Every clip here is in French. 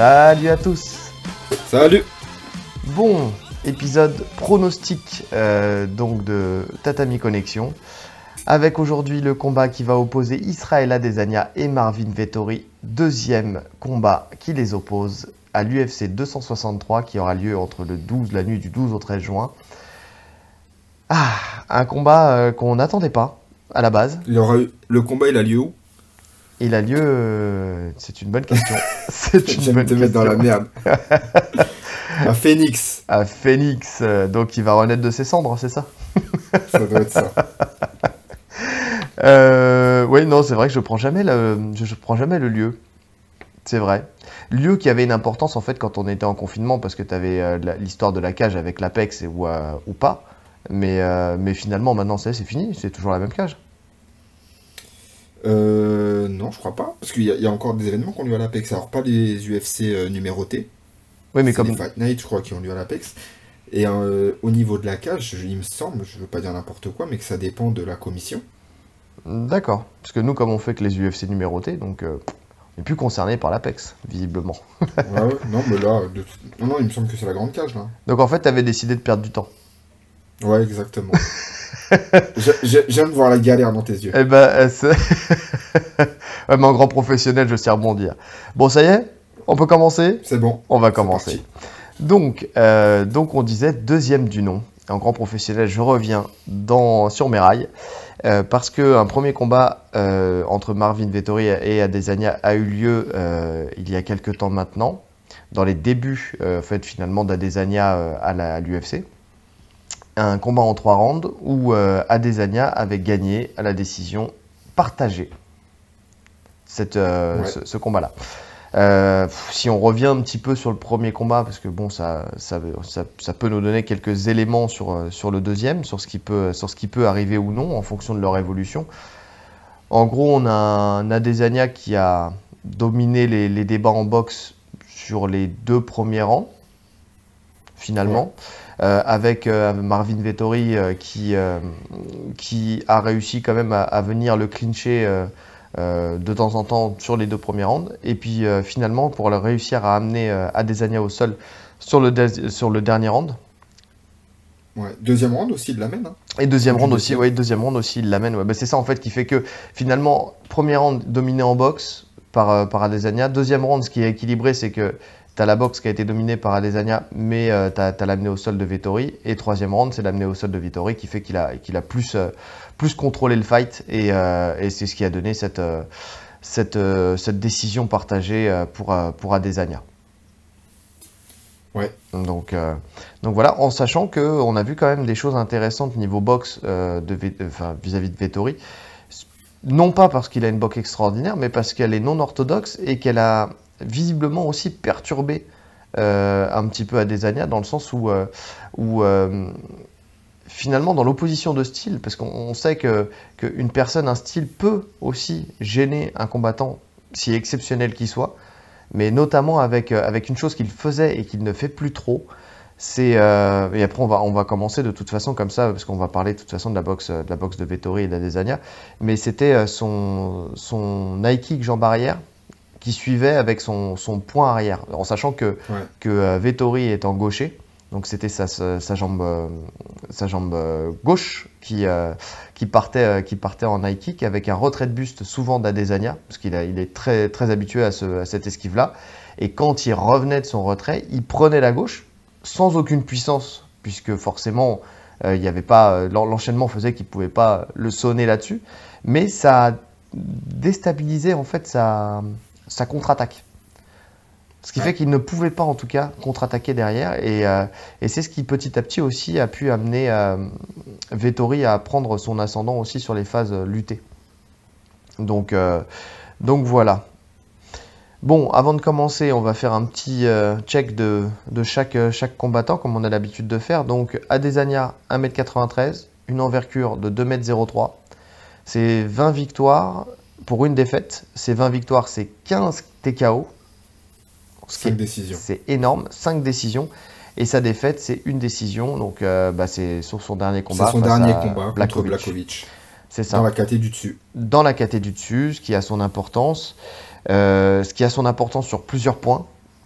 Salut à tous. Salut. Bon, épisode pronostic donc de Tatami Connection. Avec aujourd'hui le combat qui va opposer Israel Adesanya et Marvin Vettori. Deuxième combat qui les oppose à l'UFC 263 qui aura lieu entre la nuit du 12 au 13 juin. Ah, un combat qu'on n'attendait pas à la base. Le combat, il a lieu où? Il a lieu... c'est une bonne question. C'est une J'aime bonne te mettre dans la merde. À Phoenix. À Phoenix, donc il va renaître de ses cendres, c'est ça? Ça doit être ça. Oui, non, c'est vrai que je prends jamais le lieu. C'est vrai. Lieu qui avait une importance en fait quand on était en confinement parce que tu avais l'histoire de la cage avec l'Apex ou pas. Mais finalement, maintenant, c'est fini. C'est toujours la même cage. Non, je crois pas. Parce qu'il y a encore des événements qui ont lieu à l'Apex. Alors, pas les UFC numérotés. Oui, mais c'est comme... les Fight Night, je crois, qui ont lieu à l'Apex. Et au niveau de la cage, il me semble, je veux pas dire n'importe quoi, mais que ça dépend de la commission. D'accord. Parce que nous, comme on fait que les UFC numérotés, donc on n'est plus concerné par l'Apex, visiblement. Ouais, non, mais là, non, il me semble que c'est la grande cage, là. Donc en fait, tu avais décidé de perdre du temps. Ouais, exactement. J'aime voir la galère dans tes yeux. Eh ben, ouais, mais en grand professionnel, je sais rebondir. Bon, ça y est, on peut commencer? C'est bon. On va c'est commencer. parti. Donc, on disait deuxième du nom. En grand professionnel, je reviens sur mes rails. Parce qu'un premier combat entre Marvin Vettori et Adesanya a eu lieu il y a quelques temps maintenant, dans les débuts finalement d'Adesanya à l'UFC. Un combat en 3 rounds où Adesanya avait gagné à la décision partagée ce combat-là. Si on revient un petit peu sur le premier combat, parce que bon, ça peut nous donner quelques éléments sur le deuxième, sur ce qui peut arriver ou non en fonction de leur évolution. En gros, on a un Adesanya qui a dominé les débats en boxe sur les 2 premiers rangs, finalement. Ouais. Avec Marvin Vettori qui a réussi quand même à venir le clincher de temps en temps sur les 2 premiers rounds. Et puis finalement, pour réussir à amener Adesanya au sol sur le dernier round. Ouais, deuxième round aussi, il l'amène. Hein. Et deuxième round aussi, il l'amène. Ouais. Bah, c'est ça en fait qui fait que finalement, premier round dominé en boxe par Adesanya. Deuxième round, ce qui est équilibré, c'est que tu as la boxe qui a été dominée par Adesanya, mais tu as l'amené au sol de Vettori. Et troisième round, c'est l'amené au sol de Vettori qui fait qu'il a plus contrôlé le fight. Et c'est ce qui a donné cette décision partagée pour Adesanya. Ouais. Donc voilà, en sachant qu'on a vu quand même des choses intéressantes niveau boxe vis-à-vis de Vettori. Non pas parce qu'il a une boxe extraordinaire, mais parce qu'elle est non orthodoxe et qu'elle a visiblement aussi perturbé un petit peu Adesanya dans le sens où finalement dans l'opposition de style, parce qu'on sait qu'une personne, un style peut aussi gêner un combattant, si exceptionnel qu'il soit, mais notamment avec une chose qu'il faisait et qu'il ne fait plus trop, et après on va commencer de toute façon comme ça, parce qu'on va parler de toute façon de la boxe de Vettori et d'Adesanya, mais c'était son high kick jambe arrière qui suivait avec son poing arrière, en sachant que Vettori étant gaucher, donc c'était sa jambe gauche qui partait en high kick avec un retrait de buste souvent d'Adesanya, parce qu'il est très, très habitué à cette esquive-là, et quand il revenait de son retrait, il prenait la gauche, sans aucune puissance, puisque forcément, il y avait pas, l'enchaînement faisait qu'il ne pouvait pas le sonner là-dessus, mais ça a déstabilisé en fait sa contre-attaque. Ce qui fait qu'il ne pouvait pas en tout cas contre-attaquer derrière et c'est ce qui petit à petit aussi a pu amener Vettori à prendre son ascendant aussi sur les phases luttées. Donc voilà. Bon, avant de commencer, on va faire un petit check de chaque combattant comme on a l'habitude de faire. Donc Adesanya 1m93, une envergure de 2m03. C'est 20 victoires pour une défaite. Ces 20 victoires, c'est 15 TKO. 5 décisions. C'est énorme, 5 décisions. Et sa défaite, c'est une décision. Donc, c'est sur son dernier combat. C'est son dernier combat contre Blachowicz. C'est ça. Dans la caté du dessus. Dans la caté du dessus, ce qui a son importance. Ce qui a son importance sur plusieurs points.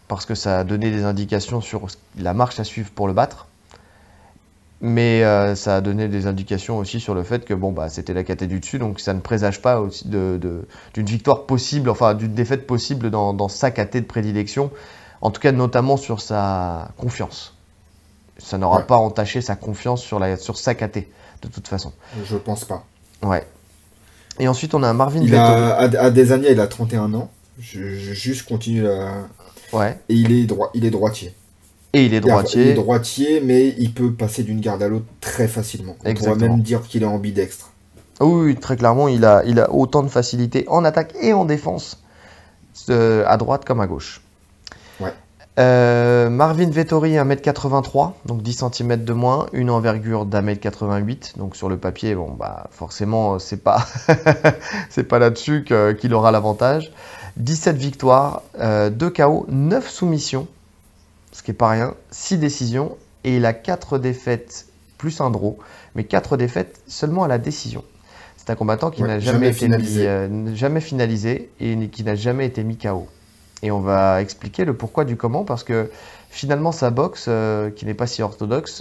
parce que ça a donné des indications sur la marche à suivre pour le battre. Mais ça a donné des indications aussi sur le fait que bon, bah, c'était la KT du dessus, donc ça ne présage pas aussi d'une victoire possible, enfin d'une défaite possible dans sa KT de prédilection, en tout cas notamment sur sa confiance. Ça n'aura pas entaché sa confiance sur sa KT, de toute façon. Je pense pas. Ouais. Et ensuite, on a un Marvin Vettori. Adesanya, il a 31 ans. Je juste continue là. Ouais. Et il est droitier. Et il est droitier. Il est droitier, mais il peut passer d'une garde à l'autre très facilement. On pourrait même dire qu'il est ambidextre. Oui, très clairement, il a autant de facilité en attaque et en défense, à droite comme à gauche. Ouais. Marvin Vettori, 1m83, donc 10 cm de moins, une envergure d'1m88. Donc sur le papier, bon, bah, forcément, c'est pas, c'est pas là-dessus qu'il aura l'avantage. 17 victoires, 2 KO, 9 soumissions, ce qui n'est pas rien, 6 décisions, et il a 4 défaites plus un draw, mais 4 défaites seulement à la décision. C'est un combattant qui n'a jamais finalisé et qui n'a jamais été mis KO. Et on va expliquer le pourquoi du comment, parce que finalement sa boxe, qui n'est pas orthodoxe,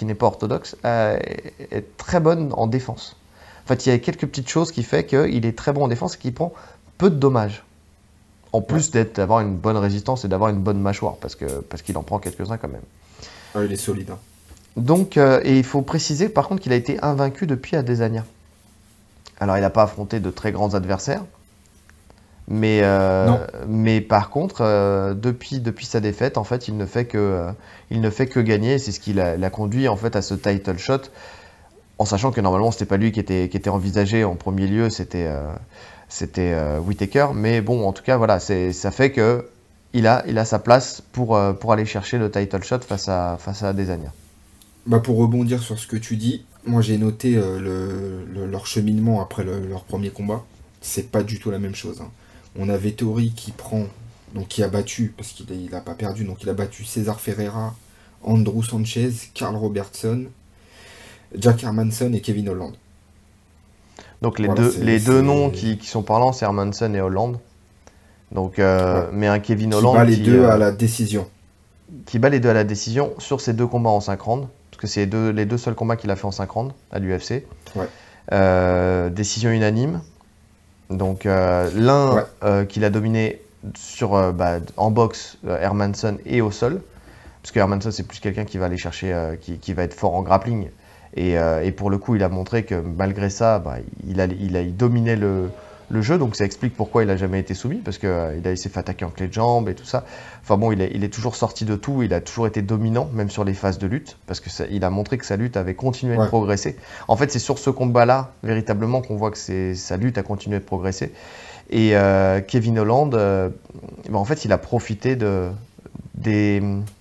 est très bonne en défense. En fait, il y a quelques petites choses qui fait qu'il est très bon en défense et qu'il prend peu de dommages. En plus d'avoir une bonne résistance et d'avoir une bonne mâchoire, parce qu'il en prend quelques-uns quand même. Ah, il est solide. Hein. Donc, et il faut préciser par contre qu'il a été invaincu depuis Adesanya. Alors, il n'a pas affronté de très grands adversaires, mais par contre, depuis sa défaite, en fait, il ne fait que gagner. C'est ce qui l'a conduit en fait à ce title shot, en sachant que normalement, c'était pas lui qui était envisagé en premier lieu, c'était Whittaker. Mais bon, en tout cas, voilà, ça fait que il a sa place pour aller chercher le title shot face à Adesanya. Bah pour rebondir sur ce que tu dis, moi j'ai noté leur cheminement après leur premier combat. C'est pas du tout la même chose. Hein. On a Vettori qui a battu, parce qu'il n'a pas perdu, donc il a battu César Ferreira, Andrew Sanchez, Carl Robertson, Jack Hermansson et Kevin Holland. Donc les deux noms qui sont parlants, c'est Hermansson et Holland. Donc, mais un Kevin Holland qui bat les deux à la décision. Qui bat les deux à la décision sur ces deux combats en 5 rounds. Parce que c'est les deux seuls combats qu'il a fait en 5 rounds à l'UFC. Ouais. Décision unanime. Donc l'un qu'il a dominé en boxe, Hermansson, et au sol. Parce que Hermansson, c'est plus quelqu'un qui va aller chercher, qui va être fort en grappling. Et pour le coup, il a montré que malgré ça, il dominait le jeu. Donc ça explique pourquoi il n'a jamais été soumis, parce qu'il s'est fait attaquer en clé de jambe et tout ça. Enfin bon, il est toujours sorti de tout, il a toujours été dominant, même sur les phases de lutte, parce qu'il a montré que sa lutte avait continué de progresser. En fait, c'est sur ce combat-là, véritablement, qu'on voit que sa lutte a continué de progresser. Et Kevin Holland, en fait, il a profité des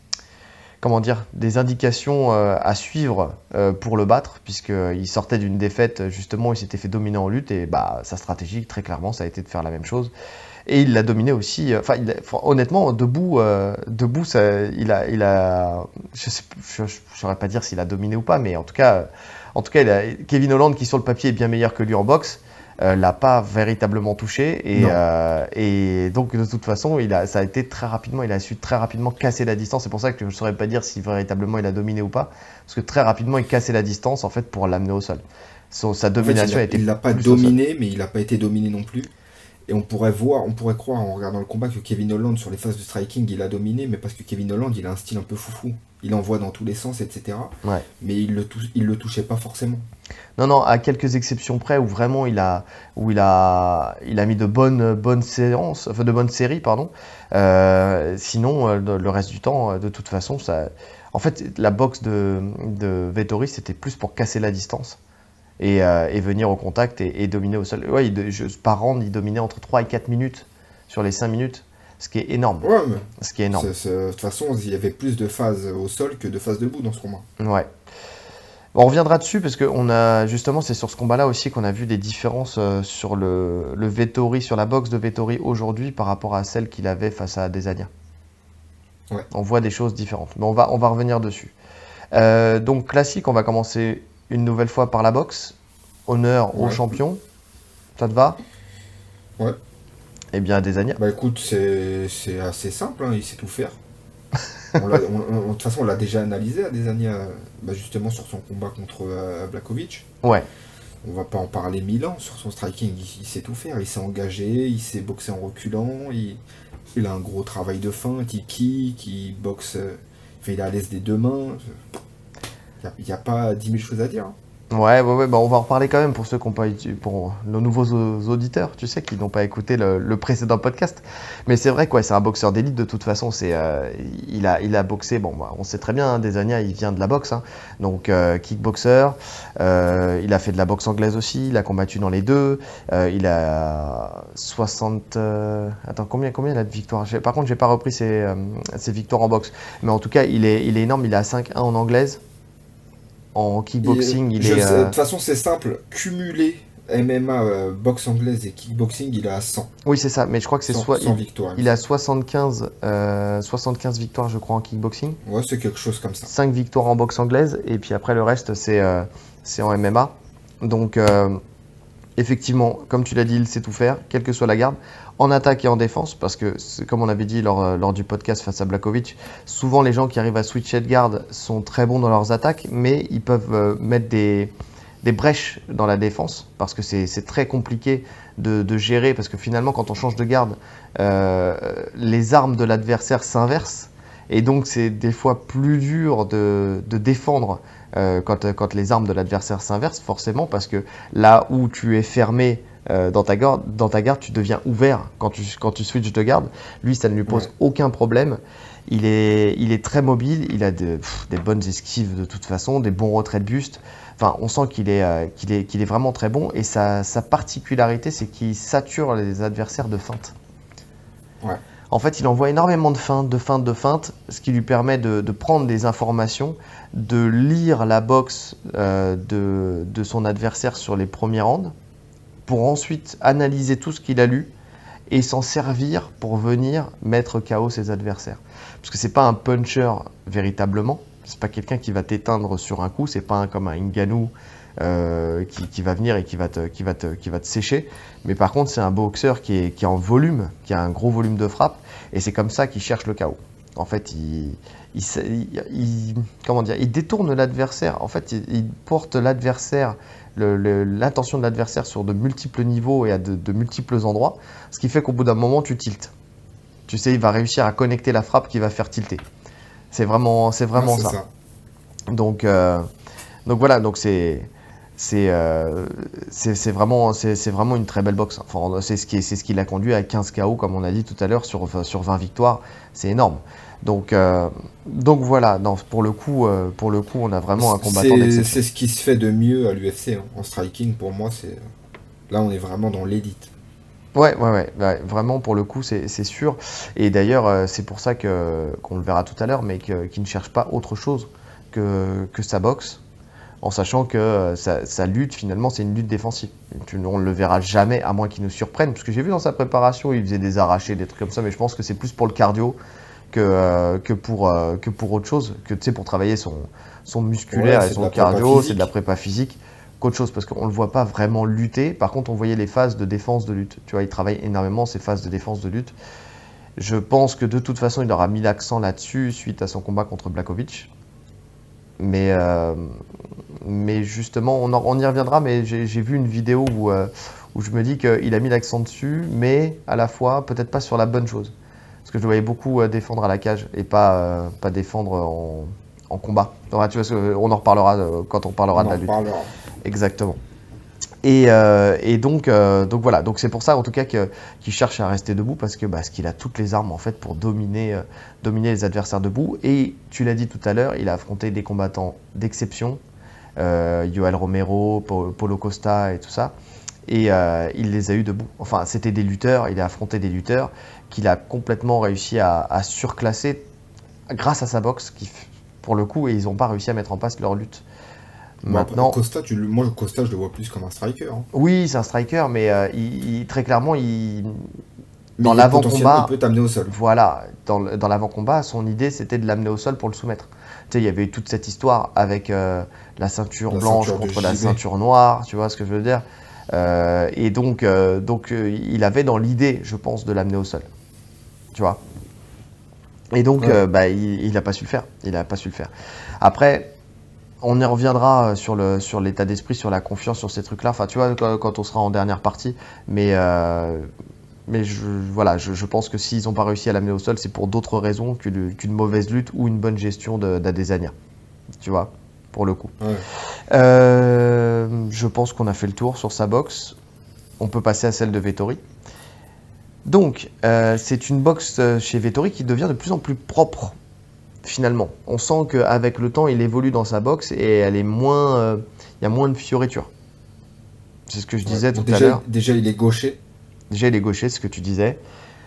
indications à suivre pour le battre, puisqu'il sortait d'une défaite, justement, il s'était fait dominer en lutte, et sa stratégie, très clairement, ça a été de faire la même chose. Et il l'a dominé aussi, honnêtement, debout, il a je ne saurais pas dire s'il a dominé ou pas, mais en tout cas Kevin Holland, qui sur le papier est bien meilleur que lui en boxe, l'a pas véritablement touché, et donc de toute façon ça a été très rapidement, il a su très rapidement casser la distance. C'est pour ça que je ne saurais pas dire si véritablement il a dominé ou pas, parce que très rapidement il cassait la distance en fait pour l'amener au sol. Sa domination il l'a pas dominé, mais il n'a pas été dominé non plus. Et on pourrait croire en regardant le combat que Kevin Holland sur les phases de striking il a dominé, mais parce que Kevin Holland il a un style un peu foufou, il envoie dans tous les sens, etc. Ouais. Mais il le touchait pas forcément. Non, à quelques exceptions près où vraiment il a mis de bonnes séances, enfin de bonnes séries, pardon. Sinon, le reste du temps, de toute façon, en fait, la boxe de Vettori, c'était plus pour casser la distance et venir au contact et dominer au sol. Ouais, par round, il dominait entre 3 et 4 minutes sur les 5 minutes, ce qui est énorme. Ouais, mais ce qui est énorme. De toute façon, il y avait plus de phases au sol que de phases debout dans ce combat. Ouais. On reviendra dessus parce que c'est sur ce combat-là aussi qu'on a vu des différences sur le Vettori, sur la boxe de Vettori aujourd'hui par rapport à celle qu'il avait face à Adesanya. Ouais. On voit des choses différentes, mais on va revenir dessus. Donc classique, on va commencer une nouvelle fois par la boxe. Honneur au champion. Ça te va ? Ouais. Eh bien, Adesanya. Bah écoute, c'est assez simple, hein, il sait tout faire. De toute façon, on l'a déjà analysé, Adesanya, justement sur son combat contre Blachowicz. Ouais. On va pas en parler 1000 ans sur son striking, il sait tout faire, il s'est engagé, il sait boxer en reculant, il a un gros travail de feinte, il kick, il boxe, il est à l'aise des deux mains. Il n'y a pas 10 000 choses à dire, hein. Ouais, bah on va en reparler quand même pour ceux qui ont pas pour nos nouveaux auditeurs, tu sais, qui n'ont pas écouté le précédent podcast. Mais c'est vrai quoi, c'est un boxeur d'élite de toute façon. Il a boxé. Bon, bah, on sait très bien, hein, Adesanya, il vient de la boxe, hein. Donc kickboxer. Il a fait de la boxe anglaise aussi. Il a combattu dans les deux. Il a 60. Attends, combien il a de victoires? Par contre, j'ai pas repris ses victoires en boxe. Mais en tout cas, il est énorme. Il est à 5-1 en anglaise. En kickboxing, de toute façon, c'est simple. Cumuler MMA, boxe anglaise et kickboxing, il est à 100. Oui, c'est ça. Mais je crois que c'est 100 victoires. Il a 75 victoires, je crois, en kickboxing. Ouais, c'est quelque chose comme ça. 5 victoires en boxe anglaise. Et puis après, le reste, c'est en MMA. Donc, effectivement, comme tu l'as dit, il sait tout faire, quelle que soit la garde, en attaque et en défense, parce que, comme on avait dit lors du podcast face à Blachowicz, souvent les gens qui arrivent à switcher de garde sont très bons dans leurs attaques, mais ils peuvent mettre des brèches dans la défense, parce que c'est très compliqué de gérer, parce que finalement, quand on change de garde, les armes de l'adversaire s'inversent, et donc c'est des fois plus dur de défendre quand les armes de l'adversaire s'inversent, forcément, parce que là où tu es fermé dans ta garde, tu deviens ouvert quand tu switches de garde. Lui, ça ne lui pose aucun problème. Il est très mobile, il a des bonnes esquives de toute façon, des bons retraits de buste. Enfin, on sent qu'il est vraiment très bon, et sa particularité, c'est qu'il sature les adversaires de feintes. Ouais. En fait, il envoie énormément de feintes, ce qui lui permet de prendre des informations, de lire la boxe de son adversaire sur les premiers rounds, pour ensuite analyser tout ce qu'il a lu et s'en servir pour venir mettre KO ses adversaires. Parce que c'est pas un puncher véritablement, c'est pas quelqu'un qui va t'éteindre sur un coup, c'est pas comme un Ngannou qui va venir et qui va te sécher. Mais par contre, c'est un boxeur qui est en volume, qui a un gros volume de frappe, et c'est comme ça qu'il cherche le KO. En fait, il détourne l'adversaire. En fait, il porte l'adversaire, l'intention de l'adversaire sur de multiples niveaux et à de multiples endroits, ce qui fait qu'au bout d'un moment, tu tiltes. Tu sais, il va réussir à connecter la frappe qui va faire tilter. C'est vraiment ça. Donc voilà, donc c'est vraiment une très belle boxe. Enfin, c'est ce qui l'a conduit à 15 KO, comme on a dit tout à l'heure, sur 20 victoires. C'est énorme. Donc voilà, non, pour le coup, on a vraiment un combattant d'exception. C'est ce qui se fait de mieux à l'UFC, hein. En striking, pour moi, là, on est vraiment dans l'élite. Ouais, vraiment, pour le coup, c'est sûr. Et d'ailleurs, c'est pour ça qu'on le verra tout à l'heure, mais qu'il ne cherche pas autre chose que sa boxe, en sachant que sa lutte, finalement, c'est une lutte défensive. On ne le verra jamais, à moins qu'il nous surprenne, parce que j'ai vu dans sa préparation, il faisait des arrachés, des trucs comme ça, mais je pense que c'est plus pour le cardio que pour autre chose, que tu sais, pour travailler son musculaire et son cardio, c'est de la prépa physique, qu'autre chose, parce qu'on ne le voit pas vraiment lutter. Par contre, on voyait les phases de défense de lutte. Tu vois, il travaille énormément ces phases de défense de lutte. Je pense que de toute façon, il aura mis l'accent là-dessus suite à son combat contre Blachowicz. Mais justement, on y reviendra, mais j'ai vu une vidéo où je me dis qu'il a mis l'accent dessus, mais à la fois, peut-être pas sur la bonne chose. Parce que je le voyais beaucoup défendre à la cage et pas défendre en combat. Donc, tu vois, on en reparlera quand on parlera de la lutte. Exactement. Et donc voilà, donc c'est pour ça en tout cas qu'il cherche à rester debout, parce qu'il a toutes les armes en fait pour dominer les adversaires debout. Et tu l'as dit tout à l'heure, il a affronté des combattants d'exception, Yoel Romero, Paulo Costa et tout ça, et il les a eu debout. Enfin, c'était des lutteurs, il a affronté des lutteurs qu'il a complètement réussi à surclasser grâce à sa boxe, pour le coup, et ils n'ont pas réussi à mettre en place leur lutte. Maintenant, Costa, Costa, je le vois plus comme un striker, hein. Oui, c'est un striker, mais très clairement, dans l'avant-combat, il peut t'amener au sol. Voilà, dans l'avant-combat, son idée, c'était de l'amener au sol pour le soumettre. Tu sais, il y avait eu toute cette histoire avec la ceinture blanche contre la ceinture noire, tu vois ce que je veux dire. Et donc, il avait dans l'idée, je pense, de l'amener au sol. Tu vois. Et donc, Ouais. il n'a pas su le faire. Il n'a pas su le faire. Après, on y reviendra sur l'état d'esprit, sur la confiance, sur ces trucs-là. Enfin, tu vois, quand on sera en dernière partie. Mais voilà, je pense que s'ils n'ont pas réussi à l'amener au sol, c'est pour d'autres raisons qu'une mauvaise lutte ou une bonne gestion d'Adesanya. Tu vois, pour le coup. Ouais. Je pense qu'on a fait le tour sur sa boxe. On peut passer à celle de Vettori. Donc, c'est une boxe chez Vettori qui devient de plus en plus propre, finalement. On sent qu'avec le temps, il évolue dans sa boxe et elle est moins, il y a moins de fioritures. C'est ce que je Ouais. disais Bon, tout à l'heure. déjà, il est gaucher. Déjà, il est gaucher, c'est ce que tu disais.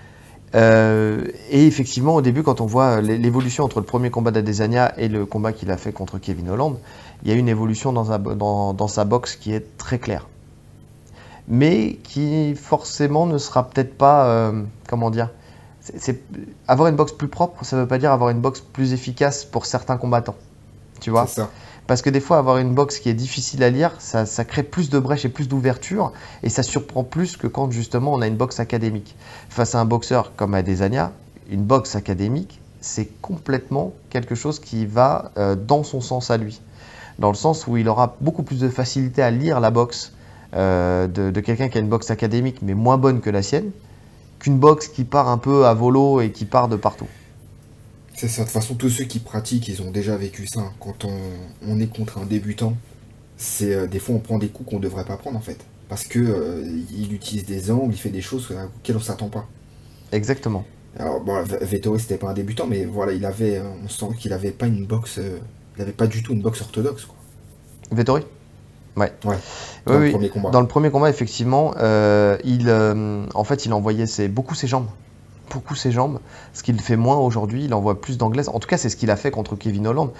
Et effectivement, au début, quand on voit l'évolution entre le premier combat d'Adesanya et le combat qu'il a fait contre Kevin Holland, il y a une évolution dans sa boxe qui est très claire. Mais qui forcément ne sera peut-être pas, comment dire, avoir une boxe plus propre, ça ne veut pas dire avoir une boxe plus efficace pour certains combattants, tu C'est vois. ça. Parce que des fois, avoir une boxe qui est difficile à lire, ça crée plus de brèches et plus d'ouverture, et ça surprend plus que quand justement on a une boxe académique. Face à un boxeur comme Adesanya, une boxe académique, c'est complètement quelque chose qui va dans son sens à lui. Dans le sens où il aura beaucoup plus de facilité à lire la boxe de quelqu'un qui a une boxe académique mais moins bonne que la sienne, qu'une boxe qui part un peu à volo et qui part de partout. C'est ça. De toute façon, tous ceux qui pratiquent, ils ont déjà vécu ça. Quand on est contre un débutant, des fois on prend des coups qu'on devrait pas prendre en fait. Parce que il utilise des angles, il fait des choses auxquelles on s'attend pas. Exactement. Alors bon, Vettori c'était pas un débutant, mais voilà, on sent qu'il avait pas une boxe, il avait pas du tout une boxe orthodoxe quoi. Vettori. Ouais. Ouais, Oui, dans le oui. premier combat. Dans le premier combat, effectivement, en fait, il envoyait beaucoup ses jambes. Beaucoup ses jambes, ce qu'il fait moins aujourd'hui. Il envoie plus d'anglaise. En tout cas, c'est ce qu'il a fait contre Kevin Holland.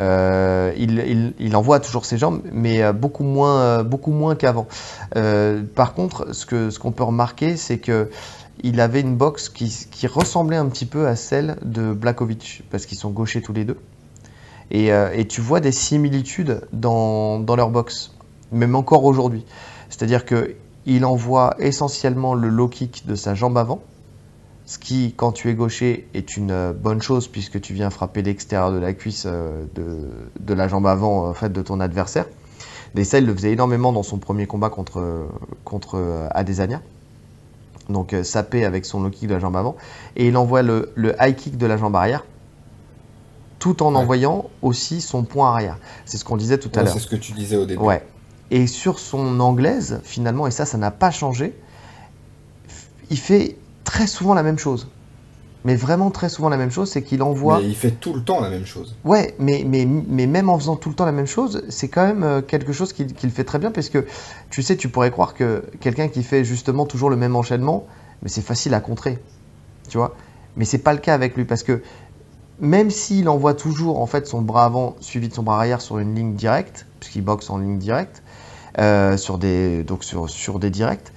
Il envoie toujours ses jambes, mais beaucoup moins qu'avant. Par contre, ce qu'on peut remarquer, c'est que il avait une boxe qui ressemblait un petit peu à celle de Blachowicz, parce qu'ils sont gauchers tous les deux. Et tu vois des similitudes dans leur boxe, même encore aujourd'hui. C'est-à-dire qu'il envoie essentiellement le low kick de sa jambe avant, ce qui, quand tu es gaucher, est une bonne chose puisque tu viens frapper l'extérieur de la cuisse de la jambe avant en fait, de ton adversaire. Et ça, il le faisait énormément dans son premier combat contre Adesanya. Donc sapé avec son low kick de la jambe avant. Et il envoie le high kick de la jambe arrière, tout en Ouais, envoyant aussi son poing arrière. C'est ce qu'on disait tout à ouais, l'heure. c'est ce que tu disais au début. Ouais. Et sur son anglaise, finalement, et ça n'a pas changé, il fait très souvent la même chose. Mais vraiment très souvent la même chose, c'est qu'il envoie... Mais il fait tout le temps la même chose. Ouais, mais même en faisant tout le temps la même chose, c'est quand même quelque chose qu'il fait très bien, parce que, tu sais, tu pourrais croire que quelqu'un qui fait justement toujours le même enchaînement, mais c'est facile à contrer, tu vois. Mais c'est pas le cas avec lui, parce que même s'il envoie toujours en fait son bras avant suivi de son bras arrière sur une ligne directe, puisqu'il boxe en ligne directe, sur des directs,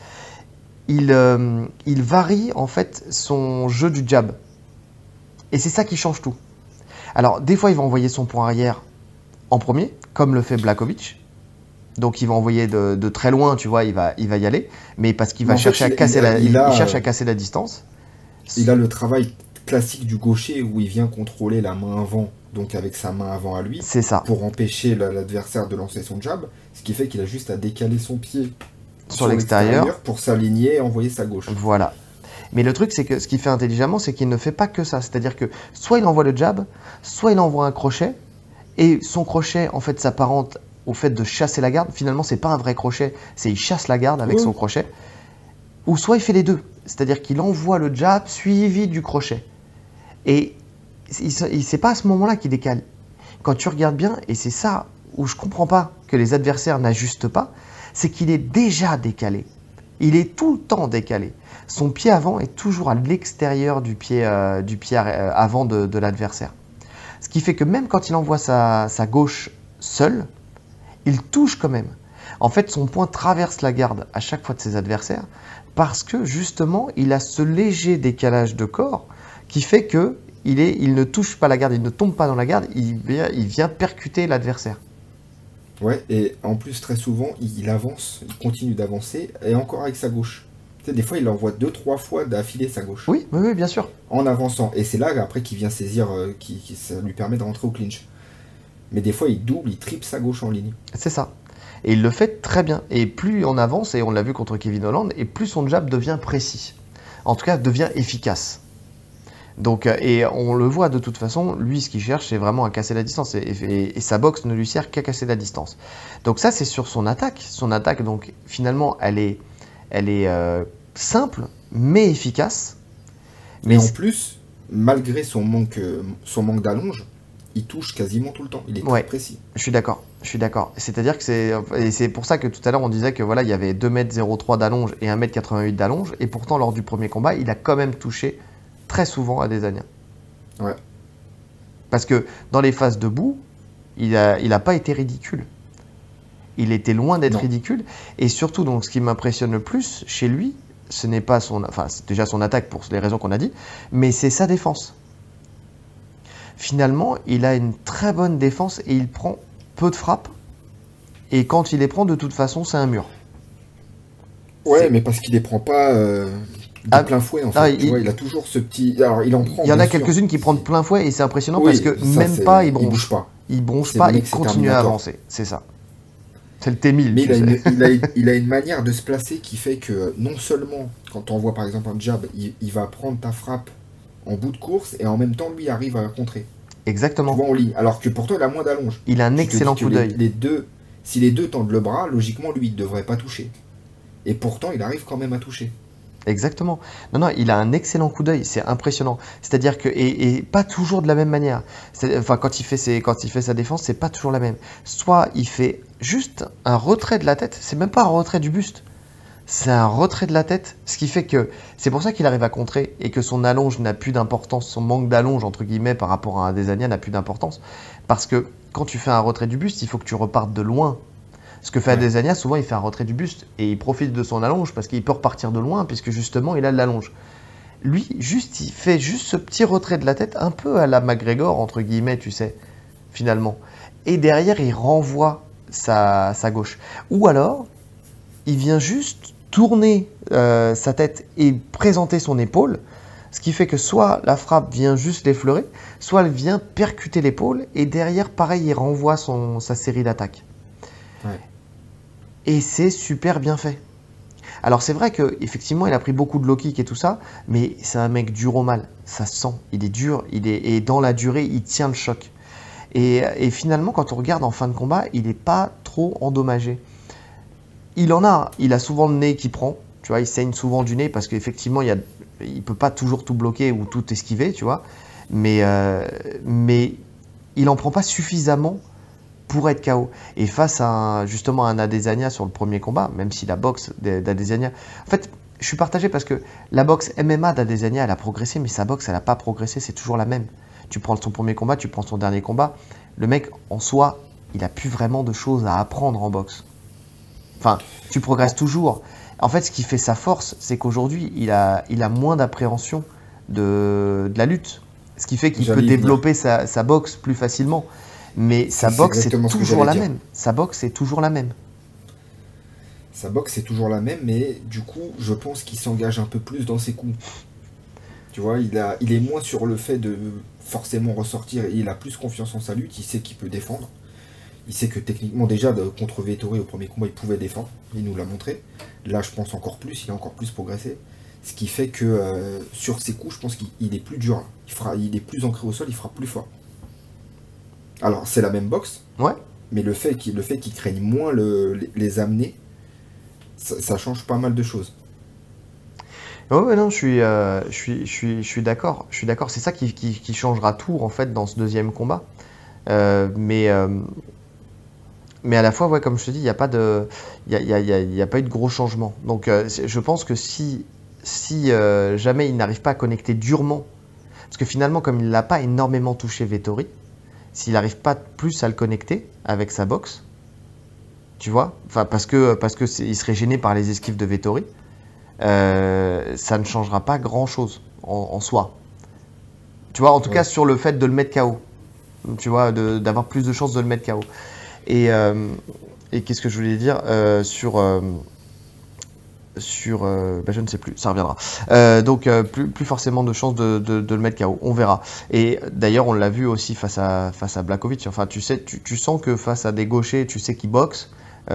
il varie en fait son jeu du jab. Et c'est ça qui change tout. Alors des fois il va envoyer son poing arrière en premier, comme le fait Blachowicz. Donc il va envoyer de très loin, tu vois, il va y aller, mais parce qu'il Mais va en fait, chercher à casser il il a, cherche à casser la distance. il a le travail classique du gaucher où il vient contrôler la main avant, donc avec sa main avant à lui, C'est ça, pour empêcher l'adversaire de lancer son jab, ce qui fait qu'il a juste à décaler son pied sur l'extérieur. pour s'aligner et envoyer sa gauche. Voilà. Mais le truc, c'est que ce qu'il fait intelligemment, c'est qu'il ne fait pas que ça. C'est-à-dire que soit il envoie le jab, soit il envoie un crochet, et son crochet, en fait, s'apparente au fait de chasser la garde. Finalement, c'est pas un vrai crochet, c'est il chasse la garde avec son crochet. Ou soit il fait les deux. C'est-à-dire qu'il envoie le jab suivi du crochet. Et c'est pas à ce moment-là qu'il décale. Quand tu regardes bien, et c'est ça où je comprends pas que les adversaires n'ajustent pas, c'est qu'il est déjà décalé. Il est tout le temps décalé. Son pied avant est toujours à l'extérieur du pied avant de l'adversaire. Ce qui fait que même quand il envoie sa gauche seule, il touche quand même. En fait, son poing traverse la garde à chaque fois de ses adversaires parce que justement, il a ce léger décalage de corps qui fait que il ne touche pas la garde, il ne tombe pas dans la garde, il vient percuter l'adversaire. Ouais, et en plus, très souvent, il avance, il continue d'avancer, et encore avec sa gauche. Tu sais, des fois, il envoie deux, trois fois d'affilée sa gauche, Oui, oui, oui, bien sûr. en avançant. Et c'est là, après, qu'il vient saisir, ça lui permet de rentrer au clinch. Mais des fois, il double, il triple sa gauche en ligne. C'est ça. Et il le fait très bien. Et plus on avance, et on l'a vu contre Kevin Holland, et plus son jab devient précis. En tout cas, devient efficace. Donc, et on le voit de toute façon, lui, ce qu'il cherche, c'est vraiment à casser la distance. Et sa boxe ne lui sert qu'à casser la distance. Donc ça, c'est sur son attaque. Son attaque, donc, finalement, elle est simple, mais efficace. Mais en plus, malgré son manque d'allonge, il touche quasiment tout le temps. Il est très précis. Je suis d'accord. C'est-à-dire que c'est pour ça que tout à l'heure on disait que voilà, il y avait 2,03 m d'allonge et 1,88 m d'allonge, et pourtant lors du premier combat, il a quand même touché très souvent Adesanya. Ouais. Parce que dans les phases debout, il a pas été ridicule. Il était loin d'être ridicule, et surtout donc ce qui m'impressionne le plus chez lui, ce n'est pas c'est déjà son attaque pour les raisons qu'on a dit, mais c'est sa défense. Finalement, il a une très bonne défense et il prend peu de frappes. Et quand il les prend, de toute façon, c'est un mur. Ouais, mais parce qu'il les prend pas de plein fouet, en fait. Tu vois, il a toujours ce petit... Alors, il en prend, il y en a quelques-unes qui prennent plein fouet et c'est impressionnant parce que même pas, il bronche. Il bronche pas, il continue à avancer. C'est ça. C'est le T1000. Mais il a une manière de se placer qui fait que non seulement, quand on voit par exemple un jab, il va prendre ta frappe en bout de course et en même temps, lui, arrive à contrer. Exactement. Tu vois, en ligne. Alors que pourtant, il a moins d'allonge. Il a un excellent coup d'œil. Si les deux tendent le bras, logiquement, lui, il ne devrait pas toucher. Et pourtant, il arrive quand même à toucher. Exactement. Non, il a un excellent coup d'œil, c'est impressionnant. C'est-à-dire que, et pas toujours de la même manière. Enfin, quand il fait sa défense, c'est pas toujours la même. Soit il fait juste un retrait de la tête, c'est même pas un retrait du buste. C'est un retrait de la tête, ce qui fait que c'est pour ça qu'il arrive à contrer et que son allonge n'a plus d'importance, son manque d'allonge entre guillemets par rapport à un Adesanya n'a plus d'importance, parce que quand tu fais un retrait du buste, il faut que tu repartes de loin. Ce que fait Adesanya, souvent il fait un retrait du buste et il profite de son allonge parce qu'il peut repartir de loin puisque justement il a de l'allonge. Lui, il fait juste ce petit retrait de la tête un peu à la McGregor entre guillemets, tu sais, finalement. Et derrière il renvoie sa gauche. Ou alors, il vient juste tourner sa tête et présenter son épaule, ce qui fait que soit la frappe vient juste l'effleurer, soit elle vient percuter l'épaule et derrière, pareil, il renvoie sa série d'attaques. Ouais. Et c'est super bien fait. Alors c'est vrai qu'effectivement, il a pris beaucoup de low kick et tout ça, mais c'est un mec dur au mal, ça se sent, il est dur, et dans la durée, il tient le choc. Et finalement, quand on regarde en fin de combat, il n'est pas trop endommagé. Il a souvent le nez qui prend, tu vois, il saigne souvent du nez parce qu'effectivement, il ne peut pas toujours tout bloquer ou tout esquiver, tu vois, mais il n'en prend pas suffisamment pour être KO. Et face à justement un Adesanya sur le premier combat, même si la boxe d'Adesanya... En fait, je suis partagé parce que la boxe MMA d'Adesanya, elle a progressé, mais sa boxe, elle n'a pas progressé, c'est toujours la même. Tu prends son premier combat, tu prends son dernier combat, le mec, en soi, il n'a plus vraiment de choses à apprendre en boxe. Enfin, tu progresses toujours. En fait, ce qui fait sa force, c'est qu'aujourd'hui, il a moins d'appréhension de la lutte. Ce qui fait qu'il peut développer sa boxe plus facilement. Mais sa boxe, c'est toujours la même. Sa boxe, c'est toujours la même. Sa boxe, c'est toujours la même, mais du coup, je pense qu'il s'engage un peu plus dans ses coups. Tu vois, il est moins sur le fait de forcément ressortir. Et il a plus confiance en sa lutte, il sait qu'il peut défendre. Il sait que techniquement, déjà, contre Vettori, au premier combat, il pouvait défendre. Il nous l'a montré. Là, je pense encore plus, il a encore plus progressé. Ce qui fait que sur ses coups, je pense qu'il est plus dur. Il est plus ancré au sol, il frappe plus fort. Alors, c'est la même boxe, ouais. Mais le fait qu'il craigne moins les amener, ça change pas mal de choses. Ouais, non, je suis d'accord. Je suis d'accord. C'est ça qui changera tout, en fait, dans ce deuxième combat. Mais à la fois, ouais, comme je te dis, il n'y a pas eu de gros changements. Donc, je pense que si jamais il n'arrive pas à connecter durement, parce que finalement, comme il ne l'a pas énormément touché Vettori, s'il n'arrive pas plus à le connecter avec sa boxe, tu vois, enfin parce que il serait gêné par les esquives de Vettori, ça ne changera pas grand-chose en soi. Tu vois, en tout cas sur le fait de le mettre KO. Tu vois, d'avoir plus de chances de le mettre KO. Et, euh, et qu'est-ce que je voulais dire je ne sais plus, ça reviendra. Plus forcément de chances de le mettre KO, on verra. Et d'ailleurs, on l'a vu aussi face à Blachowicz. Enfin, tu sens que face à des gauchers, tu sais qui boxent,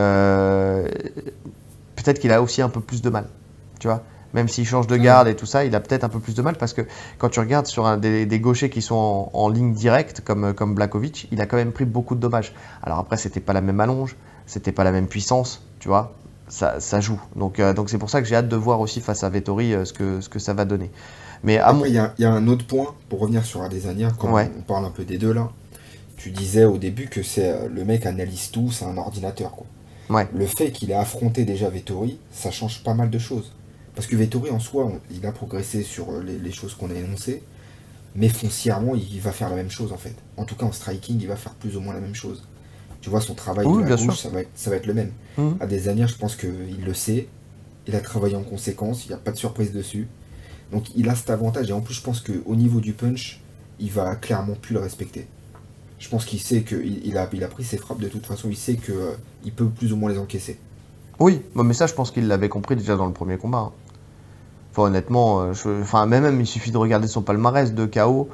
peut-être qu'il a aussi un peu plus de mal, tu vois. Même s'il change de garde et tout ça, il a peut-être un peu plus de mal parce que quand tu regardes sur des gauchers qui sont en ligne directe, comme Blachowicz, il a quand même pris beaucoup de dommages. Alors après, c'était pas la même allonge, c'était pas la même puissance, tu vois. Ça joue. Donc c'est pour ça que j'ai hâte de voir aussi face à Vettori ce que ça va donner. Mais Après, il y a un autre point, pour revenir sur Adesanya, quand ouais, on parle un peu des deux là. Tu disais au début que c'est le mec analyse tout, c'est un ordinateur, quoi. ouais, Le fait qu'il ait affronté déjà Vettori, ça change pas mal de choses. Parce que Vettori en soi, il a progressé sur les choses qu'on a énoncées, mais foncièrement, il va faire la même chose en fait. En tout cas, en striking, il va faire plus ou moins la même chose. Tu vois, son travail de oui, la bien sûr. gauche, ça va être le même. Mhm. Adesanya, je pense qu'il le sait, il a travaillé en conséquence, il n'y a pas de surprise dessus. Donc il a cet avantage, et en plus, je pense qu'au niveau du punch, il va clairement plus le respecter. Je pense qu'il sait qu'il il a pris ses frappes de toute façon, il sait que il peut plus ou moins les encaisser. Oui, bon, mais ça, je pense qu'il l'avait compris déjà dans le premier combat, hein. Enfin, honnêtement, même il suffit de regarder son palmarès de KO.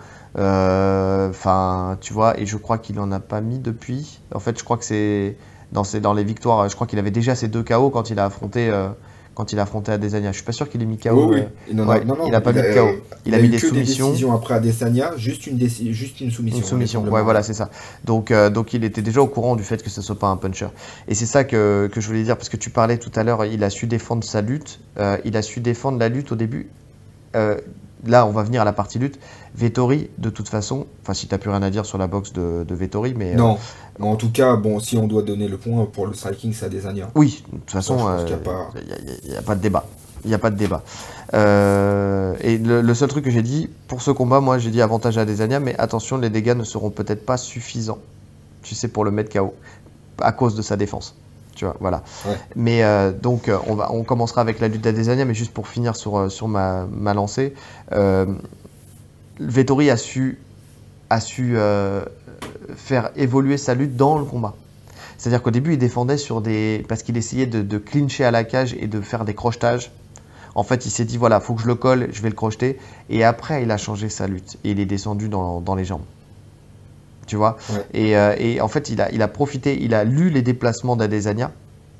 Enfin, tu vois, et je crois qu'il en a pas mis depuis. En fait, je crois que c'est dans les victoires. Je crois qu'il avait déjà ses 2 KO quand il a affronté Adesanya. Je suis pas sûr qu'il ait mis Oui, KO. oui. Non, non, Ouais, non, il non. a pas mis de KO. Il Il a a mis eu des que des soumissions. décisions après Adesanya, juste une Une soumission. soumission, Alexandre ouais, voilà, Moraes. c'est ça. Donc il était déjà au courant du fait que ce soit pas un puncher. Et c'est ça que je voulais dire, parce que tu parlais tout à l'heure, il a su défendre sa lutte, il a su défendre la lutte au début. Euh, Là, on va venir à la partie lutte. Vettori, de toute façon, enfin, si tu n'as plus rien à dire sur la boxe de Vettori, mais Non. Mais en tout cas, bon, si on doit donner le point pour le striking, c'est Adesanya. oui, de toute Ça, je façon, pense qu'il n'y a pas. il y a pas de débat. Il n'y a pas de débat. Et le seul truc que j'ai dit, pour ce combat, moi, j'ai dit avantage à Adesanya, mais attention, les dégâts ne seront peut-être pas suffisants, tu sais, pour le mettre KO, à cause de sa défense. Tu vois, voilà. Ouais. Mais on commencera avec la lutte d'Adesanya, mais juste pour finir sur ma lancée, euh, Vettori a su faire évoluer sa lutte dans le combat. C'est-à-dire qu'au début, il défendait parce qu'il essayait de clincher à la cage et de faire des crocetages. En fait, il s'est dit, voilà, faut que je le colle, je vais le crocheter. Et après, il a changé sa lutte. Et il est descendu dans les jambes. Tu vois. Ouais. Et en fait, il a profité, il a lu les déplacements d'Adesanya.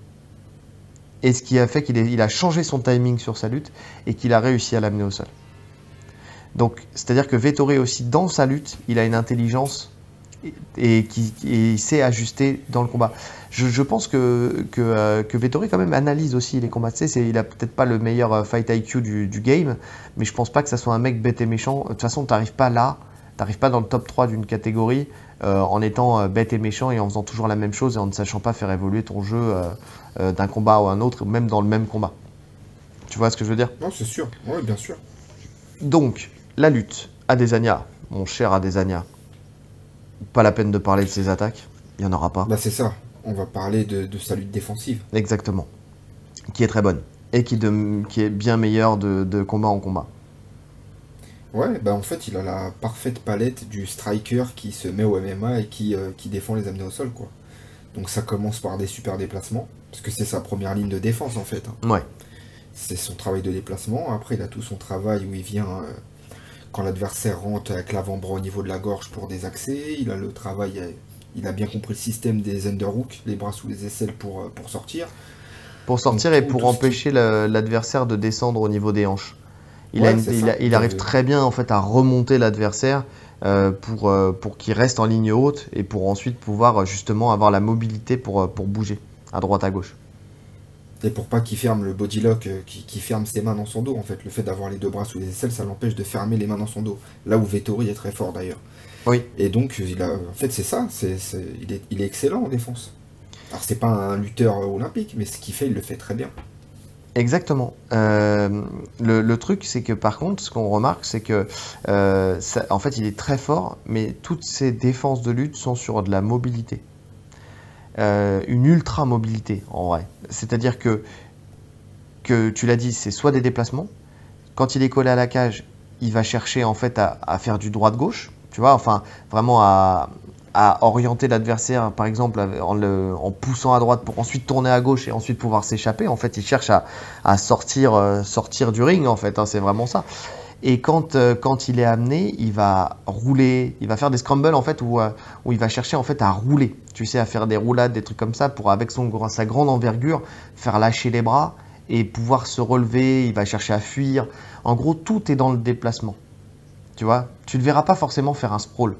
Et ce qui a fait qu'il a changé son timing sur sa lutte et qu'il a réussi à l'amener au sol. Donc, c'est-à-dire que Vettori aussi, dans sa lutte, il a une intelligence et il sait ajuster dans le combat. Je pense que Vettori quand même analyse aussi les combats. Tu sais, il a peut-être pas le meilleur fight IQ du game, mais je pense pas que ça soit un mec bête et méchant. De toute façon, t'arrives pas là, t'arrives pas dans le top 3 d'une catégorie en étant bête et méchant et en faisant toujours la même chose et en ne sachant pas faire évoluer ton jeu d'un combat à un autre, même dans le même combat. Tu vois ce que je veux dire? Non, c'est sûr. Ouais, bien sûr. Donc, la lutte. Adesanya, mon cher Adesanya, pas la peine de parler de ses attaques, il n'y en aura pas. Bah, c'est ça. On va parler de sa lutte défensive. Exactement. Qui est très bonne. Et qui est bien meilleure de combat en combat. Ouais, bah en fait, il a la parfaite palette du striker qui se met au MMA et qui défend les amener au sol, quoi. Donc ça commence par des super déplacements, parce que c'est sa première ligne de défense, en fait, hein. Ouais. C'est son travail de déplacement. Après, il a tout son travail où il vient quand l'adversaire rentre avec l'avant-bras au niveau de la gorge pour désaxer. Il a le travail, il a bien compris le système des underhooks, les bras sous les aisselles pour sortir. Pour Donc sortir et pour empêcher l'adversaire de descendre au niveau des hanches. Ouais, c'est ça. Il arrive très bien en fait à remonter l'adversaire pour qu'il reste en ligne haute et pour ensuite pouvoir justement avoir la mobilité pour bouger à droite à gauche. Et pour pas qu'il ferme le bodylock, qui ferme ses mains dans son dos, en fait. Le fait d'avoir les deux bras sous les aisselles, ça l'empêche de fermer les mains dans son dos. Là où Vettori est très fort d'ailleurs. Oui, Et donc, en fait, c'est ça. Il est excellent en défense. Alors, c'est pas un lutteur olympique, mais ce qu'il fait, il le fait très bien. exactement. Le truc, c'est que par contre, ce qu'on remarque, c'est que en fait, il est très fort, mais toutes ses défenses de lutte sont sur de la mobilité. Une ultra mobilité en vrai. C'est-à-dire que tu l'as dit, c'est soit des déplacements. Quand il est collé à la cage, il va chercher en fait à faire du droit de gauche, tu vois, enfin vraiment à à orienter l'adversaire, par exemple, en poussant à droite pour ensuite tourner à gauche et ensuite pouvoir s'échapper. En fait, il cherche à sortir du ring, en fait, hein, c'est vraiment ça. Et quand il est amené, il va rouler, il va faire des scrambles en fait où il va chercher en fait à rouler, tu sais, à faire des roulades, des trucs comme ça pour avec sa grande envergure faire lâcher les bras et pouvoir se relever. Il va chercher à fuir. En gros, tout est dans le déplacement. Tu vois, tu ne le verras pas forcément faire un sprawl.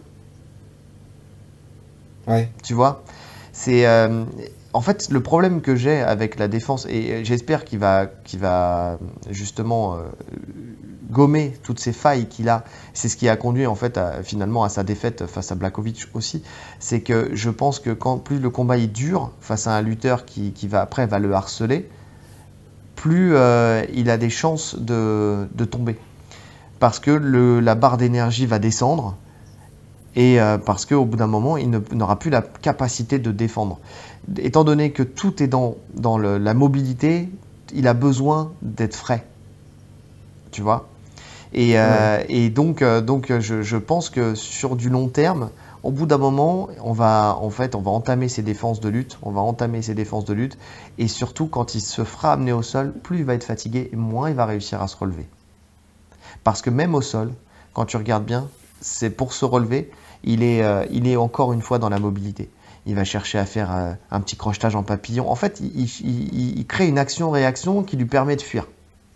Ouais. Tu vois, c'est en fait le problème que j'ai avec la défense et j'espère qu'il va justement gommer toutes ces failles qu'il a. C'est ce qui a conduit en fait finalement à sa défaite face à Blachowicz aussi. C'est que je pense que quand plus le combat est dur face à un lutteur qui va le harceler, plus il a des chances de tomber. Parce que la barre d'énergie va descendre et parce qu'au bout d'un moment, il n'aura plus la capacité de défendre. Étant donné que tout est dans la mobilité, il a besoin d'être frais. Tu vois ? Et donc je pense que sur du long terme, au bout d'un moment, on va entamer ses défenses de lutte, et surtout quand il se fera amener au sol, plus il va être fatigué, et moins il va réussir à se relever. Parce que même au sol, quand tu regardes bien, c'est pour se relever, il est encore une fois dans la mobilité. Il va chercher à faire un petit crochetage en papillon. En fait, il crée une action-réaction qui lui permet de fuir.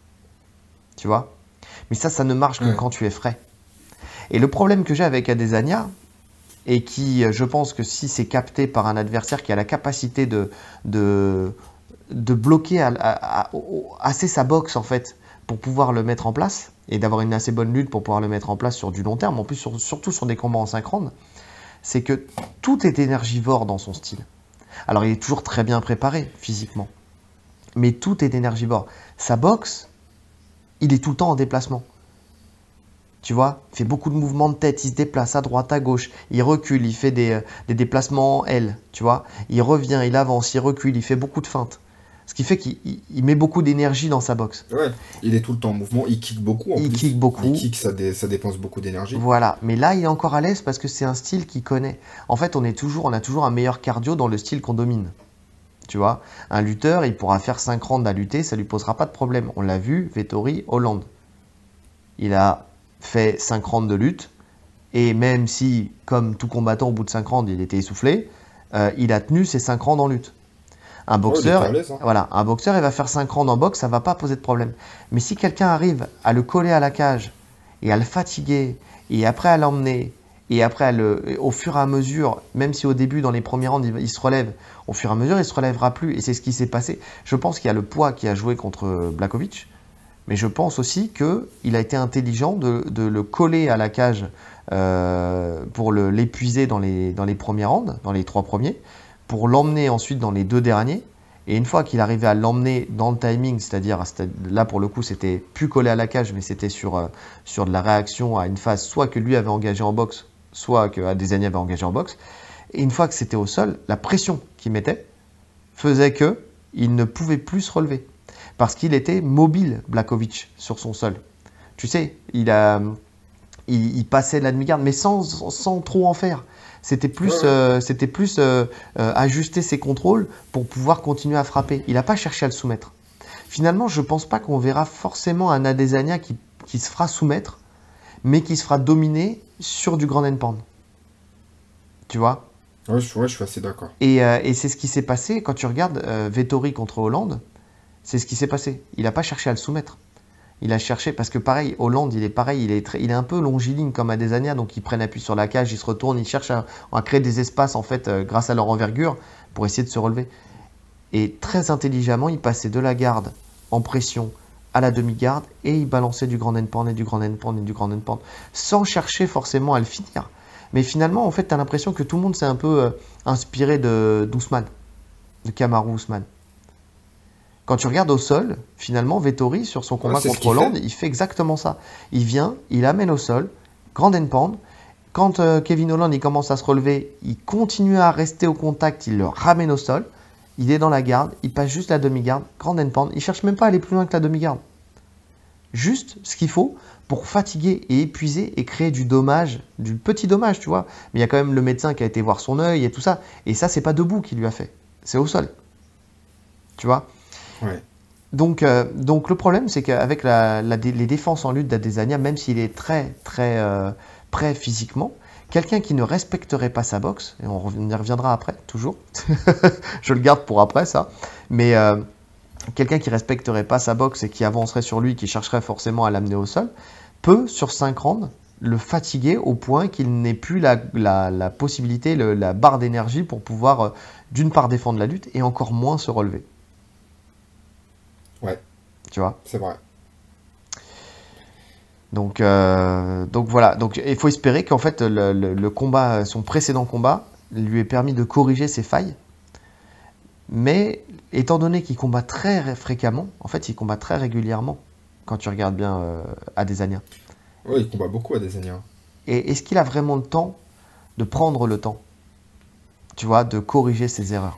Tu vois ? Mais ça ne marche que quand tu es frais. Et le problème que j'ai avec Adesanya, et qui, je pense que si c'est capté par un adversaire qui a la capacité de bloquer assez sa boxe, en fait, pour pouvoir le mettre en place, et d'avoir une assez bonne lutte pour pouvoir le mettre en place sur du long terme, en plus surtout sur des combats en 5 rounds, c'est que tout est énergivore dans son style. Alors il est toujours très bien préparé physiquement, mais tout est énergivore. Sa boxe, il est tout le temps en déplacement. Tu vois, il fait beaucoup de mouvements de tête, il se déplace à droite, à gauche, il recule, il fait des déplacements en L, tu vois. Il revient, il avance, il recule, il fait beaucoup de feintes. Ce qui fait qu'il met beaucoup d'énergie dans sa boxe. Ouais, il est tout le temps en mouvement, il kick beaucoup en plus. Il kick beaucoup. Il kick, ça dépense beaucoup d'énergie. Voilà, mais là il est encore à l'aise parce que c'est un style qu'il connaît. En fait, on a toujours un meilleur cardio dans le style qu'on domine. Tu vois, un lutteur, il pourra faire 5 rounds à lutter, ça lui posera pas de problème. On l'a vu, Vettori, Hollande. Il a fait 5 rounds de lutte, et même si, comme tout combattant, au bout de 5 rounds, il était essoufflé, il a tenu ses 5 rounds en lutte. Un boxeur, un boxeur, il va faire 5 rounds en boxe, ça ne va pas poser de problème. Mais si quelqu'un arrive à le coller à la cage, et à le fatiguer, et après à l'emmener, et après au fur et à mesure, même si au début, dans les premiers rounds, il se relève, au fur et à mesure, il ne se relèvera plus, et c'est ce qui s'est passé. Je pense qu'il y a le poids qui a joué contre Blachowicz, mais je pense aussi qu'il a été intelligent de le coller à la cage pour l'épuiser dans les premiers rounds, dans les 3 premiers, pour l'emmener ensuite dans les 2 derniers. Et une fois qu'il arrivait à l'emmener dans le timing, c'est-à-dire là pour le coup c'était plus collé à la cage, mais c'était sur de la réaction à une phase soit que lui avait engagé en boxe, soit que Adesanya avait engagé en boxe. Et une fois que c'était au sol, la pression qu'il mettait faisait qu'il ne pouvait plus se relever. Parce qu'il était mobile, Blachowicz, sur son sol. Tu sais, il passait la demi-garde, mais sans trop en faire. C'était plus ajuster ses contrôles pour pouvoir continuer à frapper. Il n'a pas cherché à le soumettre. Finalement, je ne pense pas qu'on verra forcément un Adesanya qui se fera soumettre, mais qui se fera dominer sur du ground and pound. Tu vois ? Ouais, je suis assez d'accord. Et c'est ce qui s'est passé quand tu regardes Vettori contre Hollande. C'est ce qui s'est passé. Il n'a pas cherché à le soumettre. Il a cherché, parce que pareil, Hollande, il est pareil, il est un peu longiligne comme Adesanya, donc ils prennent appui sur la cage, ils se retournent, ils cherchent à créer des espaces en fait grâce à leur envergure pour essayer de se relever. Et très intelligemment, il passait de la garde en pression à la demi-garde et il balançait du grand and pound et du grand and pound et du grand and pound, sans chercher forcément à le finir. Mais finalement, en fait, tu as l'impression que tout le monde s'est un peu inspiré d'Ousmane, de Kamaru Usman. Quand tu regardes au sol, finalement, Vettori, sur son combat contre Hollande, il fait exactement ça. Il vient, il amène au sol, grand and pound. Quand Kevin Holland il commence à se relever, il continue à rester au contact, il le ramène au sol. Il est dans la garde, il passe juste la demi-garde, grand and pound. Il cherche même pas à aller plus loin que la demi-garde. juste ce qu'il faut pour fatiguer et épuiser et créer du dommage, du petit dommage, tu vois. Mais il y a quand même le médecin qui a été voir son œil et tout ça. Et ça, c'est pas debout qu'il lui a fait, c'est au sol. Tu vois. Ouais. Donc le problème, c'est qu'avec les défenses en lutte d'Adesanya, même s'il est très prêt physiquement, quelqu'un qui ne respecterait pas sa boxe, et on y reviendra après, toujours, je le garde pour après ça, mais quelqu'un qui respecterait pas sa boxe et qui avancerait sur lui, qui chercherait forcément à l'amener au sol, peut, sur 5 rounds, le fatiguer au point qu'il n'ait plus la possibilité, la barre d'énergie pour pouvoir, d'une part, défendre la lutte et encore moins se relever. Ouais. Tu vois ? C'est vrai. Donc voilà, donc il faut espérer qu'en fait le combat, son précédent combat, lui ait permis de corriger ses failles. Mais étant donné qu'il combat très fréquemment, en fait il combat très régulièrement, quand tu regardes bien Adesanya. Ouais, il combat beaucoup Adesanya. Et est-ce qu'il a vraiment le temps de prendre le temps, tu vois, de corriger ses erreurs?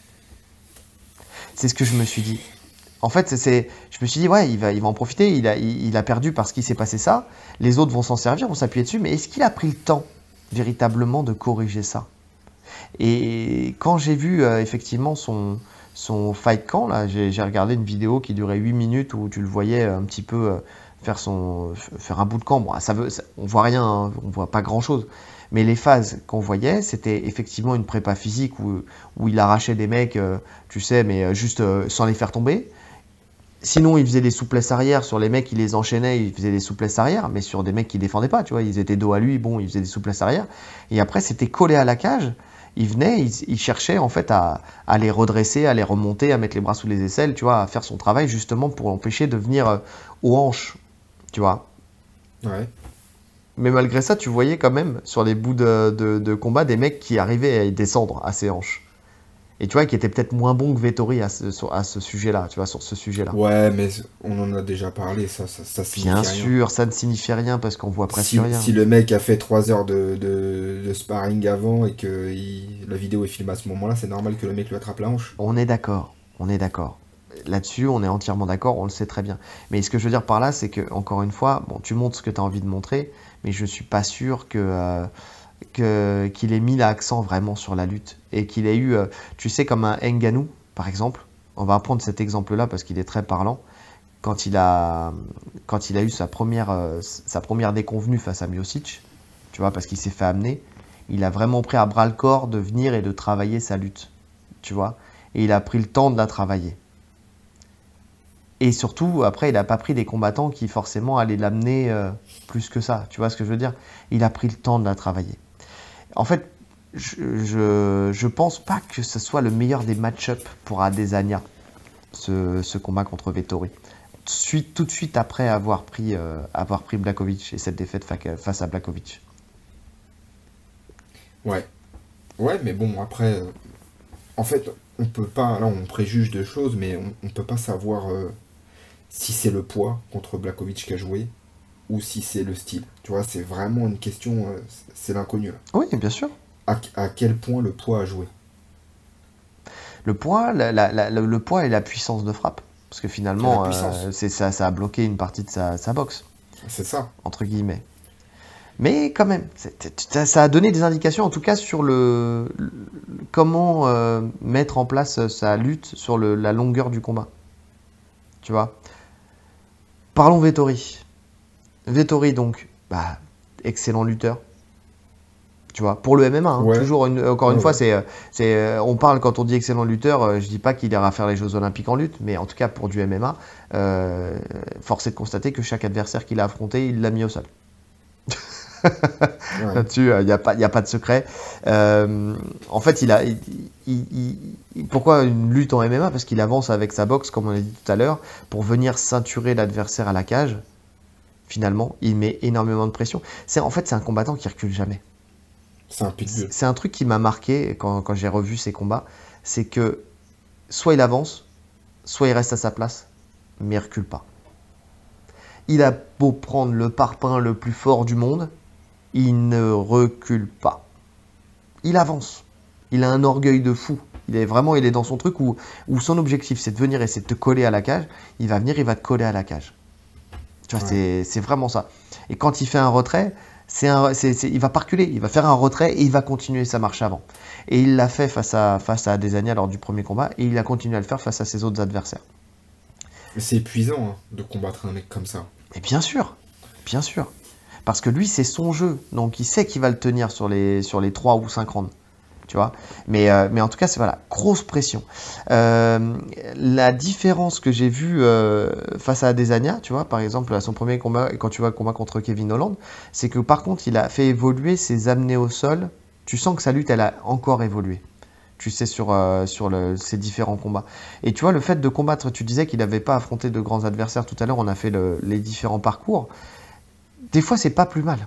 C'est ce que je me suis dit. En fait, je me suis dit, ouais, il va en profiter, il a perdu parce qu'il s'est passé ça, les autres vont s'en servir, vont s'appuyer dessus, mais est-ce qu'il a pris le temps, véritablement, de corriger ça? Et quand j'ai vu, effectivement, son fight camp, là, j'ai regardé une vidéo qui durait 8 minutes où tu le voyais un petit peu faire un bout de camp. Bon, on voit rien, hein, on voit pas grand-chose. Mais les phases qu'on voyait, c'était effectivement une prépa physique où il arrachait des mecs, tu sais, mais juste sans les faire tomber. Sinon, il faisait des souplesses arrière sur les mecs, il les enchaînait, il faisait des souplesses arrière, mais sur des mecs qui défendaient pas, tu vois, ils étaient dos à lui, bon, il faisait des souplesses arrière. Et après, c'était collé à la cage. Il venait, il cherchait en fait à les redresser, à les remonter, à mettre les bras sous les aisselles, tu vois, à faire son travail justement pour l'empêcher de venir aux hanches, tu vois. Ouais. Mais malgré ça, tu voyais quand même sur les bouts de combat des mecs qui arrivaient à y descendre à ses hanches. Et tu vois, qui étaient peut-être moins bons que Vettori à ce sujet-là, tu vois, sur ce sujet-là. Ouais, mais on en a déjà parlé, ça signifie Bien rien. sûr, ça ne signifie rien parce qu'on voit presque rien. Si le mec a fait 3 heures de sparring avant et que la vidéo est filmée à ce moment-là, c'est normal que le mec lui attrape la hanche. On est d'accord, on est d'accord. Là-dessus, on est entièrement d'accord, on le sait très bien. Mais ce que je veux dire par là, c'est que, encore une fois, bon, tu montres ce que tu as envie de montrer, mais je suis pas sûr qu'il ait mis l'accent vraiment sur la lutte. Et qu'il ait eu, tu sais, comme un Ngannou, par exemple. On va prendre cet exemple-là parce qu'il est très parlant. Quand il a eu sa première déconvenue face à Miocic, tu vois, parce qu'il s'est fait amener, il a vraiment pris à bras le corps de venir et de travailler sa lutte, tu vois. Et il a pris le temps de la travailler. Et surtout, après, il n'a pas pris des combattants qui forcément allaient l'amener plus que ça. Tu vois ce que je veux dire? Il a pris le temps de la travailler. En fait, je pense pas que ce soit le meilleur des match-up pour Adesanya, ce combat contre Vettori. Tout de suite après avoir pris Blachowicz et cette défaite face à Blachowicz. Ouais. Ouais, mais bon, après, en fait, on peut pas, là on préjuge de choses, mais on peut pas savoir si c'est le poids contre Blachowicz qui a joué ou si c'est le style. Tu vois, c'est vraiment une question, c'est l'inconnu là. Oui, bien sûr. À quel point le poids a joué? Le poids, le poids et la puissance de frappe. Parce que finalement, ça a bloqué une partie de sa boxe. C'est ça. Entre guillemets. Mais quand même, ça a donné des indications, en tout cas, sur comment mettre en place sa lutte sur la longueur du combat. Tu vois. Parlons Vettori. Vettori, donc, excellent lutteur. Tu vois, pour le MMA, hein, Ouais. toujours encore une fois, Ouais. on parle quand on dit excellent lutteur, je dis pas qu'il ira faire les Jeux Olympiques en lutte, mais en tout cas pour du MMA, force est de constater que chaque adversaire qu'il a affronté, il l'a mis au sol. Ouais. Là-dessus, il n'y a pas de secret. En fait, pourquoi une lutte en MMA? Parce qu'il avance avec sa boxe, comme on a dit tout à l'heure, pour venir ceinturer l'adversaire à la cage. Finalement, il met énormément de pression. En fait, c'est un combattant qui recule jamais. C'est un pitbull. C'est un truc qui m'a marqué quand j'ai revu ses combats, c'est que soit il avance, soit il reste à sa place, mais il recule pas. Il a beau prendre le parpaing le plus fort du monde, il ne recule pas. Il avance. Il a un orgueil de fou. Il est dans son truc où son objectif c'est de venir et c'est de te coller à la cage. Il va venir, il va te coller à la cage. Tu vois, Ouais. c'est vraiment ça. Et quand il fait un retrait, il va pas reculer, il va faire un retrait et il va continuer sa marche avant. Et il l'a fait face à Adesanya lors du premier combat et il a continué à le faire face à ses autres adversaires. Mais c'est épuisant hein, de combattre un mec comme ça. Mais bien sûr. Parce que lui, c'est son jeu. Donc il sait qu'il va le tenir sur les 3 ou 5 rounds. Tu vois, mais en tout cas, c'est voilà, grosse pression. La différence que j'ai vue face à Adesanya, tu vois, par exemple, à son premier combat, quand tu vois le combat contre Kevin Holland, c'est que par contre, il a fait évoluer ses amenés au sol. Tu sens que sa lutte, elle a encore évolué. Tu sais, ces différents combats. Et tu vois, le fait de combattre, tu disais qu'il n'avait pas affronté de grands adversaires tout à l'heure, on a fait les différents parcours. Des fois, c'est pas plus mal.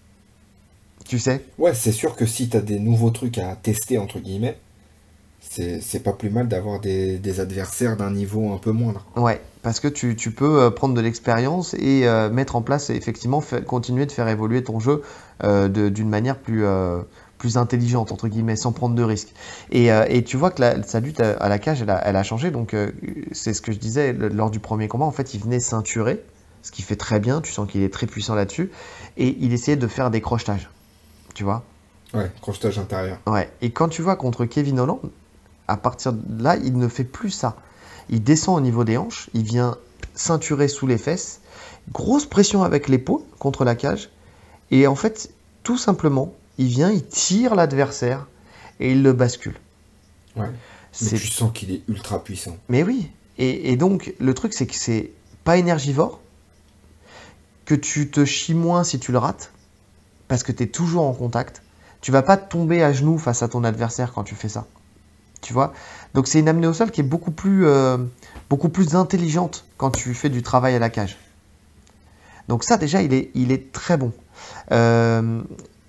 Tu sais, Ouais, c'est sûr que si t'as des nouveaux trucs à tester, entre guillemets, c'est pas plus mal d'avoir des adversaires d'un niveau un peu moindre. ouais, parce que tu peux prendre de l'expérience et mettre en place, et effectivement, continuer de faire évoluer ton jeu d'une manière plus intelligente, entre guillemets, sans prendre de risques. Et tu vois que sa lutte à la cage, elle a changé. Donc, c'est ce que je disais lors du premier combat. En fait, il venait ceinturer, ce qui fait très bien. Tu sens qu'il est très puissant là-dessus. Et il essayait de faire des crochetages, tu vois. Ouais, crochetage intérieur. Ouais. Et quand tu vois contre Kevin Holland, à partir de là, il ne fait plus ça. Il descend au niveau des hanches, il vient ceinturer sous les fesses, grosse pression avec l'épaule contre la cage, et en fait, tout simplement, il vient, il tire l'adversaire et il le bascule. Ouais. Mais C'est... tu sens qu'il est ultra puissant. Mais oui, et donc le truc c'est que c'est pas énergivore, que tu te chies moins si tu le rates, parce que tu es toujours en contact. Tu vas pas tomber à genoux face à ton adversaire quand tu fais ça. Tu vois. Donc c'est une amenée au sol qui est beaucoup plus intelligente quand tu fais du travail à la cage. Donc ça déjà il est très bon. Euh,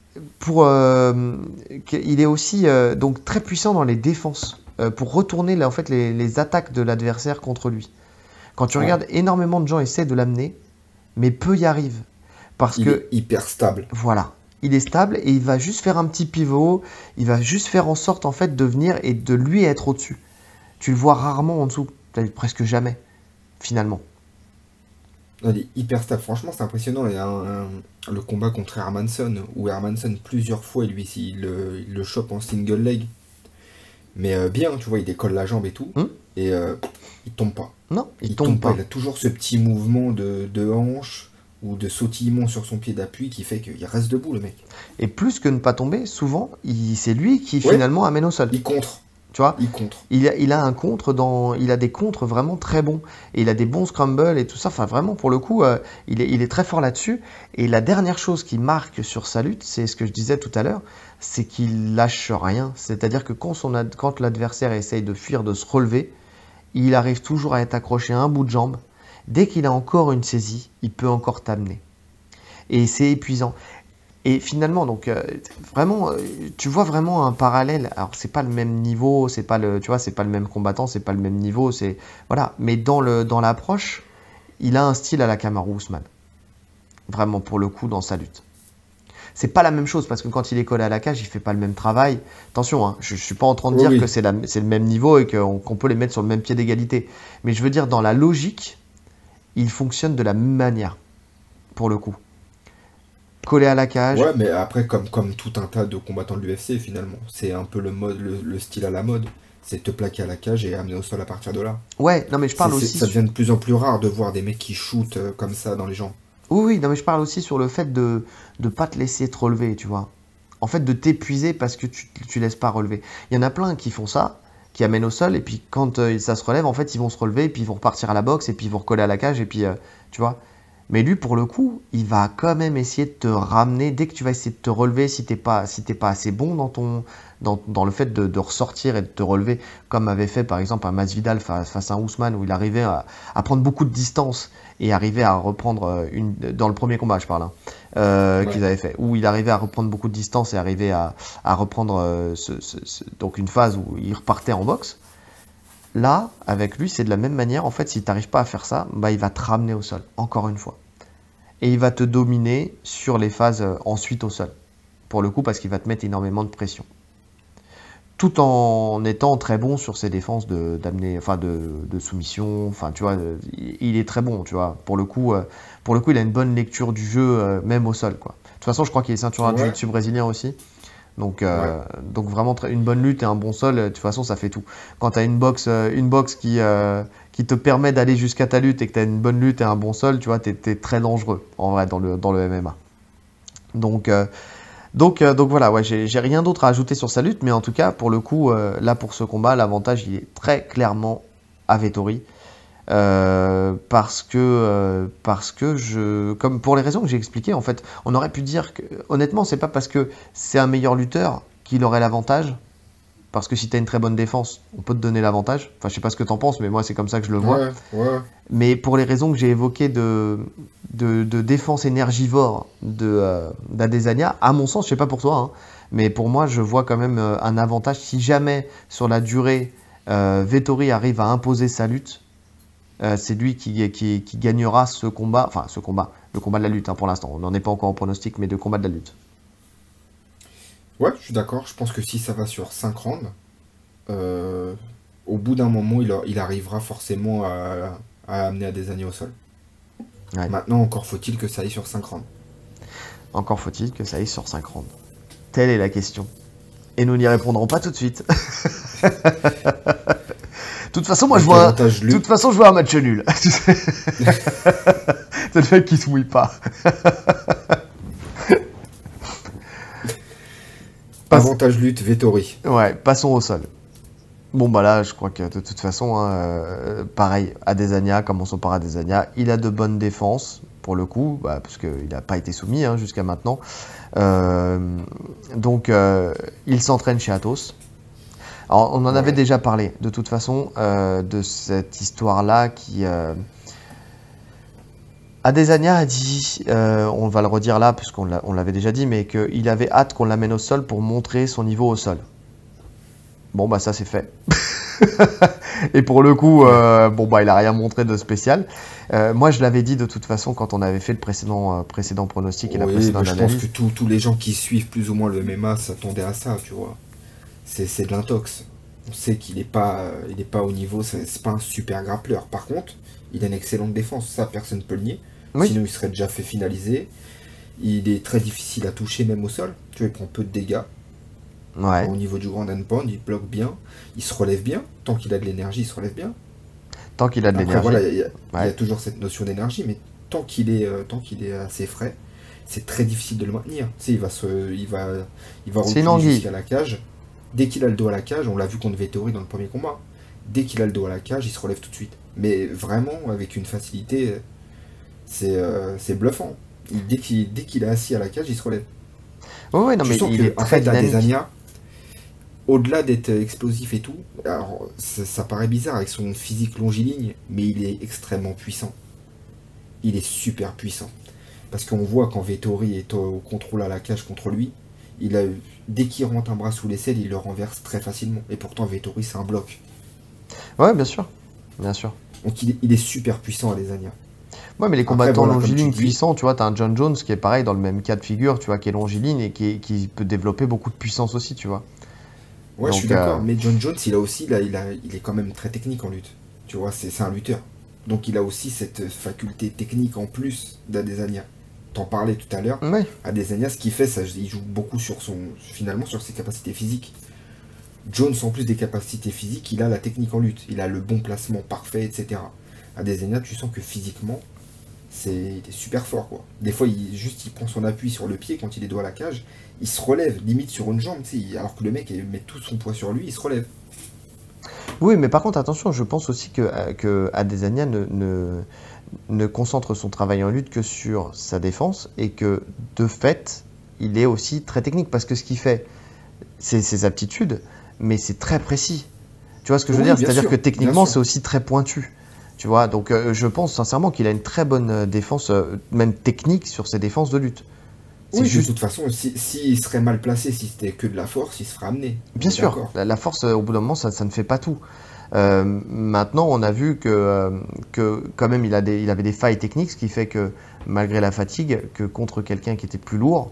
il est aussi donc très puissant dans les défenses pour retourner là, en fait les attaques de l'adversaire contre lui. Quand tu Ouais. regardes, énormément de gens essaient de l'amener, mais peu y arrivent parce Il est que hyper stable. voilà, il est stable et il va juste faire un petit pivot, il va juste faire en sorte en fait de venir et de lui être au-dessus. Tu le vois rarement en dessous, presque jamais, finalement. Il est hyper stable. Franchement, c'est impressionnant. Il y a le combat contre Hermanson, où Hermanson, plusieurs fois, lui, il le chope en single leg. Mais bien, tu vois, il décolle la jambe et tout. Hum. Et il tombe pas. Non, il Il tombe tombe pas. pas. Il a toujours ce petit mouvement de hanche ou de sautillement sur son pied d'appui qui fait qu'il reste debout, le mec. Et plus que ne pas tomber, souvent, c'est lui qui Ouais, finalement amène au sol. il contre. Tu vois, Il contre. il a des contres vraiment très bons. Et il a des bons scrambles et tout ça. Enfin, vraiment, pour le coup, il est très fort là-dessus. Et la dernière chose qui marque sur sa lutte, c'est ce que je disais tout à l'heure, c'est qu'il lâche rien. C'est-à-dire que quand l'adversaire essaye de fuir, de se relever, il arrive toujours à être accroché à un bout de jambe. Dès qu'il a encore une saisie, il peut encore t'amener. Et c'est épuisant. Et finalement, donc vraiment, tu vois vraiment un parallèle. Alors c'est pas le même niveau, c'est pas le, tu vois, c'est pas le même combattant, c'est pas le même niveau, c'est voilà. Mais dans l'approche, il a un style à la Kamaru Usman. Vraiment pour le coup dans sa lutte. C'est pas la même chose parce que quand il est collé à la cage, il fait pas le même travail. Attention, hein, je suis pas en train de Oui, dire que oui. c'est le même niveau et qu'on peut les mettre sur le même pied d'égalité. Mais je veux dire dans la logique, il fonctionne de la même manière pour le coup. Collé à la cage. Ouais, mais après, comme tout un tas de combattants de l'UFC, finalement, c'est un peu le mode, le style à la mode. C'est te plaquer à la cage et amener au sol à partir de là. Ouais, non mais je parle aussi Ça devient de plus en plus rare de voir des mecs qui shootent comme ça dans les gens. oui, oui, non, mais je parle aussi sur le fait de ne pas te laisser te relever, tu vois. En fait, de t'épuiser parce que tu laisses pas relever. Il y en a plein qui font ça, qui amènent au sol, et puis quand ça se relève, en fait, ils vont se relever, et puis ils vont repartir à la boxe, et puis ils vont recoller à la cage, et puis, tu vois. Mais lui, pour le coup, il va quand même essayer de te ramener, dès que tu vas essayer de te relever, si t'es pas assez bon dans le fait de ressortir et de te relever, comme avait fait par exemple un Masvidal face à un Ousmane, où il arrivait à prendre beaucoup de distance, et arrivait à reprendre dans le premier combat, je parle, hein, qu'ils Ouais. avaient fait, où il arrivait à reprendre beaucoup de distance et arrivait à reprendre donc une phase où il repartait en boxe. Là, avec lui, c'est de la même manière. En fait, si tu n'arrives pas à faire ça, bah, il va te ramener au sol, encore une fois. Et il va te dominer sur les phases ensuite au sol. Pour le coup, parce qu'il va te mettre énormément de pression. tout en étant très bon sur ses défenses de soumission. Enfin, tu vois, il est très bon, tu vois. Pour le coup, il a une bonne lecture du jeu, même au sol, quoi. De toute façon, je crois qu'il est ceinture de Ouais, jiu-jitsu brésilien aussi. Donc, ouais. donc vraiment une bonne lutte et un bon sol, de toute façon, ça fait tout. Quand tu as une boxe qui te permet d'aller jusqu'à ta lutte et que tu as une bonne lutte et un bon sol, tu vois, tu es très dangereux, en vrai, dans le MMA. Donc, donc voilà, ouais, j'ai rien d'autre à ajouter sur sa lutte, mais en tout cas, pour le coup, là, pour ce combat, l'avantage, il est très clairement à Vettori. Parce que comme pour les raisons que j'ai expliquées, en fait, on aurait pu dire que, honnêtement, c'est pas parce que c'est un meilleur lutteur qu'il aurait l'avantage, parce que si tu as une très bonne défense, on peut te donner l'avantage. Enfin, je sais pas ce que tu en penses, mais moi, c'est comme ça que je le vois. Ouais, ouais. Mais pour les raisons que j'ai évoquées de défense énergivore d'Adesanya, à mon sens, je sais pas pour toi, hein, mais pour moi, je vois quand même un avantage. Si jamais, sur la durée, Vettori arrive à imposer sa lutte, c'est lui qui gagnera ce combat, enfin ce combat, le combat de la lutte, hein, pour l'instant. On n'en est pas encore en pronostic, mais de combat de la lutte. Ouais, je suis d'accord. Je pense que si ça va sur 5 rounds, euh, au bout d'un moment, il arrivera forcément à amener Adesanya au sol. Ouais. Maintenant, encore faut-il que ça aille sur 5 rounds. Encore faut-il que ça aille sur 5 rounds. Telle est la question. Et nous n'y répondrons pas tout de suite. De toute façon, Donc, avantage de toute lutte. façon, je vois un match nul. C'est le mec qui se mouille pas. Passe- Avantage lutte, Vettori. Ouais, passons au sol. Bon, bah là, je crois que de toute façon, hein, pareil, Adesanya, commençons par Adesanya. Il a de bonnes défenses, pour le coup, bah, parce qu'il n'a pas été soumis, hein, jusqu'à maintenant. Euh, donc, il s'entraîne chez Athos. Alors, on en avait Ouais. déjà parlé, de toute façon, de cette histoire-là qui... Adesanya a dit, on va le redire là, on l'avait déjà dit, mais qu'il avait hâte qu'on l'amène au sol pour montrer son niveau au sol. Bon, bah ça c'est fait. Et pour le coup, Ouais. bon, bah il a rien montré de spécial. Moi, je l'avais dit de toute façon quand on avait fait le précédent pronostic et la Oui, bah, précédente je pense que analyse. tous les gens qui suivent plus ou moins le MMA s'attendaient à ça, tu vois. C'est de l'intox. On sait qu'il est pas au niveau, c'est pas un super grappleur. Par contre, il a une excellente défense, ça personne ne peut le nier. Oui, Sinon, il serait déjà fait finaliser. Il est très difficile à toucher, même au sol. Tu vois, il prend peu de dégâts. ouais. Au niveau du grand and pound, il bloque bien. Il se relève bien. Tant qu'il a de l'énergie, il se relève bien. Tant qu'il a de Après, l'énergie. voilà, il y a Ouais. toujours cette notion d'énergie, mais tant qu'il est assez frais, c'est très difficile de le maintenir. Tu sais, il va C'est une reculer anguille. jusqu'à la cage. Dès qu'il a le dos à la cage, on l'a vu contre Vettori dans le premier combat. Dès qu'il a le dos à la cage, il se relève tout de suite. Mais vraiment, avec une facilité, c'est bluffant. Dès qu'il est assis à la cage, il se relève. Oui, oui, non, Tu mais sens il que, est en très fait, dynamique. Adesanya, au-delà d'être explosif et tout, alors ça paraît bizarre avec son physique longiligne, mais il est extrêmement puissant. Il est super puissant. Parce qu'on voit quand Vettori est au contrôle à la cage contre lui, il a, dès qu'il rentre un bras sous l'aisselle, il le renverse très facilement. Et pourtant, Vettori, c'est un bloc. Ouais, bien sûr. Bien sûr. Donc il est super puissant, Adesanya. Ouais, mais les Après, combattants voilà, comme tu longilignes dis, puissants, tu vois, t'as un John Jones qui est pareil dans le même cas de figure, tu vois, qui est longiligne et qui peut développer beaucoup de puissance aussi, tu vois. ouais, je suis Donc, d'accord. Mais John Jones, il a aussi, là, il est quand même très technique en lutte. Tu vois, c'est un lutteur. Donc il a aussi cette faculté technique en plus d'Adesanya. T'en parlais tout à l'heure. ouais. Adesanya, ce qu'il fait, il joue beaucoup finalement sur ses capacités physiques. Jones, en plus des capacités physiques, il a la technique en lutte. Il a le bon placement parfait, etc. Adesanya, tu sens que physiquement, il est super fort, quoi. Des fois, il prend son appui sur le pied quand il est dos à la cage. Il se relève, limite sur une jambe, tu sais, alors que le mec met tout son poids sur lui, il se relève. Oui, mais par contre, attention, je pense aussi que Adesanya ne concentre son travail en lutte que sur sa défense et que, de fait, il est aussi très technique parce que ce qu'il fait, c'est ses aptitudes, mais c'est très précis. Tu vois ce que je veux Oui, dire? bien C'est-à-dire que sûr, bien techniquement, sûr. c'est aussi très pointu. Tu vois, donc je pense sincèrement qu'il a une très bonne défense, même technique, sur ses défenses de lutte. C'est Oui, de juste, toute façon, s'il serait mal placé, si c'était que de la force, il se ferait amener. On bien est sûr, d'accord. la force, au bout d'un moment, ça ne fait pas tout. Maintenant, on a vu que quand même, il avait des failles techniques, ce qui fait que malgré la fatigue, que contre quelqu'un qui était plus lourd,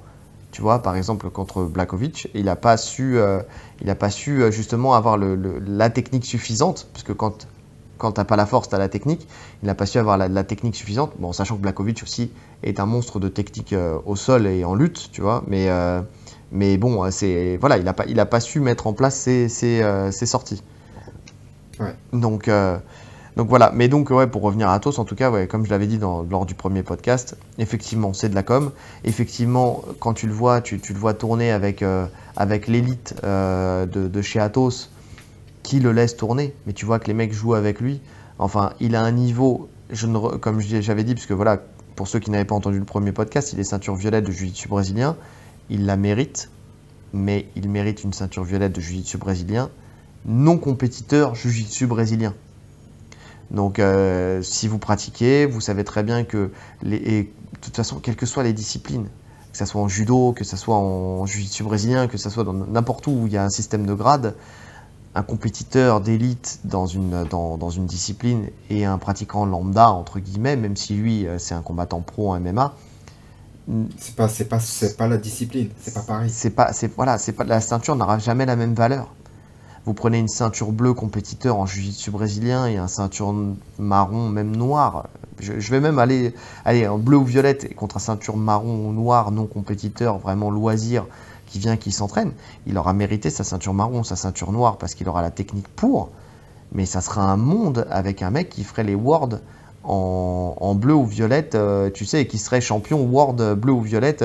Tu vois, par exemple, contre Blachowicz, il n'a pas su, justement avoir la technique suffisante, parce que quand tu n'as pas la force, tu as la technique. Il n'a pas su avoir la technique suffisante, bon, sachant que Blachowicz aussi est un monstre de technique au sol et en lutte, tu vois, mais bon, voilà, il a pas su mettre en place ses sorties. Ouais. Donc voilà, mais donc ouais, pour revenir à Athos, en tout cas, ouais, comme je l'avais dit lors du premier podcast, effectivement c'est de la com. Effectivement, quand tu le vois, tu le vois tourner avec l'élite de chez Athos qui le laisse tourner, mais tu vois que les mecs jouent avec lui. Enfin, il a un niveau, comme j'avais dit, parce que voilà, pour ceux qui n'avaient pas entendu le premier podcast, il est ceinture violette de jiu-jitsu brésilien, il la mérite, mais il mérite une ceinture violette de jiu-jitsu brésilien, non compétiteur jiu-jitsu brésilien. Donc, si vous pratiquez, vous savez très bien que, de toute façon, quelles que soient les disciplines, que ce soit en judo, que ce soit en jiu-jitsu brésilien, que ce soit dans n'importe où il y a un système de grade, un compétiteur d'élite dans une discipline et un pratiquant lambda, entre guillemets, même si lui, c'est un combattant pro en MMA, c'est pas la discipline, c'est pas pareil. La ceinture n'aura jamais la même valeur. Vous prenez une ceinture bleue compétiteur en jiu-jitsu brésilien et un ceinture marron, même noire. Je vais même aller en bleu ou violette et contre un ceinture marron ou noire non compétiteur, vraiment loisir, qui s'entraîne. Il aura mérité sa ceinture marron, sa ceinture noire parce qu'il aura la technique pour. Mais ça sera un monde avec un mec qui ferait les worlds en bleu ou violette, tu sais, et qui serait champion world bleu ou violette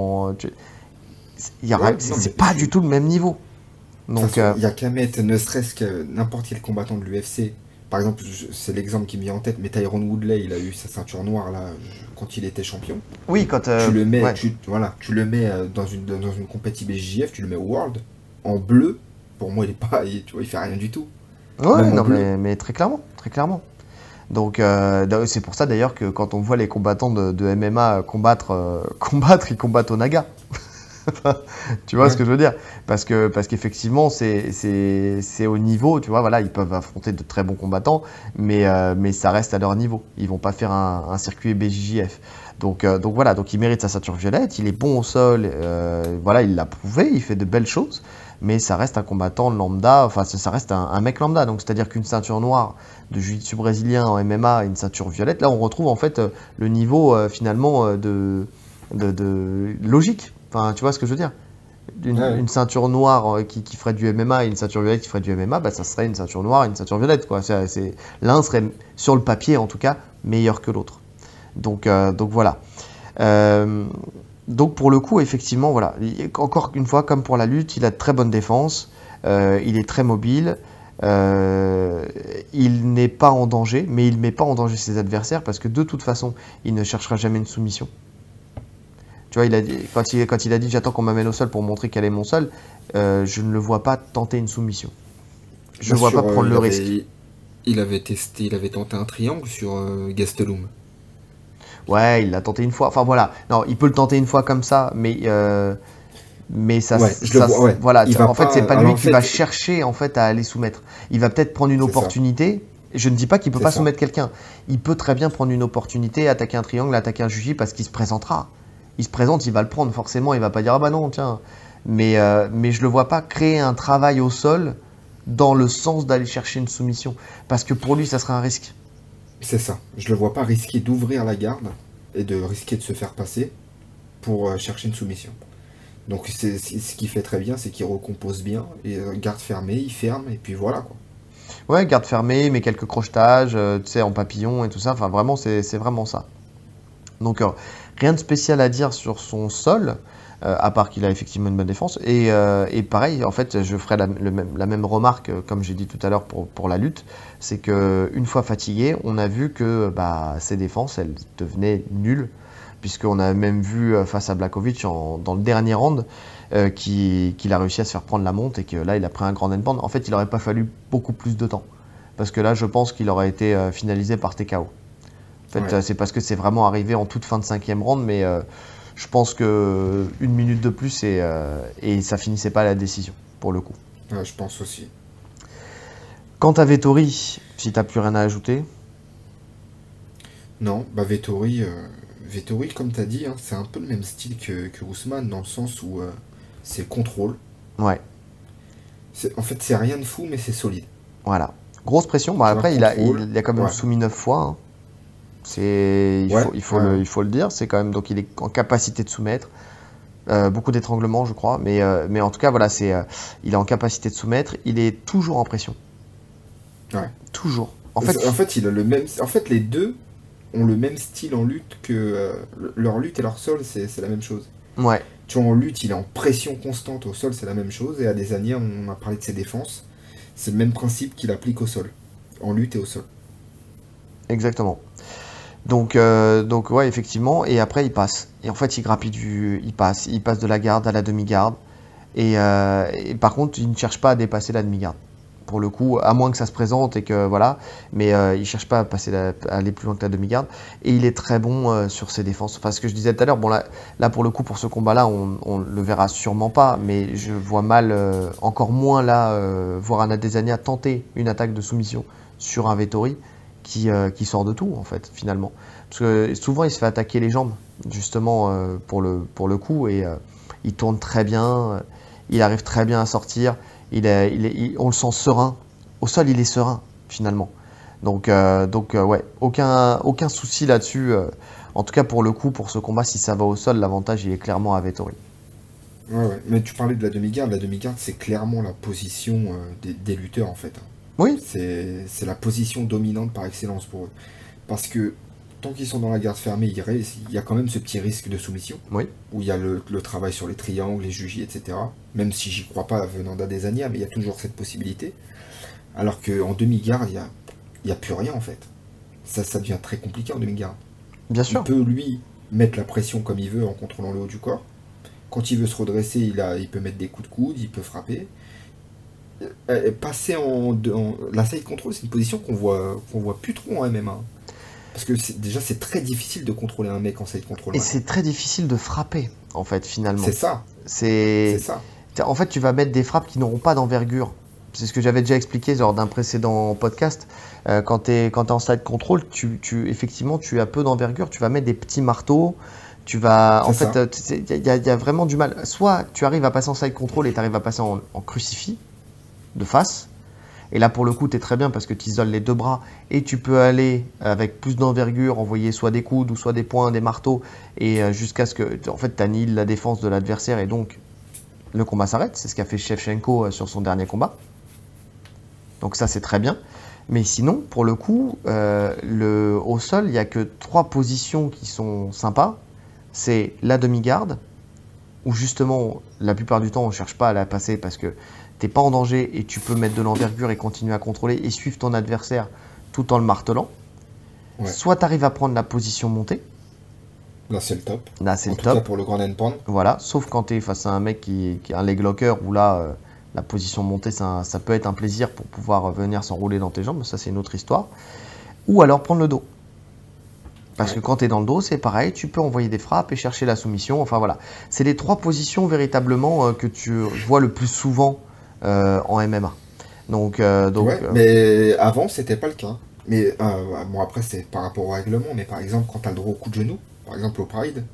c'est pas du tout le même niveau. Donc, il n'y a qu'à mettre, ne serait-ce que n'importe quel combattant de l'UFC. Par exemple, c'est l'exemple qui me vient en tête, mais Tyron Woodley, il a eu sa ceinture noire là quand il était champion. Oui, quand tu le mets, tu le mets dans une compétition BJJF, tu le mets au World en bleu. Pour moi, il fait rien du tout. Ouais, non, mais très clairement, très clairement. Donc c'est pour ça d'ailleurs que quand on voit les combattants de MMA combattre, ils combattent au Naga. Tu vois ce que je veux dire, parce qu'effectivement c'est au niveau, tu vois, voilà, ils peuvent affronter de très bons combattants, mais ça reste à leur niveau. Ils vont pas faire un circuit BJJF. Donc voilà, donc il mérite sa ceinture violette, il est bon au sol, voilà, il l'a prouvé, il fait de belles choses, mais ça reste un combattant lambda, enfin ça reste un mec lambda. Donc c'est-à-dire qu'une ceinture noire de jiu-jitsu brésilien en MMA et une ceinture violette, là on retrouve en fait le niveau finalement de logique. Enfin, tu vois ce que je veux dire? Une ceinture noire qui ferait du MMA et une ceinture violette qui ferait du MMA, bah, ça serait une ceinture noire et une ceinture violette, quoi. L'un serait, sur le papier en tout cas, meilleur que l'autre. Donc voilà. Donc pour le coup, effectivement, voilà. Encore une fois, comme pour la lutte, il a de très bonnes défenses, il est très mobile, il n'est pas en danger, mais il ne met pas en danger ses adversaires parce que de toute façon, il ne cherchera jamais une soumission. Tu vois, quand il a dit j'attends qu'on m'amène au sol pour montrer quel est mon sol, je ne le vois pas tenter une soumission. Je ne vois pas prendre le risque. Il avait tenté un triangle sur Gastelum. Ouais, il l'a tenté une fois. Enfin voilà, non, il peut le tenter une fois comme ça, mais ça, voilà. En fait, c'est pas lui qui va chercher en fait à aller soumettre. Il va peut-être prendre une opportunité. Je ne dis pas qu'il peut pas soumettre quelqu'un. Il peut très bien prendre une opportunité, attaquer un triangle, attaquer un juji parce qu'il se présentera. Il se présente, il va le prendre forcément, il va pas dire ah bah non tiens. Mais je le vois pas créer un travail au sol dans le sens d'aller chercher une soumission, parce que pour lui ça serait un risque. C'est ça. Je le vois pas risquer d'ouvrir la garde et de risquer de se faire passer pour chercher une soumission. Donc ce qu'il fait très bien, c'est qu'il recompose bien et garde fermée, il ferme et puis voilà quoi. Ouais, garde fermée, mais quelques crochetages, tu sais, en papillon et tout ça. Enfin vraiment c'est vraiment ça. Donc rien de spécial à dire sur son sol, à part qu'il a effectivement une bonne défense. Et pareil, en fait, je ferai la même remarque, comme j'ai dit tout à l'heure pour la lutte, c'est qu'une fois fatigué, on a vu que ses défenses, elles devenaient nulles, puisqu'on a même vu face à Blachowicz dans le dernier round qu'il a réussi à se faire prendre la monte et que là, il a pris un grand endband. En fait, il n'aurait pas fallu beaucoup plus de temps, parce que là, je pense qu'il aurait été finalisé par TKO. En fait, c'est parce que c'est vraiment arrivé en toute fin de 5e round, mais je pense que une minute de plus et ça finissait pas à la décision, pour le coup. Ouais, je pense aussi. Quant à Vettori, si t'as plus rien à ajouter. Non, Vettori, Vettori, comme tu as dit, hein, c'est un peu le même style que Ousmane, dans le sens où c'est contrôle. Ouais, En fait, c'est rien de fou, mais c'est solide. voilà. Grosse pression. Bon, Tu vois, après, contrôle. il a quand même Ouais. soumis 9 fois, hein. Ouais. Il faut le dire. C'est quand même, donc il est en capacité de soumettre. Beaucoup d'étranglements, je crois. Mais en tout cas, voilà, il est en capacité de soumettre. Il est toujours en pression. Ouais. Toujours. En fait, En fait, il a le même. En fait, les deux ont le même style en lutte que leur lutte et leur sol, c'est la même chose. ouais, Tu vois, en lutte, il est en pression constante au sol, c'est la même chose. Et à des années, on a parlé de ses défenses. C'est le même principe qu'il applique au sol, en lutte et au sol. exactement. Donc ouais, effectivement. Et après, il passe. Et en fait, il grappille il passe. Il passe de la garde à la demi-garde. Et par contre, il ne cherche pas à dépasser la demi-garde. Pour le coup, à moins que ça se présente et que voilà, mais il cherche pas à aller plus loin que la demi-garde. Et il est très bon sur ses défenses. Enfin, ce que je disais tout à l'heure, bon là pour le coup, pour ce combat-là, on le verra sûrement pas, mais je vois mal, encore moins là, voir un Adesanya tenter une attaque de soumission sur un Vettori qui sort de tout en fait finalement. Parce que souvent il se fait attaquer les jambes justement pour le coup et il tourne très bien, il arrive très bien à sortir. On le sent serein. Au sol, il est serein, finalement. Donc ouais, aucun souci là-dessus. En tout cas, pour le coup, pour ce combat, si ça va au sol, l'avantage, il est clairement à Vettori. Ouais, ouais. Mais tu parlais de la demi-garde. La demi-garde, c'est clairement la position des lutteurs, en fait. Oui, C'est la position dominante par excellence pour eux. Parce que tant qu'ils sont dans la garde fermée, il y a quand même ce petit risque de soumission, oui, où il y a le travail sur les triangles, les jujis, etc. Même si j'y crois pas venant d'Adesanya, mais il y a toujours cette possibilité. Alors qu'en demi-garde, il y a plus rien, en fait. Ça devient très compliqué en demi-garde. bien Il sûr. peut, lui, mettre la pression comme il veut en contrôlant le haut du corps. Quand il veut se redresser, il peut mettre des coups de coude, il peut frapper. Passer la side control, c'est une position qu'on voit plus trop en MMA. Parce que déjà, c'est très difficile de contrôler un mec en side control Et maintenant. c'est très difficile de frapper, en fait, finalement. C'est ça, c'est C'est, ça. En fait, tu vas mettre des frappes qui n'auront pas d'envergure. C'est ce que j'avais déjà expliqué lors d'un précédent podcast. Quand tu es en side control, effectivement, tu as peu d'envergure. Tu vas mettre des petits marteaux. En C'est fait, ça. il y a vraiment du mal. Soit tu arrives à passer en side control et tu arrives à passer en crucifix de face. Et là, pour le coup, tu es très bien parce que tu isoles les deux bras et tu peux aller avec plus d'envergure, envoyer soit des coudes ou soit des poings, des marteaux, et jusqu'à ce que en fait, tu annihiles la défense de l'adversaire et donc le combat s'arrête. C'est ce qu'a fait Shevchenko sur son dernier combat. Donc ça, c'est très bien. Mais sinon, pour le coup, au sol, il n'y a que 3 positions qui sont sympas. C'est la demi-garde, où justement, la plupart du temps, on ne cherche pas à la passer parce que tu n'es pas en danger et tu peux mettre de l'envergure et continuer à contrôler et suivre ton adversaire tout en le martelant. Ouais. Soit tu arrives à prendre la position montée, Là, c'est le top. là c'est En le tout cas, top. pour le grand end pound. Voilà, sauf quand tu es face à un mec qui a un leg locker où là, la position montée, ça peut être un plaisir pour pouvoir venir s'enrouler dans tes jambes, ça c'est une autre histoire. Ou alors prendre le dos. Parce que quand tu es dans le dos, c'est pareil, tu peux envoyer des frappes et chercher la soumission. Enfin voilà, c'est les 3 positions véritablement que tu vois le plus souvent en MMA. Ouais, mais avant, c'était pas le cas. Mais bon, après, c'est par rapport au règlement. Mais par exemple, quand tu as le droit au coup de genou, par exemple au Pride,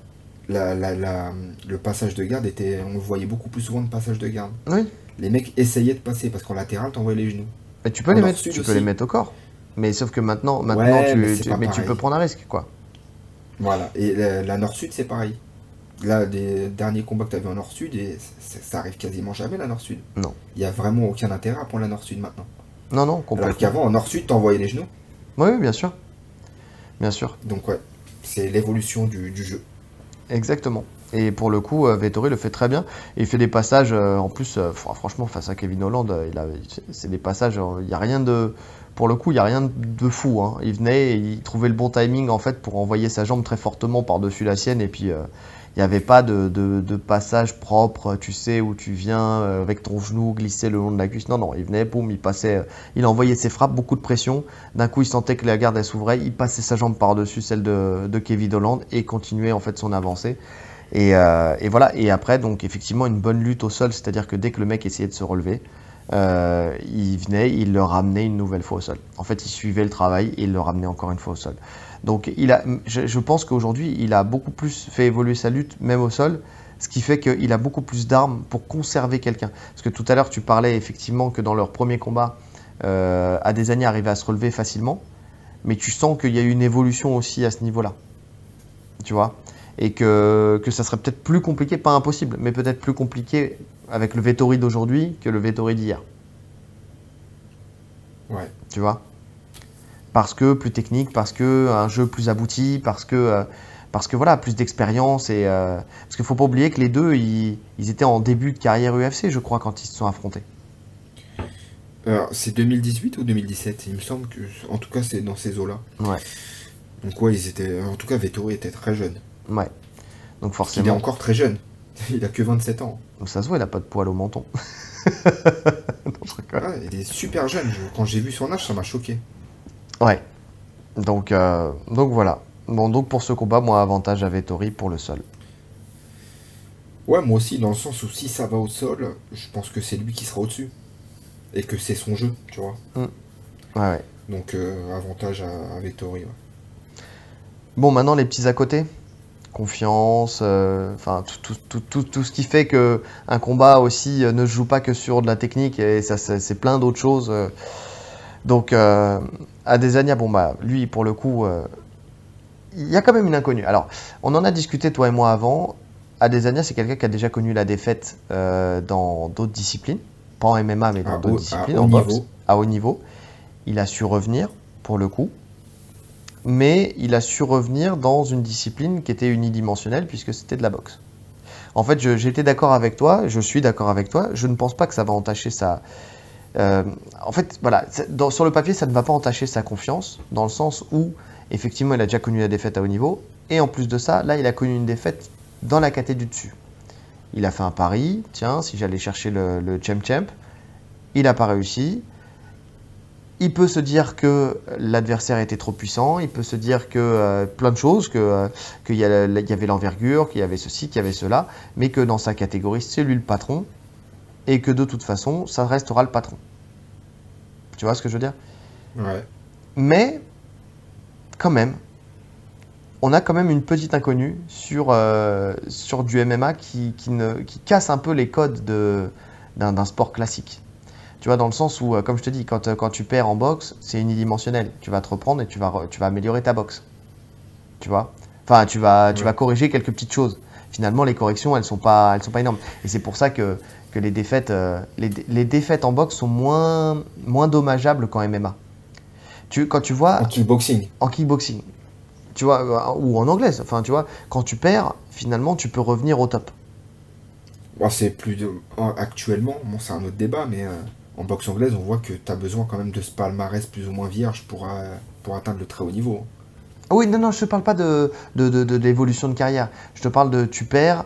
le passage de garde on le voyait beaucoup plus souvent de passage de garde. oui, Les mecs essayaient de passer parce qu'en latéral, t'envoyais les genoux. mais tu peux En les nord mettre, sud tu peux les aussi. mettre au corps. Mais sauf que maintenant Ouais, mais c'est pas mais tu peux pareil. prendre un risque quoi. Voilà. Et la nord-sud, c'est pareil. Là, des derniers combats que tu as vu en nord-sud, et ça arrive quasiment jamais la nord-sud. Non, Il y a vraiment aucun intérêt à prendre la nord-sud maintenant. non, Alors complètement. qu'avant, en nord-sud, t'envoyais les genoux. Oui, oui, bien sûr, bien sûr. Donc ouais, c'est l'évolution du jeu. Exactement. Et pour le coup, Vettori le fait très bien. Et il fait des passages, en plus, franchement, face à Kevin Holland, c'est des passages, il y a rien de... Pour le coup, il n'y a rien de fou, hein. Il venait et il trouvait le bon timing en fait pour envoyer sa jambe très fortement par-dessus la sienne. Et puis, il n'y avait pas de passage propre, tu sais, où tu viens avec ton genou glisser le long de la cuisse. Non, non, il venait, boum, il passait, il envoyait ses frappes, beaucoup de pression. D'un coup, il sentait que la garde elle s'ouvrait, il passait sa jambe par-dessus celle de Kevin Holland et continuait en fait son avancée. Et voilà. Et après, donc effectivement, une bonne lutte au sol, c'est-à-dire que dès que le mec essayait de se relever, il venait, il le ramenait une nouvelle fois au sol. En fait, il suivait le travail et il le ramenait encore une fois au sol. Donc, je pense qu'aujourd'hui, il a beaucoup plus fait évoluer sa lutte, même au sol, ce qui fait qu'il a beaucoup plus d'armes pour conserver quelqu'un. Parce que tout à l'heure, tu parlais effectivement que dans leur premier combat, Adesanya arrivait à se relever facilement, mais tu sens qu'il y a eu une évolution aussi à ce niveau-là. Tu vois, et que ça serait peut-être plus compliqué, pas impossible, mais peut-être plus compliqué avec le Vettori d'aujourd'hui que le Vettori d'hier. Ouais. Tu vois, parce que plus technique, parce que un jeu plus abouti, parce que voilà, plus d'expérience et parce qu'il faut pas oublier que les deux, ils étaient en début de carrière UFC, je crois, quand ils se sont affrontés. Alors, c'est 2018 ou 2017? Il me semble que, en tout cas, c'est dans ces eaux-là. Ouais, Donc ouais, ils étaient. En tout cas, Vettori était très jeune. ouais. Donc Il est forcément, encore très jeune. Il a que 27 ans. ça se voit, il a pas de poil au menton. Non, je rigole. Ouais, il est super jeune. Quand j'ai vu son âge, ça m'a choqué. Ouais. Donc voilà. Bon, donc pour ce combat, moi, avantage à Vettori pour le sol. Ouais, moi aussi, dans le sens où si ça va au sol, je pense que c'est lui qui sera au-dessus. Et que c'est son jeu, tu vois. Ouais, ouais. Donc avantage à Vettori. Ouais. Bon, maintenant les petits à côté. Confiance, enfin tout ce qui fait que un combat aussi ne se joue pas que sur de la technique et ça c'est plein d'autres choses. Donc Adesanya, bon bah lui pour le coup, il y a quand même une inconnue. Alors on en a discuté toi et moi avant. Adesanya c'est quelqu'un qui a déjà connu la défaite dans d'autres disciplines, pas en MMA mais dans d'autres disciplines, haut en boxe, niveau. à haut niveau. Il a su revenir pour le coup. Mais il a su revenir dans une discipline qui était unidimensionnelle puisque c'était de la boxe. En fait, j'étais d'accord avec toi, je suis d'accord avec toi, je ne pense pas que ça va entacher sa... en fait, voilà, sur le papier, ça ne va pas entacher sa confiance, dans le sens où, effectivement, il a déjà connu la défaite à haut niveau, et en plus de ça, là, il a connu une défaite dans la caté du dessus. Il a fait un pari, tiens, si j'allais chercher le champ, il n'a pas réussi. Il peut se dire que l'adversaire était trop puissant, il peut se dire que plein de choses, qu'il y avait l'envergure, qu'il y avait ceci, qu'il y avait cela, mais que dans sa catégorie, c'est lui le patron, et que de toute façon, ça restera le patron. Tu vois ce que je veux dire? Ouais. Mais, quand même, on a quand même une petite inconnue sur du MMA qui casse un peu les codes d'un sport classique. Tu vois, dans le sens où, comme je te dis, quand tu perds en boxe, c'est unidimensionnel. Tu vas te reprendre et tu vas améliorer ta boxe. Tu vois? Enfin, tu vas corriger quelques petites choses. Finalement, les corrections, elles sont pas énormes. Et c'est pour ça que les défaites, les défaites en boxe sont moins dommageables qu'en MMA. Quand tu vois... En kickboxing. En kickboxing. Tu vois, ou en anglaise. Enfin, tu vois, quand tu perds, finalement, tu peux revenir au top. Bon, actuellement, bon, c'est un autre débat, mais en boxe anglaise, on voit que tu as besoin quand même de ce palmarès plus ou moins vierge pour atteindre le très haut niveau. Oui, non, je te parle pas de l'évolution de carrière. Je te parle de tu perds.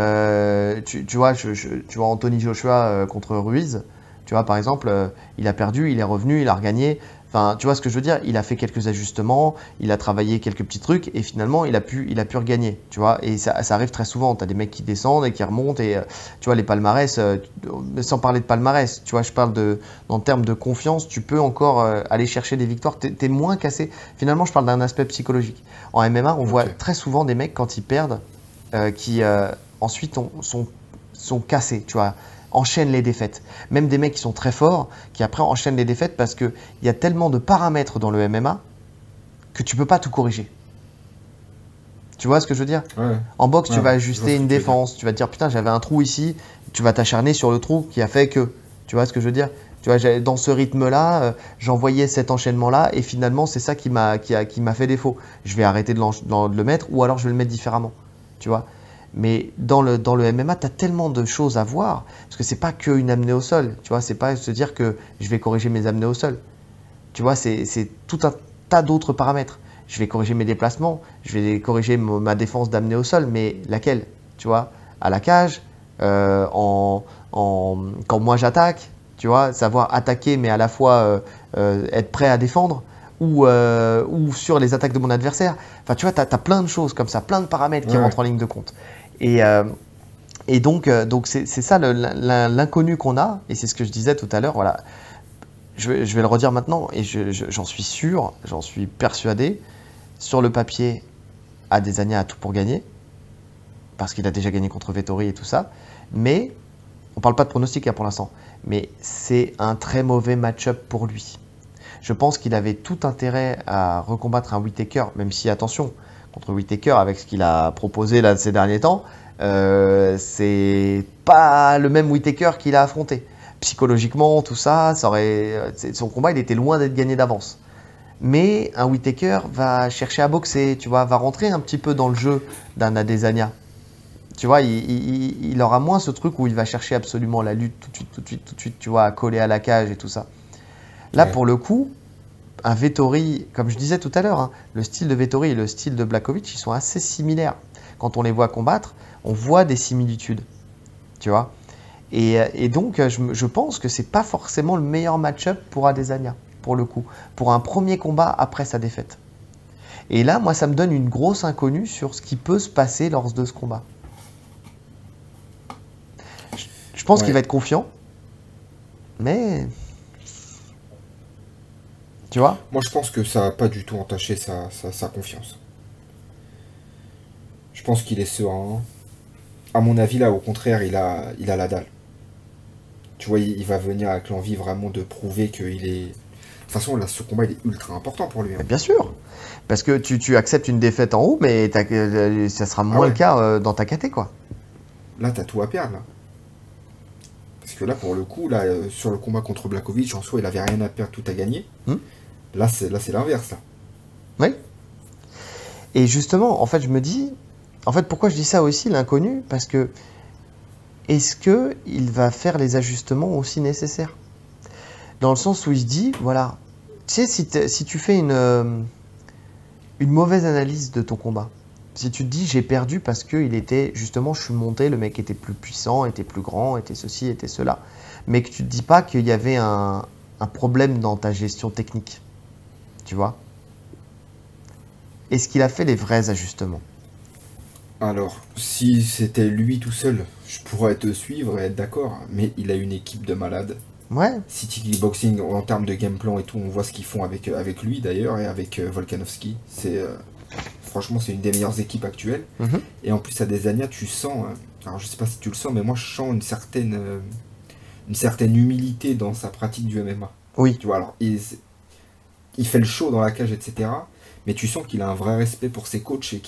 Tu vois Anthony Joshua contre Ruiz. Tu vois, par exemple, il a perdu, il est revenu, il a regagné. Enfin, tu vois ce que je veux dire? Il a fait quelques ajustements, il a travaillé quelques petits trucs et finalement, il a pu regagner. Tu vois, et ça arrive très souvent. Tu as des mecs qui descendent et qui remontent et tu vois, les palmarès, sans parler de palmarès, tu vois, je parle en termes de confiance, tu peux encore aller chercher des victoires. T'es moins cassé. Finalement, je parle d'un aspect psychologique. En MMA, on voit très souvent des mecs quand ils perdent qui ensuite sont cassés, tu vois, enchaînent les défaites. Même des mecs qui sont très forts, qui après enchaînent les défaites parce qu'il y a tellement de paramètres dans le MMA que tu peux pas tout corriger. Tu vois ce que je veux dire? Ouais. En boxe, tu vas ajuster une défense, tu vas te dire putain, j'avais un trou ici, tu vas t'acharner sur le trou qui a fait que. Tu vois ce que je veux dire? Tu vois, dans ce rythme-là, j'envoyais cet enchaînement-là et finalement, c'est ça qui m'a fait défaut. Je vais arrêter de le mettre ou alors je vais le mettre différemment. Tu vois? Mais dans le MMA, tu as tellement de choses à voir, parce que c'est pas qu'une amenée au sol, tu vois, c'est pas se dire que je vais corriger mes amenées au sol. Tu vois, c'est tout un tas d'autres paramètres. Je vais corriger mes déplacements, je vais corriger ma défense d'amener au sol, mais laquelle? Tu vois, à la cage, quand moi j'attaque, tu vois, savoir attaquer, mais à la fois être prêt à défendre, ou sur les attaques de mon adversaire. Enfin, tu vois, tu as plein de choses comme ça, plein de paramètres qui rentrent en ligne de compte. Et Donc c'est ça l'inconnu qu'on a, et c'est ce que je disais tout à l'heure. Voilà, je vais le redire maintenant, et j'en suis sûr, j'en suis persuadé. Sur le papier, Adesanya a tout pour gagner, parce qu'il a déjà gagné contre Vettori et tout ça. Mais on parle pas de pronostic pour l'instant, mais c'est un très mauvais match-up pour lui. Je pense qu'il avait tout intérêt à recombattre un Whittaker, même si, attention, contre Whittaker, avec ce qu'il a proposé là ces derniers temps, c'est pas le même Whittaker qu'il a affronté. Psychologiquement, tout ça, son combat, il était loin d'être gagné d'avance. Mais un Whittaker va chercher à boxer, tu vois, va rentrer un petit peu dans le jeu d'un Adesanya. Tu vois, il aura moins ce truc où il va chercher absolument la lutte tout de suite, tu vois, à coller à la cage et tout ça. Là, Ouais. pour le coup, un Vettori, comme je disais tout à l'heure, hein, le style de Vettori et le style de Blachowicz, ils sont assez similaires. Quand on les voit combattre, on voit des similitudes, tu vois. Et donc, je pense que c'est pas forcément le meilleur match-up pour Adesanya, pour le coup, pour un premier combat après sa défaite. Et là, moi, ça me donne une grosse inconnue sur ce qui peut se passer lors de ce combat. Je pense qu'il va Ouais. être confiant, mais tu vois, Moi, je pense que ça n'a pas du tout entaché sa confiance. Je pense qu'il est serein. À mon avis, là, au contraire, il a la dalle. Tu vois, il va venir avec l'envie vraiment de prouver qu'il est. De toute façon, là, ce combat, il est ultra important pour lui, hein. mais bien sûr, parce que tu acceptes une défaite en haut, mais ça sera Ah moins le ouais, cas dans ta caté, quoi. là, t'as tout à perdre, là. Parce que là, pour le coup, là, sur le combat contre Blachowicz, en soi, il avait rien à perdre, tout à gagner. Hmm. Là, c'est l'inverse, là. Oui. Et justement, en fait, je me dis, en fait, pourquoi je dis ça aussi, l'inconnu, parce que est-ce que il va faire les ajustements aussi nécessaires? Dans le sens où il se dit, voilà, tu sais, si tu fais une mauvaise analyse de ton combat, si tu te dis j'ai perdu parce que il était justement, je suis monté, le mec était plus puissant, était plus grand, était ceci, était cela, mais que tu te dis pas qu'il y avait un problème dans ta gestion technique, tu vois? Est-ce qu'il a fait les vrais ajustements? Alors, si c'était lui tout seul, je pourrais te suivre et être d'accord, mais il a une équipe de malades. Ouais. City Kickboxing, en termes de game plan et tout, on voit ce qu'ils font avec lui d'ailleurs et avec Volkanovski. Franchement, c'est une des meilleures équipes actuelles. Mhm. Et en plus, à des années, tu sens, alors je sais pas si tu le sens, mais moi je sens une certaine humilité dans sa pratique du MMA. Oui. Tu vois, alors il fait le show dans la cage, etc. Mais tu sens qu'il a un vrai respect pour ses coachs et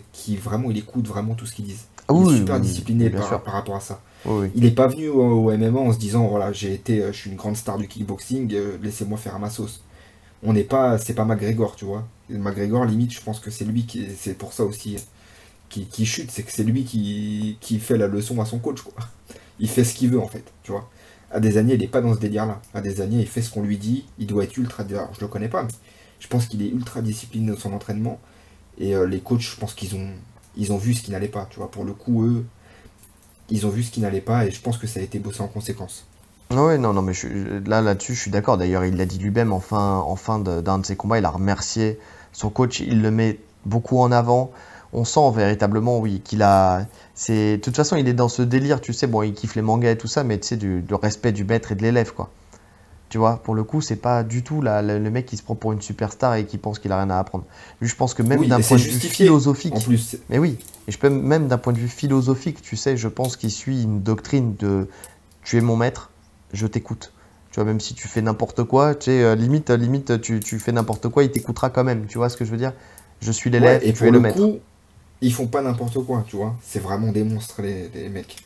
il écoute vraiment tout ce qu'ils disent. Ah Il est oui, super oui, oui, discipliné bien sûr. par rapport à ça. Oui, oui. Il n'est pas venu au MMA en se disant voilà, je suis une grande star du kickboxing, laissez-moi faire à ma sauce. On n'est pas, c'est pas McGregor, tu vois. Et McGregor, limite, je pense que c'est lui c'est pour ça aussi qui chute, c'est que c'est lui qui fait la leçon à son coach, quoi. Il fait ce qu'il veut en fait, tu vois. Adesanya, il n'est pas dans ce délire-là. Adesanya, il fait ce qu'on lui dit, il doit être ultra. Alors, je le connais pas, mais je pense qu'il est ultra discipliné dans son entraînement. Et les coachs, je pense qu'ils ont vu ce qui n'allait pas, tu vois. Pour le coup, eux, ils ont vu ce qui n'allait pas et je pense que ça a été bossé en conséquence. Oui, non, non, mais là-dessus, je suis d'accord. D'ailleurs, il l'a dit lui-même en fin d'un de ses combats. Il a remercié son coach. Il le met beaucoup en avant. On sent véritablement, oui, qu'il a. De toute façon, il est dans ce délire, tu sais. Bon, il kiffe les mangas et tout ça, mais tu sais, du respect du maître et de l'élève, quoi. Tu vois, pour le coup, c'est pas du tout le mec qui se prend pour une superstar et qui pense qu'il a rien à apprendre. Lui, je pense que même Oui, d'un et point c'est de vue justifié. En philosophique, plus, mais oui, et je peux même d'un point de vue philosophique, tu sais, je pense qu'il suit une doctrine de tu es mon maître, je t'écoute. Tu vois, même si tu fais n'importe quoi, tu sais, limite, tu fais n'importe quoi, il t'écoutera quand même. Tu vois ce que je veux dire? Je suis ouais, l'élève, et tu es pour le le maître. coup, ils font pas n'importe quoi, tu vois. C'est vraiment des monstres, les mecs.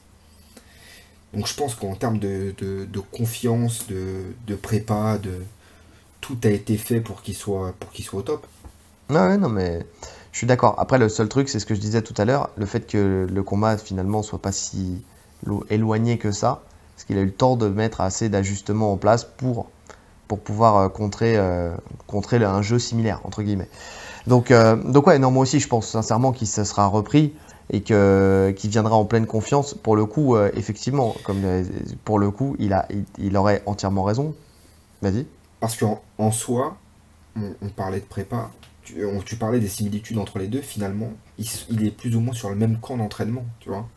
Donc je pense qu'en termes de confiance, de prépa, tout a été fait pour qu'il soit au top. Ah ouais, non, mais je suis d'accord. Après, le seul truc, c'est ce que je disais tout à l'heure, le fait que le combat finalement soit pas si éloigné que ça, parce qu'il a eu le temps de mettre assez d'ajustements en place pour pouvoir contrer un jeu similaire, entre guillemets. Donc ouais, non, moi aussi, je pense sincèrement qu'il se sera repris et qu'il viendra en pleine confiance. Pour le coup, effectivement, pour le coup, il aurait entièrement raison. Vas-y. Parce qu'en soi, on parlait de prépa, tu parlais des similitudes entre les deux, finalement, il est plus ou moins sur le même camp d'entraînement, tu vois.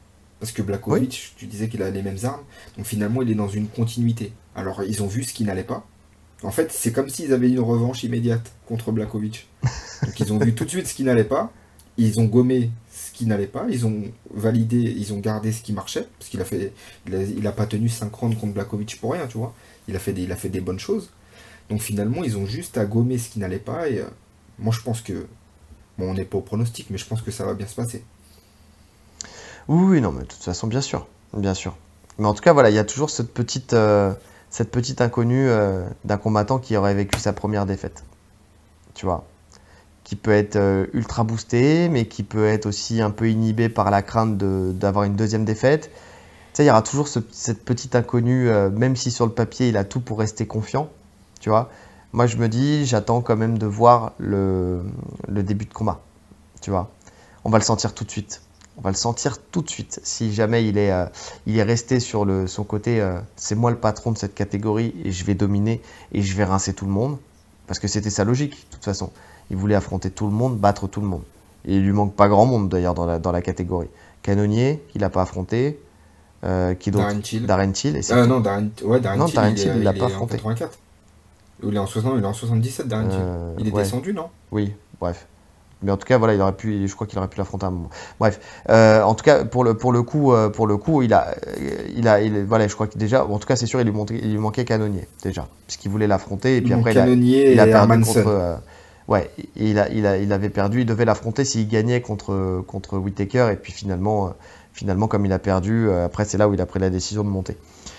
Parce que Oui. Blachowicz, tu disais qu'il a les mêmes armes, donc finalement il est dans une continuité. Alors ils ont vu ce qui n'allait pas. En fait, c'est comme s'ils avaient une revanche immédiate contre Blachowicz. Donc ils ont vu tout de suite ce qui n'allait pas, ils ont gommé ce qui n'allait pas, ils ont validé, ils ont gardé ce qui marchait, parce qu'il a pas tenu 5 rounds contre Blachowicz pour rien, tu vois. Il a fait des bonnes choses. Donc finalement, ils ont juste à gommer ce qui n'allait pas, et moi je pense que, bon, on n'est pas au pronostic, mais je pense que ça va bien se passer. Oui, oui, non, mais de toute façon, bien sûr. Bien sûr. Mais en tout cas, voilà, il y a toujours cette petite inconnue d'un combattant qui aurait vécu sa première défaite. Tu vois. Qui peut être ultra boosté, mais qui peut être aussi un peu inhibé par la crainte d'avoir une deuxième défaite. Tu sais, il y aura toujours cette petite inconnue, même si sur le papier, il a tout pour rester confiant. Tu vois. Moi, je me dis, j'attends quand même de voir le début de combat. Tu vois. On va le sentir tout de suite. On va le sentir tout de suite. Si jamais il est resté sur son côté, c'est moi le patron de cette catégorie et je vais dominer et je vais rincer tout le monde. Parce que c'était sa logique, de toute façon. Il voulait affronter tout le monde, battre tout le monde. Et il lui manque pas grand monde d'ailleurs dans la catégorie. Canonnier, qu'il n'a pas affronté. Qui d'autre? Darren Till. Darren Till. Et c'est tout. Non, Darren Non, Till, Darren Till, il l'a il pas est en affronté. 84. Ou il est en 77, Darren Till. Il est Ouais, descendu, non? oui, bref. Mais en tout cas, voilà, je crois qu'il aurait pu l'affronter à un moment. Bref, en tout cas, pour le coup, voilà, je crois que déjà, en tout cas, c'est sûr, il lui manquait Canonnier déjà, puisqu'il voulait l'affronter et puis après, Canonnier il et a perdu Hermanson. contre, ouais, il avait perdu, il devait l'affronter s'il gagnait contre Whittaker et puis finalement, comme il a perdu, après, c'est là où il a pris la décision de monter.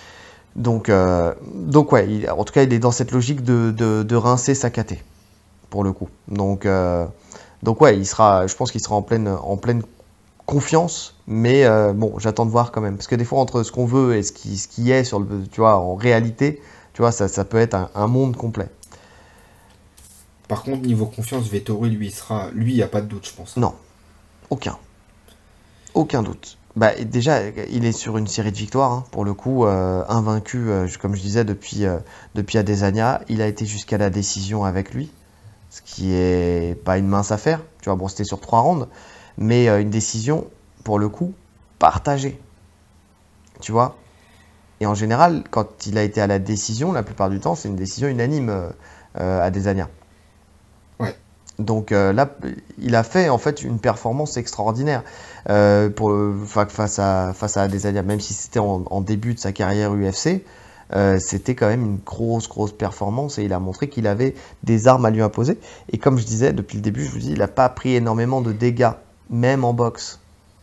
Donc ouais, en tout cas, il est dans cette logique de rincer sa KT pour le coup. Donc ouais, je pense qu'il sera en pleine confiance, mais bon, j'attends de voir quand même. Parce que des fois, entre ce qu'on veut et ce qui est tu vois, en réalité, tu vois, ça peut être un monde complet. Par contre, niveau confiance, Vettori, lui, il n'y a pas de doute, je pense, hein. Non, aucun. Aucun doute. Bah, déjà, il est sur une série de victoires, hein, pour le coup, invaincu, comme je disais, depuis Adesanya. Il a été jusqu'à la décision avec lui, ce qui est pas une mince affaire. Tu vois, bon, c'était sur 3 rounds, mais une décision, pour le coup, partagée. Tu vois. Et en général, quand il a été à la décision, la plupart du temps, c'est une décision unanime Adesanya. Ouais. Donc là, il a fait en fait une performance extraordinaire face à Adesanya, même si c'était en début de sa carrière UFC. C'était quand même une grosse performance et il a montré qu'il avait des armes à lui imposer. Et comme je disais depuis le début, je vous dis, il n'a pas pris énormément de dégâts, même en boxe.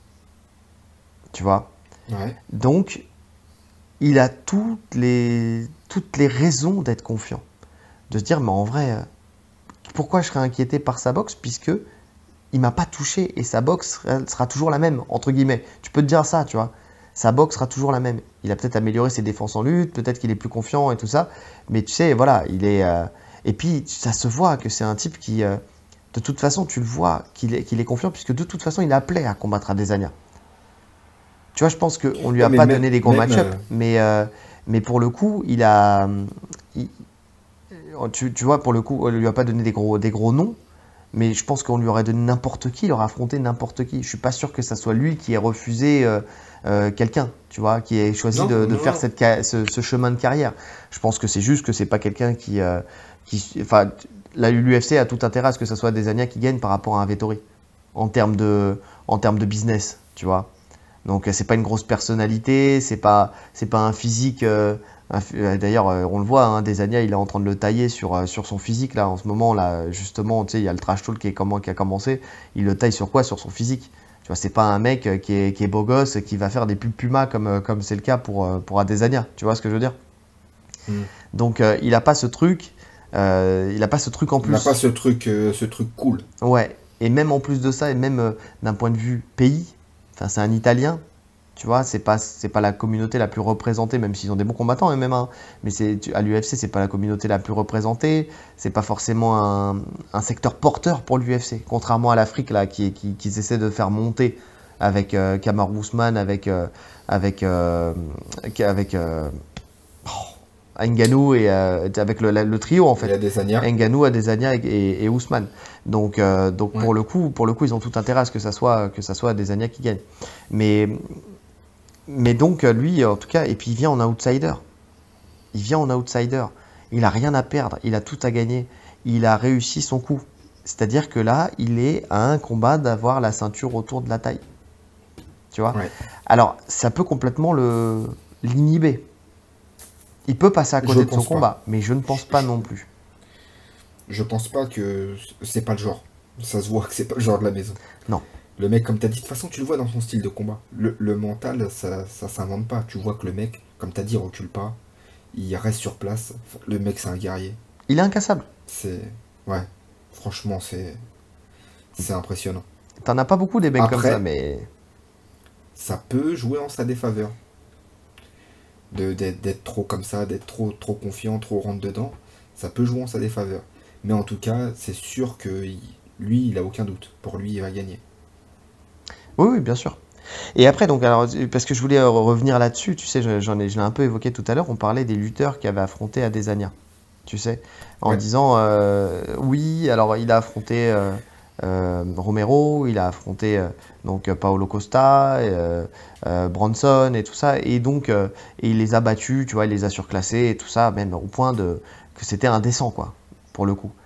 Tu vois. Ouais. Donc, il a toutes les raisons d'être confiant. De se dire, mais en vrai, pourquoi je serais inquiété par sa boxe puisque il m'a pas touché et sa boxe sera toujours la même, entre guillemets. Tu peux te dire ça, tu vois. Sa boxe sera toujours la même. Il a peut-être amélioré ses défenses en lutte, peut-être qu'il est plus confiant et tout ça. Mais tu sais, voilà, il est. Et puis, ça se voit que c'est un type qui, de toute façon, tu le vois qu'il est confiant puisque de toute façon, il appelait à combattre Adesanya. Tu vois, je pense qu'on lui Ouais, a mais pas donné des gros même match-up, mais pour le coup, il- tu vois, pour le coup, on lui a pas donné des gros noms, mais je pense qu'on lui aurait donné n'importe qui, il aurait affronté n'importe qui. Je suis pas sûr que ça soit lui qui ait refusé quelqu'un, tu vois, qui ait choisi non, de non, faire non. ce chemin de carrière. Je pense que c'est juste que c'est pas quelqu'un enfin, l'UFC a tout intérêt à ce que ça soit Adesanya qui gagne par rapport à un Vettori en termes de business, tu vois. Donc c'est pas une grosse personnalité, c'est pas un physique. D'ailleurs, on le voit, hein, Adesanya, il est en train de le tailler sur son physique là en ce moment là. Justement, tu sais, il y a le trash talk qui a commencé. Il le taille sur quoi? Sur son physique. Tu vois, c'est pas un mec qui est beau gosse qui va faire des pubs Puma comme c'est le cas pour Adesanya. Tu vois ce que je veux dire? Hmm. Donc il a pas ce truc. Il a pas ce truc en Il n'a plus. pas ce truc cool. Ouais. Et même en plus de ça, et même d'un point de vue pays, enfin, c'est un Italien, tu vois, c'est pas la communauté la plus représentée, même s'ils ont des bons combattants MMA, mais à l'UFC, c'est pas la communauté la plus représentée, c'est pas forcément un secteur porteur pour l'UFC, contrairement à l'Afrique, là, qu'ils essaient de faire monter avec Kamaru Usman, avec Ngannou et avec le trio en Il y fait. a des Adesanya. Ngannou, Adesanya et Ousmane. Donc Ouais. pour le coup, ils ont tout intérêt à ce que ça soit Adesanya qui gagne. Mais Mais donc, lui, en tout cas, et puis il vient en outsider. Il vient en outsider. Il a rien à perdre. Il a tout à gagner. Il a réussi son coup. C'est-à-dire que là, il est à un combat d'avoir la ceinture autour de la taille. Tu vois? Ouais. Alors, ça peut complètement l'inhiber. Il peut passer à côté de son pense pas. combat, mais je ne pense pas non plus. Je pense pas que c'est pas le genre. Ça se voit que c'est pas le genre de la maison. Non. Le mec, comme t'as dit, de toute façon, tu le vois dans son style de combat. Le mental, ça s'invente pas. Tu vois que le mec, comme t'as dit, recule pas. Il reste sur place. Le mec, c'est un guerrier. Il est incassable. C'est. Ouais. Franchement, c'est impressionnant. T'en as pas beaucoup des mecs comme Après, ça, mais ça peut jouer en sa défaveur. D'être trop comme ça, d'être trop confiant, trop rentre dedans. Ça peut jouer en sa défaveur. Mais en tout cas, c'est sûr que lui, il a aucun doute. Pour lui, il va gagner. oui, oui, bien sûr. Et après, donc, alors, parce que je voulais revenir là-dessus, tu sais, je l'ai un peu évoqué tout à l'heure, on parlait des lutteurs qui avaient affronté Adesanya, tu sais, en Ouais. disant, oui, alors il a affronté Romero, il a affronté Paolo Costa, Bronson et tout ça, et donc, et il les a battus, tu vois, il les a surclassés et tout ça, même au point que c'était indécent, quoi, pour le coup.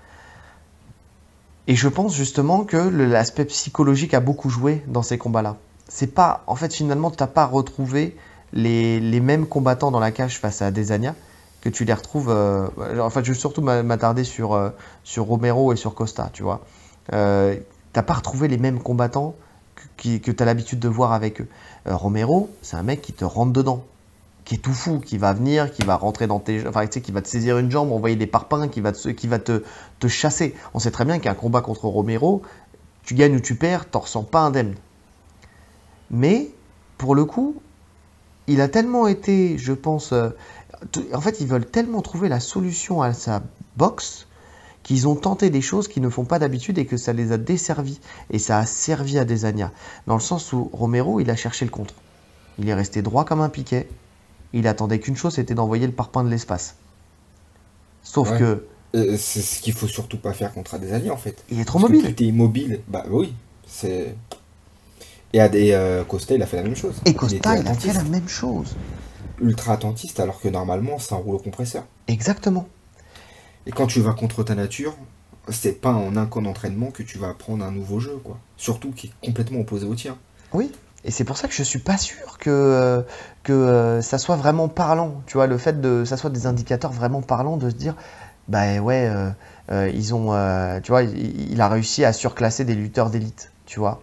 Et je pense justement que l'aspect psychologique a beaucoup joué dans ces combats-là. C'est pas, en fait, finalement, tu n'as pas retrouvé les mêmes combattants dans la cage face à Adesanya que tu les retrouves. En fait, je vais surtout m'attarder sur Romero et sur Costa, tu vois. T'as pas retrouvé les mêmes combattants que tu as l'habitude de voir avec eux. Romero, c'est un mec qui te rentre dedans, qui est tout fou, qui va venir, qui va rentrer dans tes, enfin, tu sais, qui va te saisir une jambe, envoyer des parpaings, qui va te chasser. On sait très bien qu'un combat contre Romero, tu gagnes ou tu perds, t'en ressens pas indemne. Mais pour le coup, il a tellement été, je pense, en fait, ils veulent tellement trouver la solution à sa boxe qu'ils ont tenté des choses qu'ils ne font pas d'habitude et que ça les a desservis. Et ça a servi à Adesanya. Dans le sens où Romero, il a cherché le contre. Il est resté droit comme un piquet. Il attendait qu'une chose, c'était d'envoyer le parpaing de l'espace. Sauf Ouais. que C'est ce qu'il faut surtout pas faire contre Adesanya, en fait. il est trop Parce que mobile. plus t'es immobile, bah oui. C'est. Costa, il a fait la même chose. Et Il était Costa, il a fait attentiste. la même chose. Ultra attentiste, alors que normalement, c'est un rouleau compresseur. Exactement. Et quand tu vas contre ta nature, c'est pas en un camp d'entraînement que tu vas apprendre un nouveau jeu, quoi. Surtout qui est complètement opposé au tien. Oui. Et c'est pour ça que je suis pas sûr que ça soit vraiment parlant. Tu vois, le fait de ça soit des indicateurs vraiment parlants de se dire, bah ouais, ils ont, tu vois, il a réussi à surclasser des lutteurs d'élite, tu vois.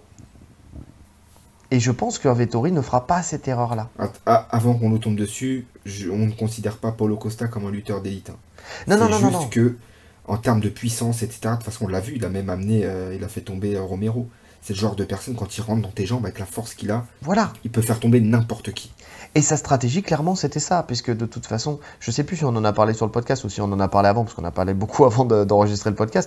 Et je pense que Vettori ne fera pas cette erreur-là. Avant qu'on nous tombe dessus, on ne considère pas Paulo Costa comme un lutteur d'élite, hein. Non, non, C'est non, non, juste non. que, en termes de puissance, etc., de toute façon, on l'a vu, il a même amené, il a fait tomber Romero. C'est le genre de personne, quand il rentre dans tes jambes, avec la force qu'il a, Voilà. il peut faire tomber n'importe qui. Et sa stratégie, clairement, c'était ça, puisque de toute façon, je sais plus si on en a parlé sur le podcast ou si on en a parlé avant, parce qu'on a parlé beaucoup avant d'enregistrer le podcast,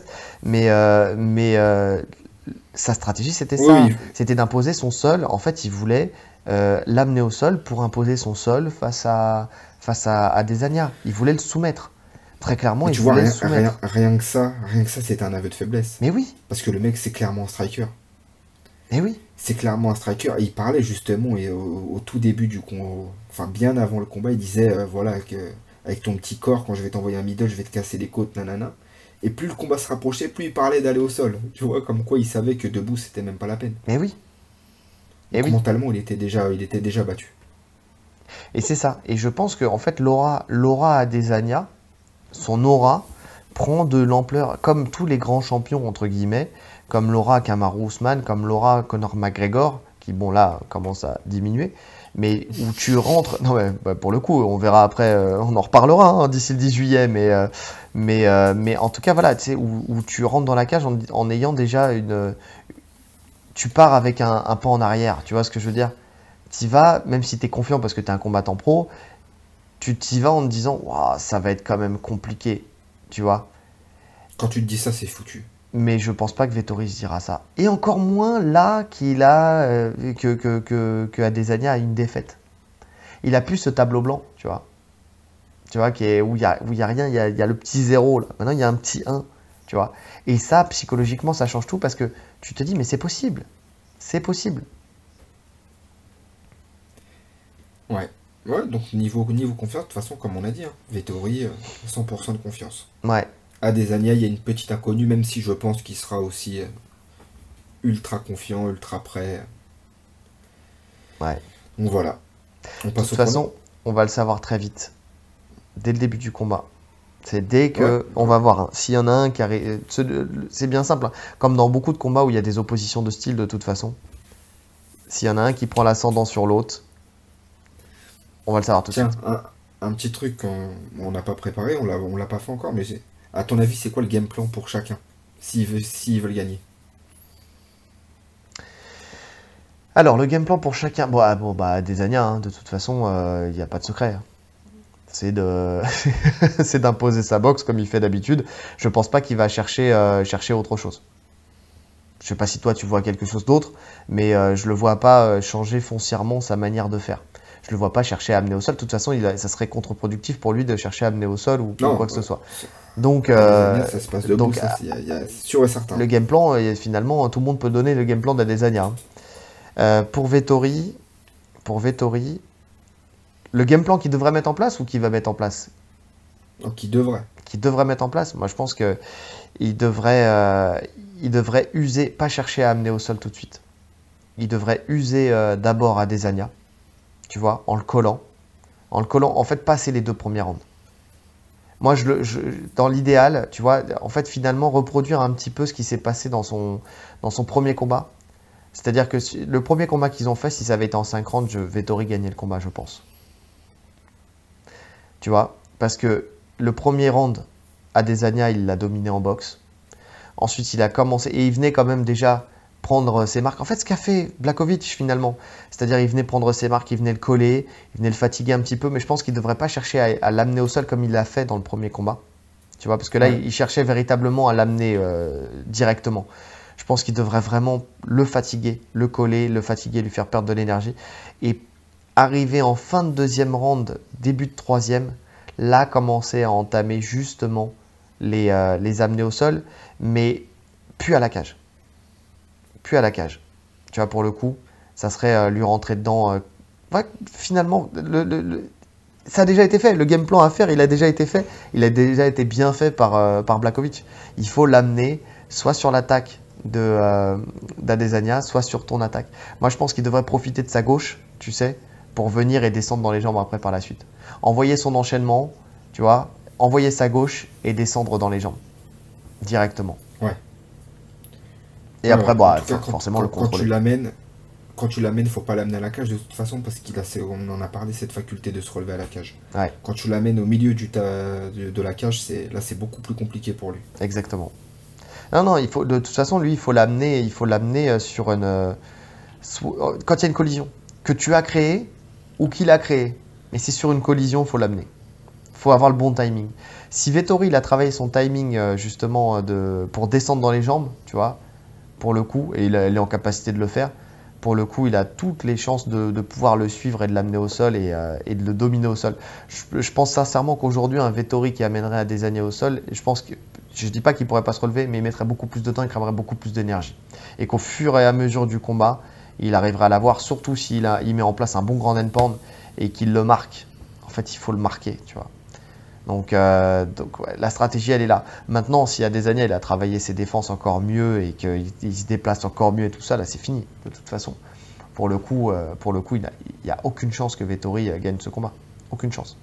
mais sa stratégie, c'était Oui, ça, oui. c'était d'imposer son sol. En fait, il voulait l'amener au sol pour imposer son sol face à Adesanya. Il voulait le soumettre. Très clairement, Mais il tu vois, voulait le soumettre. rien que ça, c'est un aveu de faiblesse. Mais oui, Parce que le mec, c'est clairement un striker. mais oui. C'est clairement un striker. Et il parlait justement, et au tout début du combat, enfin bien avant le combat, il disait, voilà, avec ton petit corps, quand je vais t'envoyer un middle, je vais te casser les côtes, nanana. Et plus le combat se rapprochait, plus il parlait d'aller au sol. Tu vois, comme quoi il savait que debout, c'était même pas la peine. Mais oui, et Donc oui. mentalement, il était déjà battu. Et c'est ça. Et je pense que en fait, l'aura Adesanya, son aura prend de l'ampleur, comme tous les grands champions, entre guillemets, comme l'aura Kamaru Usman, comme l'aura Conor McGregor, qui, bon, là, commence à diminuer, mais où tu rentres... Non, mais bah, pour le coup, on verra après, on en reparlera hein, d'ici le 10 juillet, mais en tout cas, voilà, tu sais, où tu rentres dans la cage en ayant déjà une... Tu pars avec un pas en arrière, tu vois ce que je veux dire? Tu vas, même si tu es confiant parce que tu es un combattant pro, tu t'y vas en te disant, waouh, ça va être quand même compliqué, tu vois. Quand tu te dis ça, c'est foutu. Mais je pense pas que Vettori se dira ça. Et encore moins là qu'il a que Adesanya a une défaite. Il a plus ce tableau blanc, tu vois. Tu vois, où il y a rien, il y a le petit zéro là. Maintenant, il y a un petit 1, tu vois. Et ça, psychologiquement, ça change tout parce que tu te dis, mais c'est possible. C'est possible. Ouais, donc niveau confiance, de toute façon, comme on a dit, hein, Vettori, 100% de confiance. Ouais, Adesanya, il y a une petite inconnue, même si je pense qu'il sera aussi ultra confiant, ultra prêt. ouais. Donc voilà, on De passe toute au prono. façon, on va le savoir très vite, dès le début du combat. C'est dès Ouais, que on va voir, hein. S'il y en a un qui arrive, c'est bien simple, hein. Comme dans beaucoup de combats où il y a des oppositions de style de toute façon. S'il y en a un qui prend l'ascendant sur l'autre, on va le savoir tout de tiens, suite. un petit truc qu'on n'a pas préparé, on l'a pas fait encore, mais à ton avis, c'est quoi le game plan pour chacun, s'ils veulent gagner? Alors, le game plan pour chacun, bon, bah Adesanya, hein, de toute façon, il n'y a pas de secret, hein. C'est de, c'est d'imposer sa boxe comme il fait d'habitude. Je pense pas qu'il va chercher autre chose. Je sais pas si toi tu vois quelque chose d'autre, mais je le vois pas changer foncièrement sa manière de faire. Je le vois pas chercher à amener au sol. De toute façon, ça serait contre-productif pour lui de chercher à amener au sol ou Non, quoi que ce soit. Donc, Adesanya, ça se passe debout, donc ça, c'est sûr et certain. le game plan, finalement, tout le monde peut donner le game plan d'Adesanya, hein. Pour Vettori, le game plan qu'il devrait mettre en place ou qu'il va mettre en place? Donc il devrait. Qu'il devrait mettre en place. Moi, je pense que il devrait user, pas chercher à amener au sol tout de suite. Il devrait user d'abord Adesanya, tu vois, en le collant, en fait, passer les 2 premiers rounds. Moi, dans l'idéal, tu vois, en fait, finalement, reproduire un petit peu ce qui s'est passé dans son premier combat. C'est-à-dire que le premier combat qu'ils ont fait, si ça avait été en 5 rounds, Vettori gagnait le combat, je pense. Tu vois, parce que le premier round, Adesanya, il l'a dominé en boxe. Ensuite, il a commencé, et il venait quand même déjà prendre ses marques. En fait, ce qu'a fait Blachowicz finalement, c'est-à-dire il venait prendre ses marques, il venait le coller, il venait le fatiguer un petit peu, mais je pense qu'il ne devrait pas chercher à l'amener au sol comme il l'a fait dans le premier combat. Tu vois, parce que là, Ouais. il cherchait véritablement à l'amener directement. Je pense qu'il devrait vraiment le fatiguer, le coller, le fatiguer, lui faire perdre de l'énergie. Et arriver en fin de deuxième round, début de troisième, là, commencer à entamer justement les amener au sol, mais plus à la cage. Plus à la cage. Tu vois, pour le coup, ça serait lui rentrer dedans. Ouais, finalement, ça a déjà été fait. Le game plan à faire, il a déjà été fait. Il a déjà été bien fait par Blachowicz. Il faut l'amener soit sur l'attaque d'Adesanya, soit sur ton attaque. Moi, je pense qu'il devrait profiter de sa gauche, tu sais, pour venir et descendre dans les jambes après par la suite. Envoyer son enchaînement, tu vois, envoyer sa gauche et descendre dans les jambes directement. Ouais. Et Ouais, après, ouais. En bah, tout cas, forcément le contrôler. quand tu l'amènes, faut pas l'amener à la cage de toute façon parce on en a parlé, cette faculté de se relever à la cage. Ouais, Quand tu l'amènes au milieu de la cage, là c'est beaucoup plus compliqué pour lui. exactement. Non, non, de toute façon, lui, il faut l'amener sur quand il y a une collision que tu as créée ou qu'il a créée. Mais c'est sur une collision, il faut l'amener. Il faut avoir le bon timing. Si Vettori il a travaillé son timing justement pour descendre dans les jambes, tu vois, pour le coup, et il est en capacité de le faire, pour le coup, il a toutes les chances de pouvoir le suivre et de l'amener au sol et de le dominer au sol. Je pense sincèrement qu'aujourd'hui, un Vettori qui amènerait à des années au sol, je dis pas qu'il pourrait pas se relever, mais il mettrait beaucoup plus de temps, il cramerait beaucoup plus d'énergie. Et qu'au fur et à mesure du combat, il arrivera à l'avoir, surtout il met en place un bon grand end pound et qu'il le marque. En fait, il faut le marquer, tu vois. Donc ouais, la stratégie, elle est là. Maintenant, s'il y a des années, il a travaillé ses défenses encore mieux et qu'il se déplace encore mieux et tout ça, là, c'est fini, de toute façon. Pour le coup, il n'y a aucune chance que Vettori gagne ce combat. Aucune chance.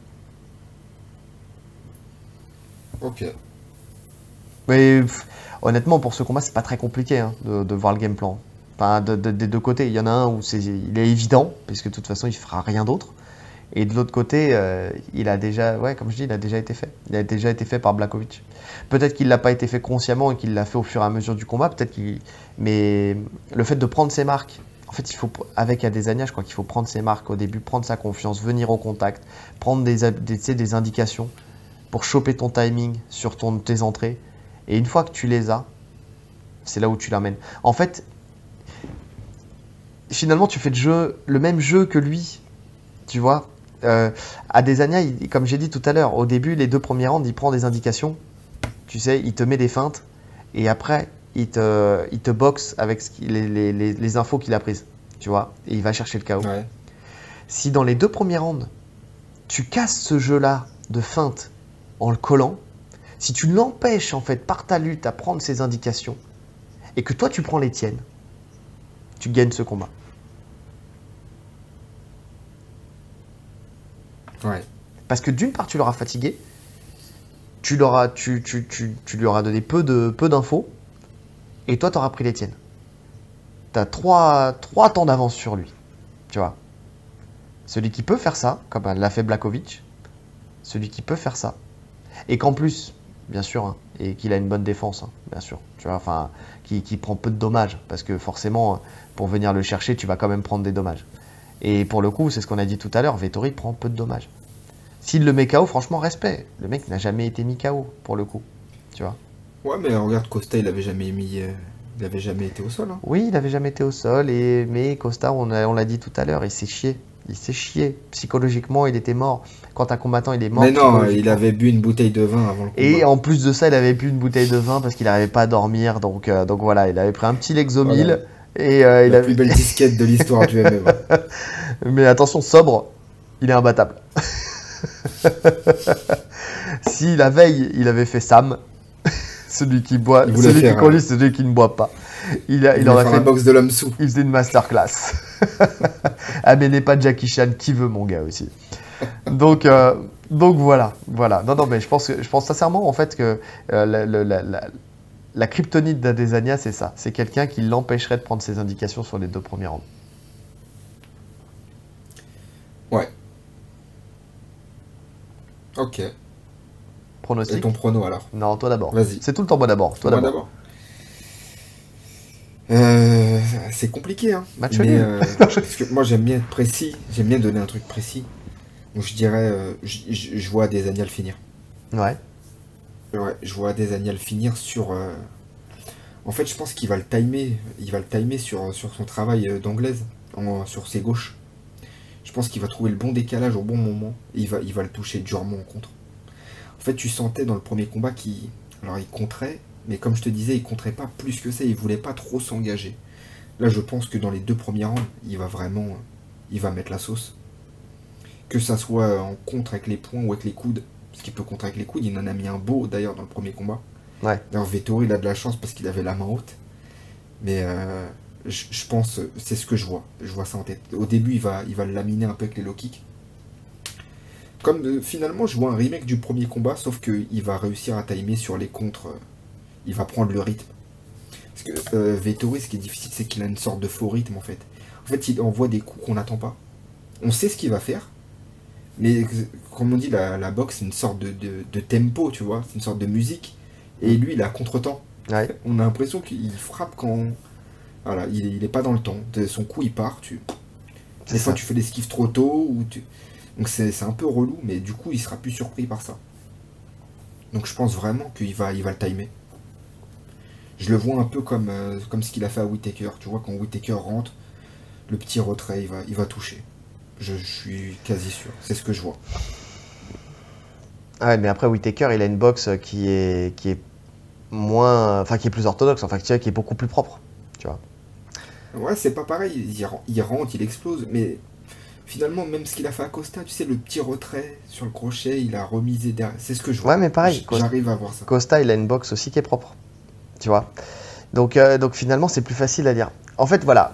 Ok. Mais honnêtement, pour ce combat, c'est pas très compliqué hein, de voir le game plan. Enfin, des 2 côtés. Il y en a un où il est évident, puisque de toute façon, il fera rien d'autre. Et de l'autre côté, il a déjà, ouais, comme je dis, il a déjà été fait. Il a déjà été fait par Blachowicz. Peut-être qu'il l'a pas été fait consciemment et qu'il l'a fait au fur et à mesure du combat. Mais le fait de prendre ses marques, en fait, avec Adesanya, je crois qu'il faut prendre ses marques au début, prendre sa confiance, venir au contact, prendre tu sais, des indications pour choper ton timing sur tes entrées. Et une fois que tu les as, c'est là où tu l'amènes. En fait, finalement, tu fais le même jeu que lui, tu vois. Adesanya, comme j'ai dit tout à l'heure, au début, les 2 premiers rounds, il prend des indications. Tu sais, il te met des feintes. Et après, il te boxe avec les infos qu'il a prises. Tu vois. Et il va chercher le KO. Ouais. Si dans les 2 premiers rounds, tu casses ce jeu-là de feinte en le collant, si tu l'empêches en fait par ta lutte à prendre ses indications et que toi tu prends les tiennes, tu gagnes ce combat. Ouais. Parce que d'une part tu l'auras fatigué, tu lui auras donné peu d'infos et toi tu auras pris les tiennes. Tu as trois temps d'avance sur lui, tu vois. Celui qui peut faire ça, comme l'a fait Blachowicz, celui qui peut faire ça, et qu'en plus, bien sûr, hein, et qu'il a une bonne défense, hein, bien sûr, tu vois, enfin, qui prend peu de dommages, parce que forcément, pour venir le chercher, tu vas quand même prendre des dommages. Et pour le coup, c'est ce qu'on a dit tout à l'heure, Vettori prend peu de dommages. S'il le met KO, franchement, respect. Le mec n'a jamais été mis KO, pour le coup, tu vois. Ouais, mais regarde, Costa, il avait jamais été au sol. Hein. Oui, il n'avait jamais été au sol, mais Costa, on l'a dit tout à l'heure, il s'est chié. Il s'est chié. Psychologiquement, il était mort. Quand un combattant, il est mort. Mais non, il avait bu une bouteille de vin avant le combat. Et en plus de ça, il avait bu une bouteille de vin parce qu'il n'arrivait pas à dormir. Donc voilà, il avait pris un petit Lexomil. Voilà. Et, la plus belle disquette de l'histoire du MMA. Mais attention, sobre, il est imbattable. Si la veille, il avait fait Sam, celui qui boit, celui qui conduit, c'est celui qui ne boit pas. Il aurait fait la boxe de l'homme sous. Il faisait une masterclass. Ah mais n'est pas Jackie Chan qui veut mon gars aussi. Donc voilà. Non mais je pense sincèrement en fait que la kryptonite d'Adesanya c'est ça. C'est quelqu'un qui l'empêcherait de prendre ses indications sur les 2 premiers rounds. Ouais. Ok. Pronostic. Et ton prono alors? Non, toi d'abord. Vas-y. C'est tout le temps moi d'abord. Toi d'abord. C'est compliqué, hein. Match parce que moi j'aime bien être précis, j'aime bien donner un truc précis. Donc je dirais, je vois Adesanya le finir. Ouais. Ouais, je vois Adesanya le finir sur. En fait, je pense qu'il va le timer. Il va le timer sur son travail d'anglaise, sur ses gauches. Je pense qu'il va trouver le bon décalage au bon moment. Et il va le toucher durement en contre. En fait, tu sentais dans le premier combat alors il contrait. Mais comme je te disais, il contrait pas plus que ça, il voulait pas trop s'engager. Là, je pense que dans les 2 premiers rounds, il va mettre la sauce. Que ça soit en contre avec les poings ou avec les coudes, parce qu'il peut contrer avec les coudes, il en a mis un beau d'ailleurs dans le premier combat. Ouais. D'ailleurs, Vettori, il a de la chance parce qu'il avait la main haute. Mais je pense, c'est ce que je vois. Je vois ça en tête. Au début, il va le laminer un peu avec les low kicks. Comme finalement, je vois un remake du premier combat, sauf qu'il va réussir à timer sur les contres. Il va prendre le rythme. Parce que Vettori, ce qui est difficile, c'est qu'il a une sorte de faux rythme en fait. En fait, il envoie des coups qu'on n'attend pas. On sait ce qu'il va faire, mais comme on dit, la boxe, c'est une sorte de tempo, tu vois. C'est une sorte de musique. Et lui, il a contre-temps. Ouais. On a l'impression qu'il frappe quand. Voilà, il n'est pas dans le temps. Son coup, il part. Des fois, tu fais l'esquive trop tôt. Donc c'est un peu relou, mais du coup, il sera plus surpris par ça. Donc je pense vraiment qu'il va le timer. Je le vois un peu comme ce qu'il a fait à Whittaker. Tu vois, quand Whittaker rentre, le petit retrait, il va toucher. Je suis quasi sûr. C'est ce que je vois. Ouais, mais après, Whittaker, il a une boxe qui est moins... Enfin, qui est plus orthodoxe, enfin, qui est beaucoup plus propre, tu vois. Ouais, c'est pas pareil. Il rentre, il explose, mais finalement, même ce qu'il a fait à Costa, tu sais, le petit retrait sur le crochet, il a remisé derrière. C'est ce que je vois. Ouais, mais pareil, j'arrive à voir ça. Costa, il a une boxe aussi qui est propre, tu vois. Donc finalement, c'est plus facile à dire. En fait, voilà,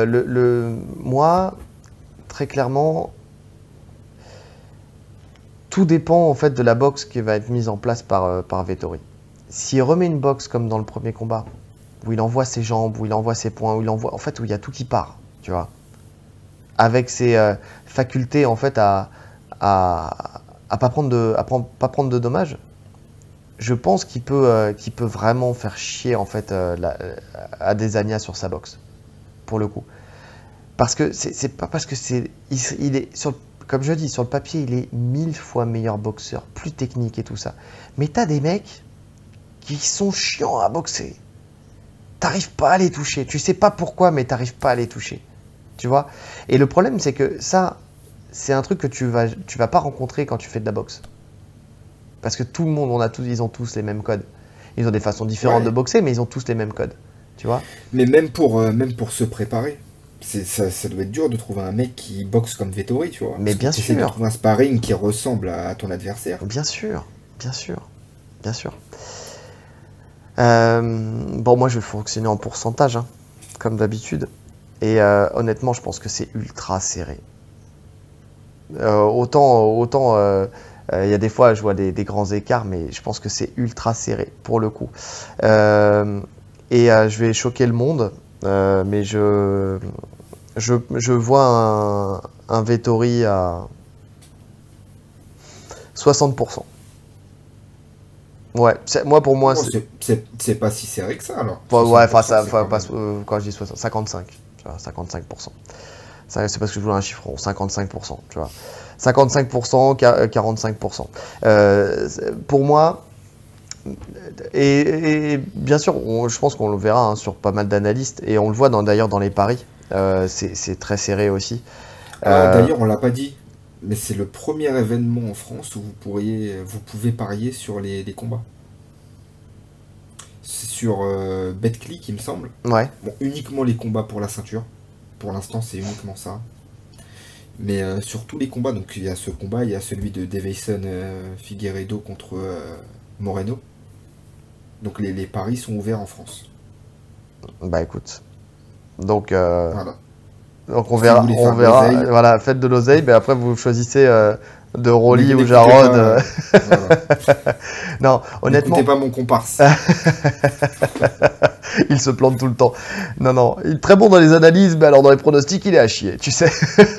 moi, très clairement, tout dépend en fait de la boxe qui va être mise en place par Vettori. S'il remet une boxe comme dans le premier combat, où il envoie ses jambes, où il envoie ses poings, où il y a tout qui part, tu vois, avec ses facultés en fait à pas prendre de dommages, je pense qu'il peut vraiment faire chier en fait Adesanya sur sa boxe, pour le coup. Parce que c'est pas parce que il est comme je dis, sur le papier, il est 1000 fois meilleur boxeur, plus technique et tout ça. Mais t'as des mecs qui sont chiants à boxer. T'arrives pas à les toucher. Tu sais pas pourquoi, mais t'arrives pas à les toucher. Tu vois? Et le problème, c'est que ça, c'est un truc que tu vas pas rencontrer quand tu fais de la boxe. Parce que tout le monde, ils ont tous les mêmes codes. Ils ont des façons différentes de boxer, mais ils ont tous les mêmes codes. Tu vois? Mais même pour se préparer. Ça doit être dur de trouver un mec qui boxe comme Vettori, tu vois. Mais Parce que bien tu essaies de sûr, trouver un sparring qui ressemble à ton adversaire. bien sûr, bien sûr, bien sûr. Bon, moi, je vais fonctionner en pourcentage, hein, comme d'habitude. Et honnêtement, je pense que c'est ultra serré. Autant, il y a des fois, je vois des grands écarts, mais je pense que c'est ultra serré, pour le coup. Je vais choquer le monde, mais je vois un Vettori à 60%. Ouais, moi, pour moi, Oh, c'est pas si serré que ça, alors. ouais, enfin, 60%, ça, c'est quand pas, même... quand je dis 60, 55, tu vois, 55%. C'est parce que je voulais un chiffre rond, 55%, tu vois. 55%, 45%. Pour moi, et bien sûr, je pense qu'on le verra hein, sur pas mal d'analystes, et on le voit d'ailleurs dans les paris, c'est très serré aussi. Ah, Euh, d'ailleurs, on l'a pas dit, mais c'est le premier événement en France où vous pouvez parier sur les combats. C'est sur BetClick, il me semble. ouais, Bon, uniquement les combats pour la ceinture. Pour l'instant, c'est uniquement ça. Mais sur tous les combats, donc il y a ce combat, il y a celui de Davison Figueiredo contre Moreno. Donc les paris sont ouverts en France. bah écoute. Donc, Voilà. donc Si vous voulez on faire de verra. l'oseille, Voilà, faites de l'oseille, mais après vous choisissez de Rolly ou n'écoutez Jarod. pas. Voilà. Non, N'écoutez honnêtement, pas mon comparse. il se plante tout le temps. Non, non, il est très bon dans les analyses, mais alors dans les pronostics, il est à chier, tu sais.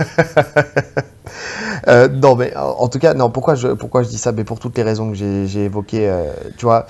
Non, mais en tout cas, non, pourquoi je dis ça? Mais pour toutes les raisons que j'ai évoquées, tu vois.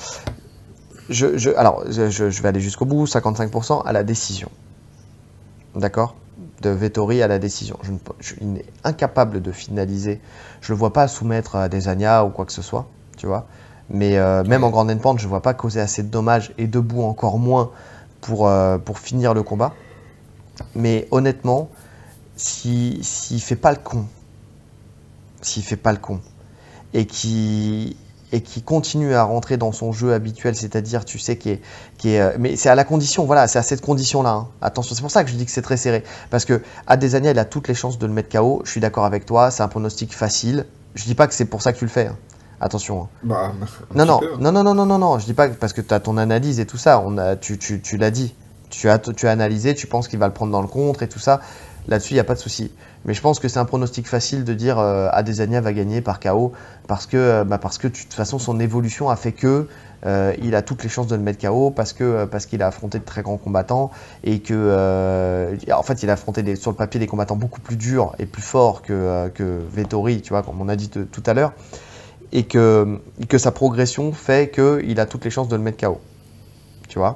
Je vais aller jusqu'au bout, 55% à la décision. D'accord? De Vettori à la décision. Il est incapable de finaliser. Je ne le vois pas soumettre à des Adesanya ou quoi que ce soit, tu vois. Mais même en grande endpoint, je ne vois pas causer assez de dommages et debout encore moins pour finir le combat. Mais honnêtement, s'il fait pas le con, s'il fait pas le con, et qui continue à rentrer dans son jeu habituel, c'est-à-dire, tu sais, mais c'est à la condition, voilà, c'est à cette condition-là. Hein. Attention, c'est pour ça que je dis que c'est très serré. Parce que Adesanya, il a toutes les chances de le mettre KO. Je suis d'accord avec toi, c'est un pronostic facile. Je dis pas que c'est pour ça que tu le fais. Hein. Attention. Hein. Bah, Non, non, peu. non, non, non, non, non, non, je dis pas parce que tu as ton analyse et tout ça. Tu l'as dit. Tu as analysé, tu penses qu'il va le prendre dans le contre et tout ça. Là-dessus, il n'y a pas de souci. Mais je pense que c'est un pronostic facile de dire Adesanya va gagner par KO parce que de toute façon, son évolution a fait que il a toutes les chances de le mettre KO parce qu'il a affronté de très grands combattants et que en fait, il a affronté sur le papier des combattants beaucoup plus durs et plus forts que Vettori, tu vois, comme on a dit tout à l'heure, et que sa progression fait qu'il a toutes les chances de le mettre KO. Tu vois.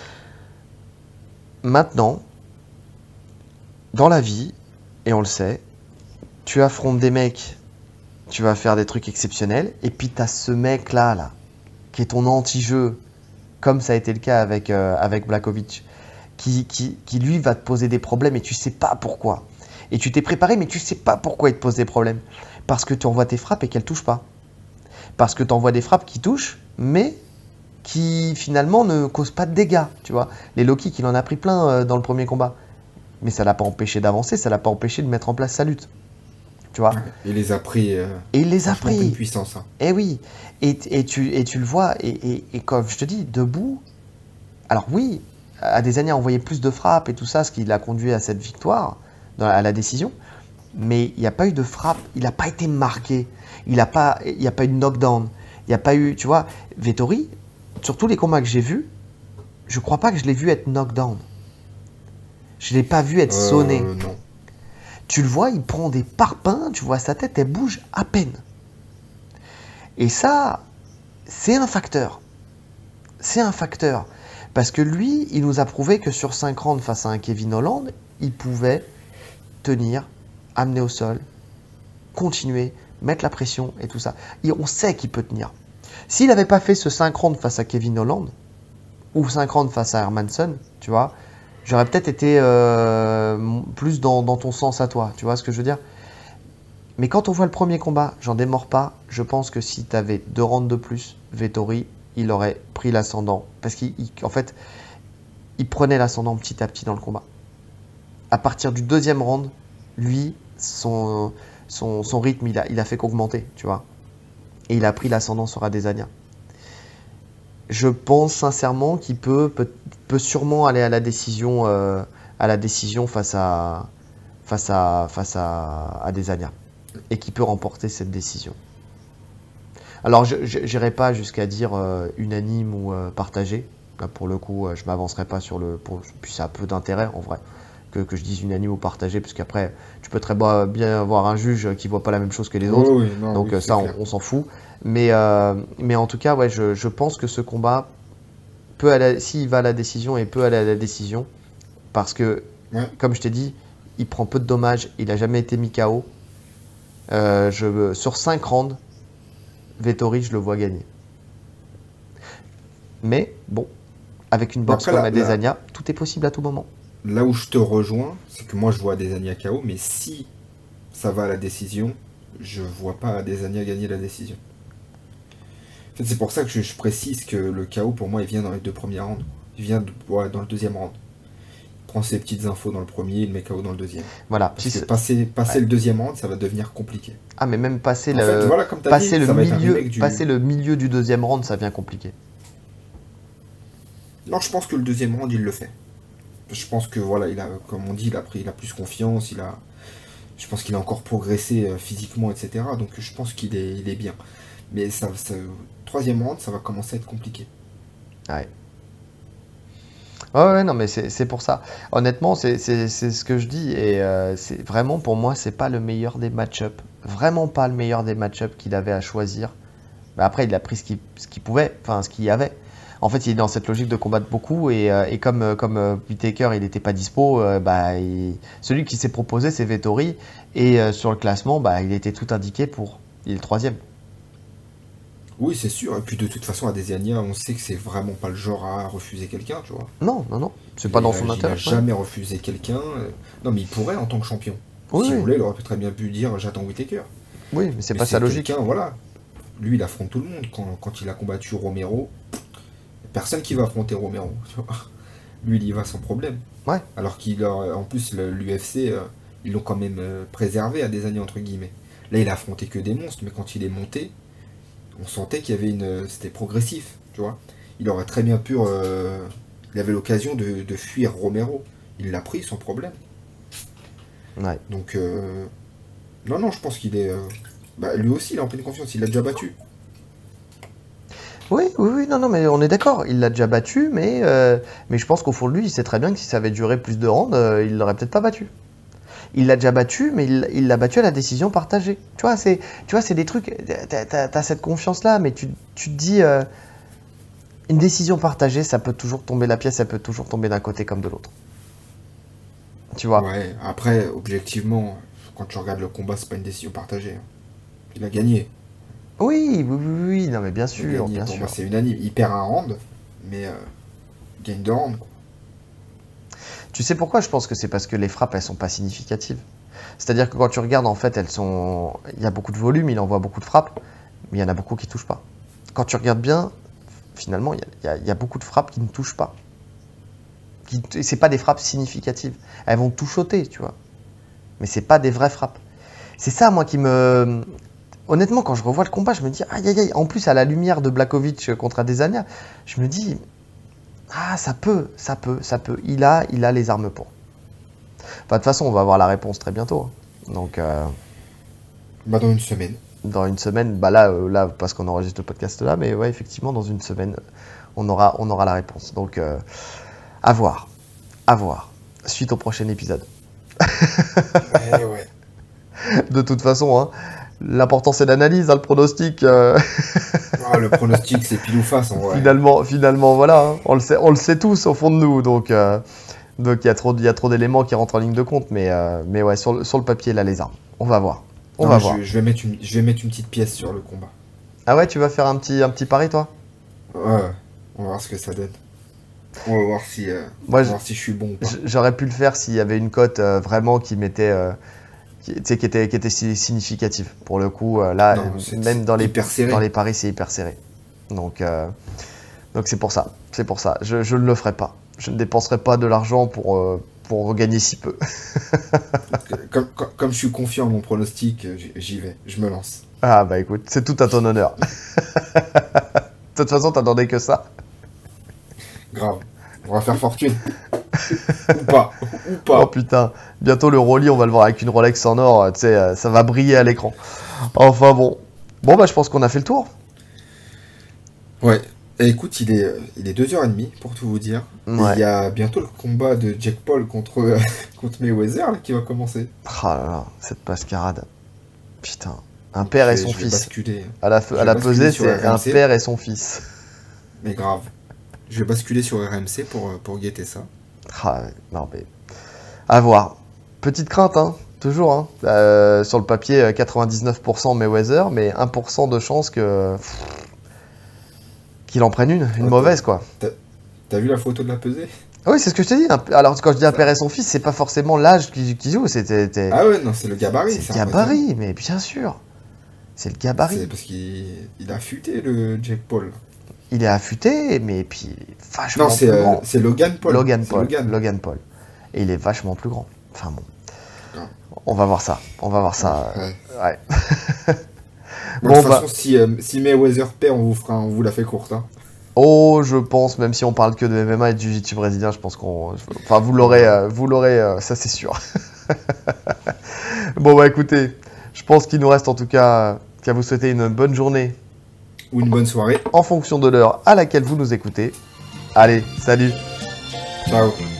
Maintenant, dans la vie, et on le sait, tu affrontes des mecs, tu vas faire des trucs exceptionnels, et puis tu as ce mec-là, qui est ton anti-jeu, comme ça a été le cas avec Blachowicz, qui lui va te poser des problèmes et tu sais pas pourquoi. Et tu t'es préparé, mais tu sais pas pourquoi il te pose des problèmes. Parce que tu envoies tes frappes et qu'elles touchent pas. Parce que tu envoies des frappes qui touchent, mais qui finalement ne causent pas de dégâts, tu vois. Les low kicks, il en a pris plein dans le premier combat. Mais ça l'a pas empêché d'avancer, ça l'a pas empêché de mettre en place sa lutte. Tu vois. Il les a pris. Et il les a pris. Une puissance. Hein. Eh oui. Et tu le vois, et comme je te dis, debout. Alors oui, Adesanya a envoyé plus de frappes et tout ça, ce qui l'a conduit à cette victoire, à la décision. Mais il n'y a pas eu de frappe, il n'a pas été marqué. Il n'y a pas eu de knockdown. Il n'y a pas eu, tu vois, Vettori, sur tous les combats que j'ai vus, je crois pas que je l'ai vu être knockdown. Je l'ai pas vu être sonné. Non. Tu le vois, il prend des parpaings, tu vois sa tête, elle bouge à peine. Et ça, c'est un facteur. C'est un facteur. Parce que lui, il nous a prouvé que sur 5 rounds face à un Kevin Holland, il pouvait tenir, amener au sol, continuer, mettre la pression et tout ça. Et on sait qu'il peut tenir. S'il n'avait pas fait ce 5 rounds face à Kevin Holland, ou 5 rounds face à Hermansson, tu vois, j'aurais peut-être été plus dans ton sens à toi, tu vois ce que je veux dire. Mais quand on voit le premier combat, j'en démords pas, je pense que si tu avais 2 rounds de plus, Vettori, il aurait pris l'ascendant. Parce qu'en fait, il prenait l'ascendant petit à petit dans le combat. À partir du deuxième round, lui, son rythme, il a fait qu'augmenter, tu vois. Et il a pris l'ascendant sur Adesanya. Je pense sincèrement qu'il peut sûrement aller à la décision face à Adesanya. Et qu'il peut remporter cette décision. Alors, je n'irai pas jusqu'à dire unanime ou partagé. Là, pour le coup, je ne m'avancerai pas sur le... Puis ça a peu d'intérêt, en vrai, que je dise unanime ou partagé, parce qu'après, tu peux très bien avoir un juge qui ne voit pas la même chose que les autres. Oui, non, donc oui, ça, clair. on s'en fout. Mais en tout cas, ouais, je pense que ce combat peut aller, s'il va à la décision, et peut aller à la décision, parce que, Ouais. comme je t'ai dit, il prend peu de dommages, il n'a jamais été mis KO. Sur 5 rounds, Vettori, je le vois gagner. Mais bon, avec une boxe Après, comme Adesanya, tout est possible à tout moment. Là où je te rejoins, c'est que moi je vois Adesanya KO, mais si ça va à la décision, je vois pas Adesanya gagner la décision. En fait, c'est pour ça que je précise que le KO, pour moi, il vient dans les 2 premiers rounds. Il vient dans le deuxième round. Il prend ses petites infos dans le premier, il met KO dans le deuxième. Voilà. Parce que passer le deuxième round, ça va devenir compliqué. Ah, mais même passer En fait, voilà, comme t'as dit, ça va être un remake du... passer le milieu du deuxième round, ça devient compliqué. Non, je pense que le deuxième round, il le fait. Je pense que, voilà, comme on dit, il a plus confiance, je pense qu'il a encore progressé physiquement, etc. Donc je pense qu'il est bien. Mais troisième round, ça va commencer à être compliqué. Ouais. Ouais, non, mais c'est pour ça. Honnêtement, c'est ce que je dis. Et c'est vraiment, pour moi, c'est pas le meilleur des match-up. Vraiment pas le meilleur des match-up qu'il avait à choisir. Mais après, il a pris ce qu'il pouvait, enfin, ce qu'il y avait. En fait, il est dans cette logique de combattre beaucoup. Et comme Whittaker, il n'était pas dispo, celui qui s'est proposé, c'est Vettori. Et sur le classement, il était tout indiqué pour. Il est le 3e. Oui, c'est sûr. Et puis de toute façon, Adesanya, on sait que c'est vraiment pas le genre à refuser quelqu'un, tu vois. Non. C'est pas dans son Il intérêt. a jamais refusé quelqu'un. Non, mais il pourrait en tant que champion. Oui, S'il oui. voulait, il aurait très bien pu dire j'attends Whittaker. Oui, mais c'est Mais pas sa logique. quelqu'un, voilà. Lui, il affronte tout le monde. Quand il a combattu Romero, personne qui va affronter Romero. Tu vois. Lui, il y va sans problème. Ouais. Alors en plus, l'UFC, ils l'ont quand même préservé à des années, entre guillemets. Là, il a affronté que des monstres, mais quand il est monté, on sentait qu'il y avait c'était progressif, tu vois. Il aurait très bien pu... il avait l'occasion de fuir Romero. Il l'a pris sans problème. Ouais. Donc, non, je pense qu'il est... lui aussi, il est en pleine confiance. Il l'a déjà battu. Oui, non, mais on est d'accord. Il l'a déjà battu, mais je pense qu'au fond de lui, il sait très bien que si ça avait duré plus de rounds, il l'aurait peut-être pas battu. Il l'a déjà battu, mais il l'a battu à la décision partagée. Tu vois, c'est des trucs. T'as cette confiance-là, mais tu te dis, une décision partagée, ça peut toujours tomber la pièce, ça peut toujours tomber d'un côté comme de l'autre. Tu vois. Ouais, après, objectivement, quand tu regardes le combat, c'est pas une décision partagée. Il a gagné. Oui, non, mais bien Il a sûr, gagné. bien Pour sûr. moi, c'est unanime. Il perd un round, mais il gagne 2 rounds, quoi. Tu sais pourquoi? Je pense que c'est parce que les frappes, elles sont pas significatives. C'est-à-dire que quand tu regardes, en fait, il y a beaucoup de volume, il envoie beaucoup de frappes, mais il y en a beaucoup qui touchent pas. Quand tu regardes bien, finalement, il y a beaucoup de frappes qui ne touchent pas. C'est pas des frappes significatives. Elles vont tout shotter, tu vois. Mais c'est pas des vraies frappes. C'est ça, moi, qui me... Honnêtement, quand je revois le combat, je me dis, aïe, aïe, aïe. En plus, à la lumière de Blachowicz contre Adesanya, je me dis, ah, ça peut. Il a les armes pour. Enfin, de toute façon, on va avoir la réponse très bientôt. Donc, Dans une semaine. dans une semaine, là, parce qu'on enregistre le podcast là, mais ouais, effectivement, dans une semaine, on aura la réponse. Donc, à voir. Suite au prochain épisode. Ouais. De toute façon, hein, l'important c'est l'analyse, hein, le pronostic. Le pronostic, c'est pile ou face, en vrai. Finalement, voilà, hein, on le sait tous au fond de nous. Donc, il y a trop d'éléments qui rentrent en ligne de compte. Mais ouais, sur le papier, là, les armes. On va voir. Je vais mettre une petite pièce sur le combat. Ah ouais, tu vas faire un petit pari, toi? Ouais, on va voir ce que ça donne. On va voir si, si je suis bon ou pas. J'aurais pu le faire s'il y avait une cote vraiment qui mettait... qui était significative. Pour le coup, là, Non, même dans les paris, c'est hyper serré. Donc c'est pour ça. Je ne le ferai pas. je ne dépenserai pas de l'argent pour gagner si peu. Comme je suis confiant en mon pronostic, j'y vais, je me lance. Ah bah écoute, c'est tout à ton honneur. De toute façon, t'attendais que ça. Grave. On va faire fortune. Ou pas. Oh putain, bientôt le Rolly, on va le voir avec une Rolex en or, tu sais, ça va briller à l'écran. Enfin bon. Bon bah je pense qu'on a fait le tour. Ouais. Et écoute, il est 2h30 pour tout vous dire. Ouais. Et il y a bientôt le combat de Jake Paul contre Mayweather là, qui va commencer. Ah là là, cette mascarade. Putain. Un père et son Je vais fils. basculer. À la Je vais basculer pesée, sur c'est un RMC. père et son fils. Mais grave. Je vais basculer sur RMC pour guetter ça. Ah, non mais... À voir. Petite crainte, hein. Toujours, hein. Sur le papier, 99% Mayweather, mais 1% de chance qu'il en prenne une mauvaise, quoi. T'as vu la photo de la pesée? Ah oui, c'est ce que je t'ai dit. Alors, quand je dis un père et son fils, c'est pas forcément l'âge qui joue, c'était... Ah ouais, non, c'est le gabarit. C'est le gabarit, mais bien sûr. C'est le gabarit. C'est parce qu'il a affûté le Jake Paul. Il est affûté, mais puis vachement Non, plus grand. c'est Logan Paul. Logan Paul. Et il est vachement plus grand. Enfin bon. Ah. On va voir ça. Ouais. Bon, de toute façon, si Mayweather perd, on vous la fait courte. Hein. Oh, je pense, même si on parle que de MMA et de Jiu-Jitsu brésilien, je pense enfin, vous l'aurez, ça c'est sûr. Bon, bah écoutez, je pense qu'il nous reste en tout cas qu'à vous souhaiter une bonne journée. Ou une bonne soirée. En fonction de l'heure à laquelle vous nous écoutez. Allez, salut! Ciao!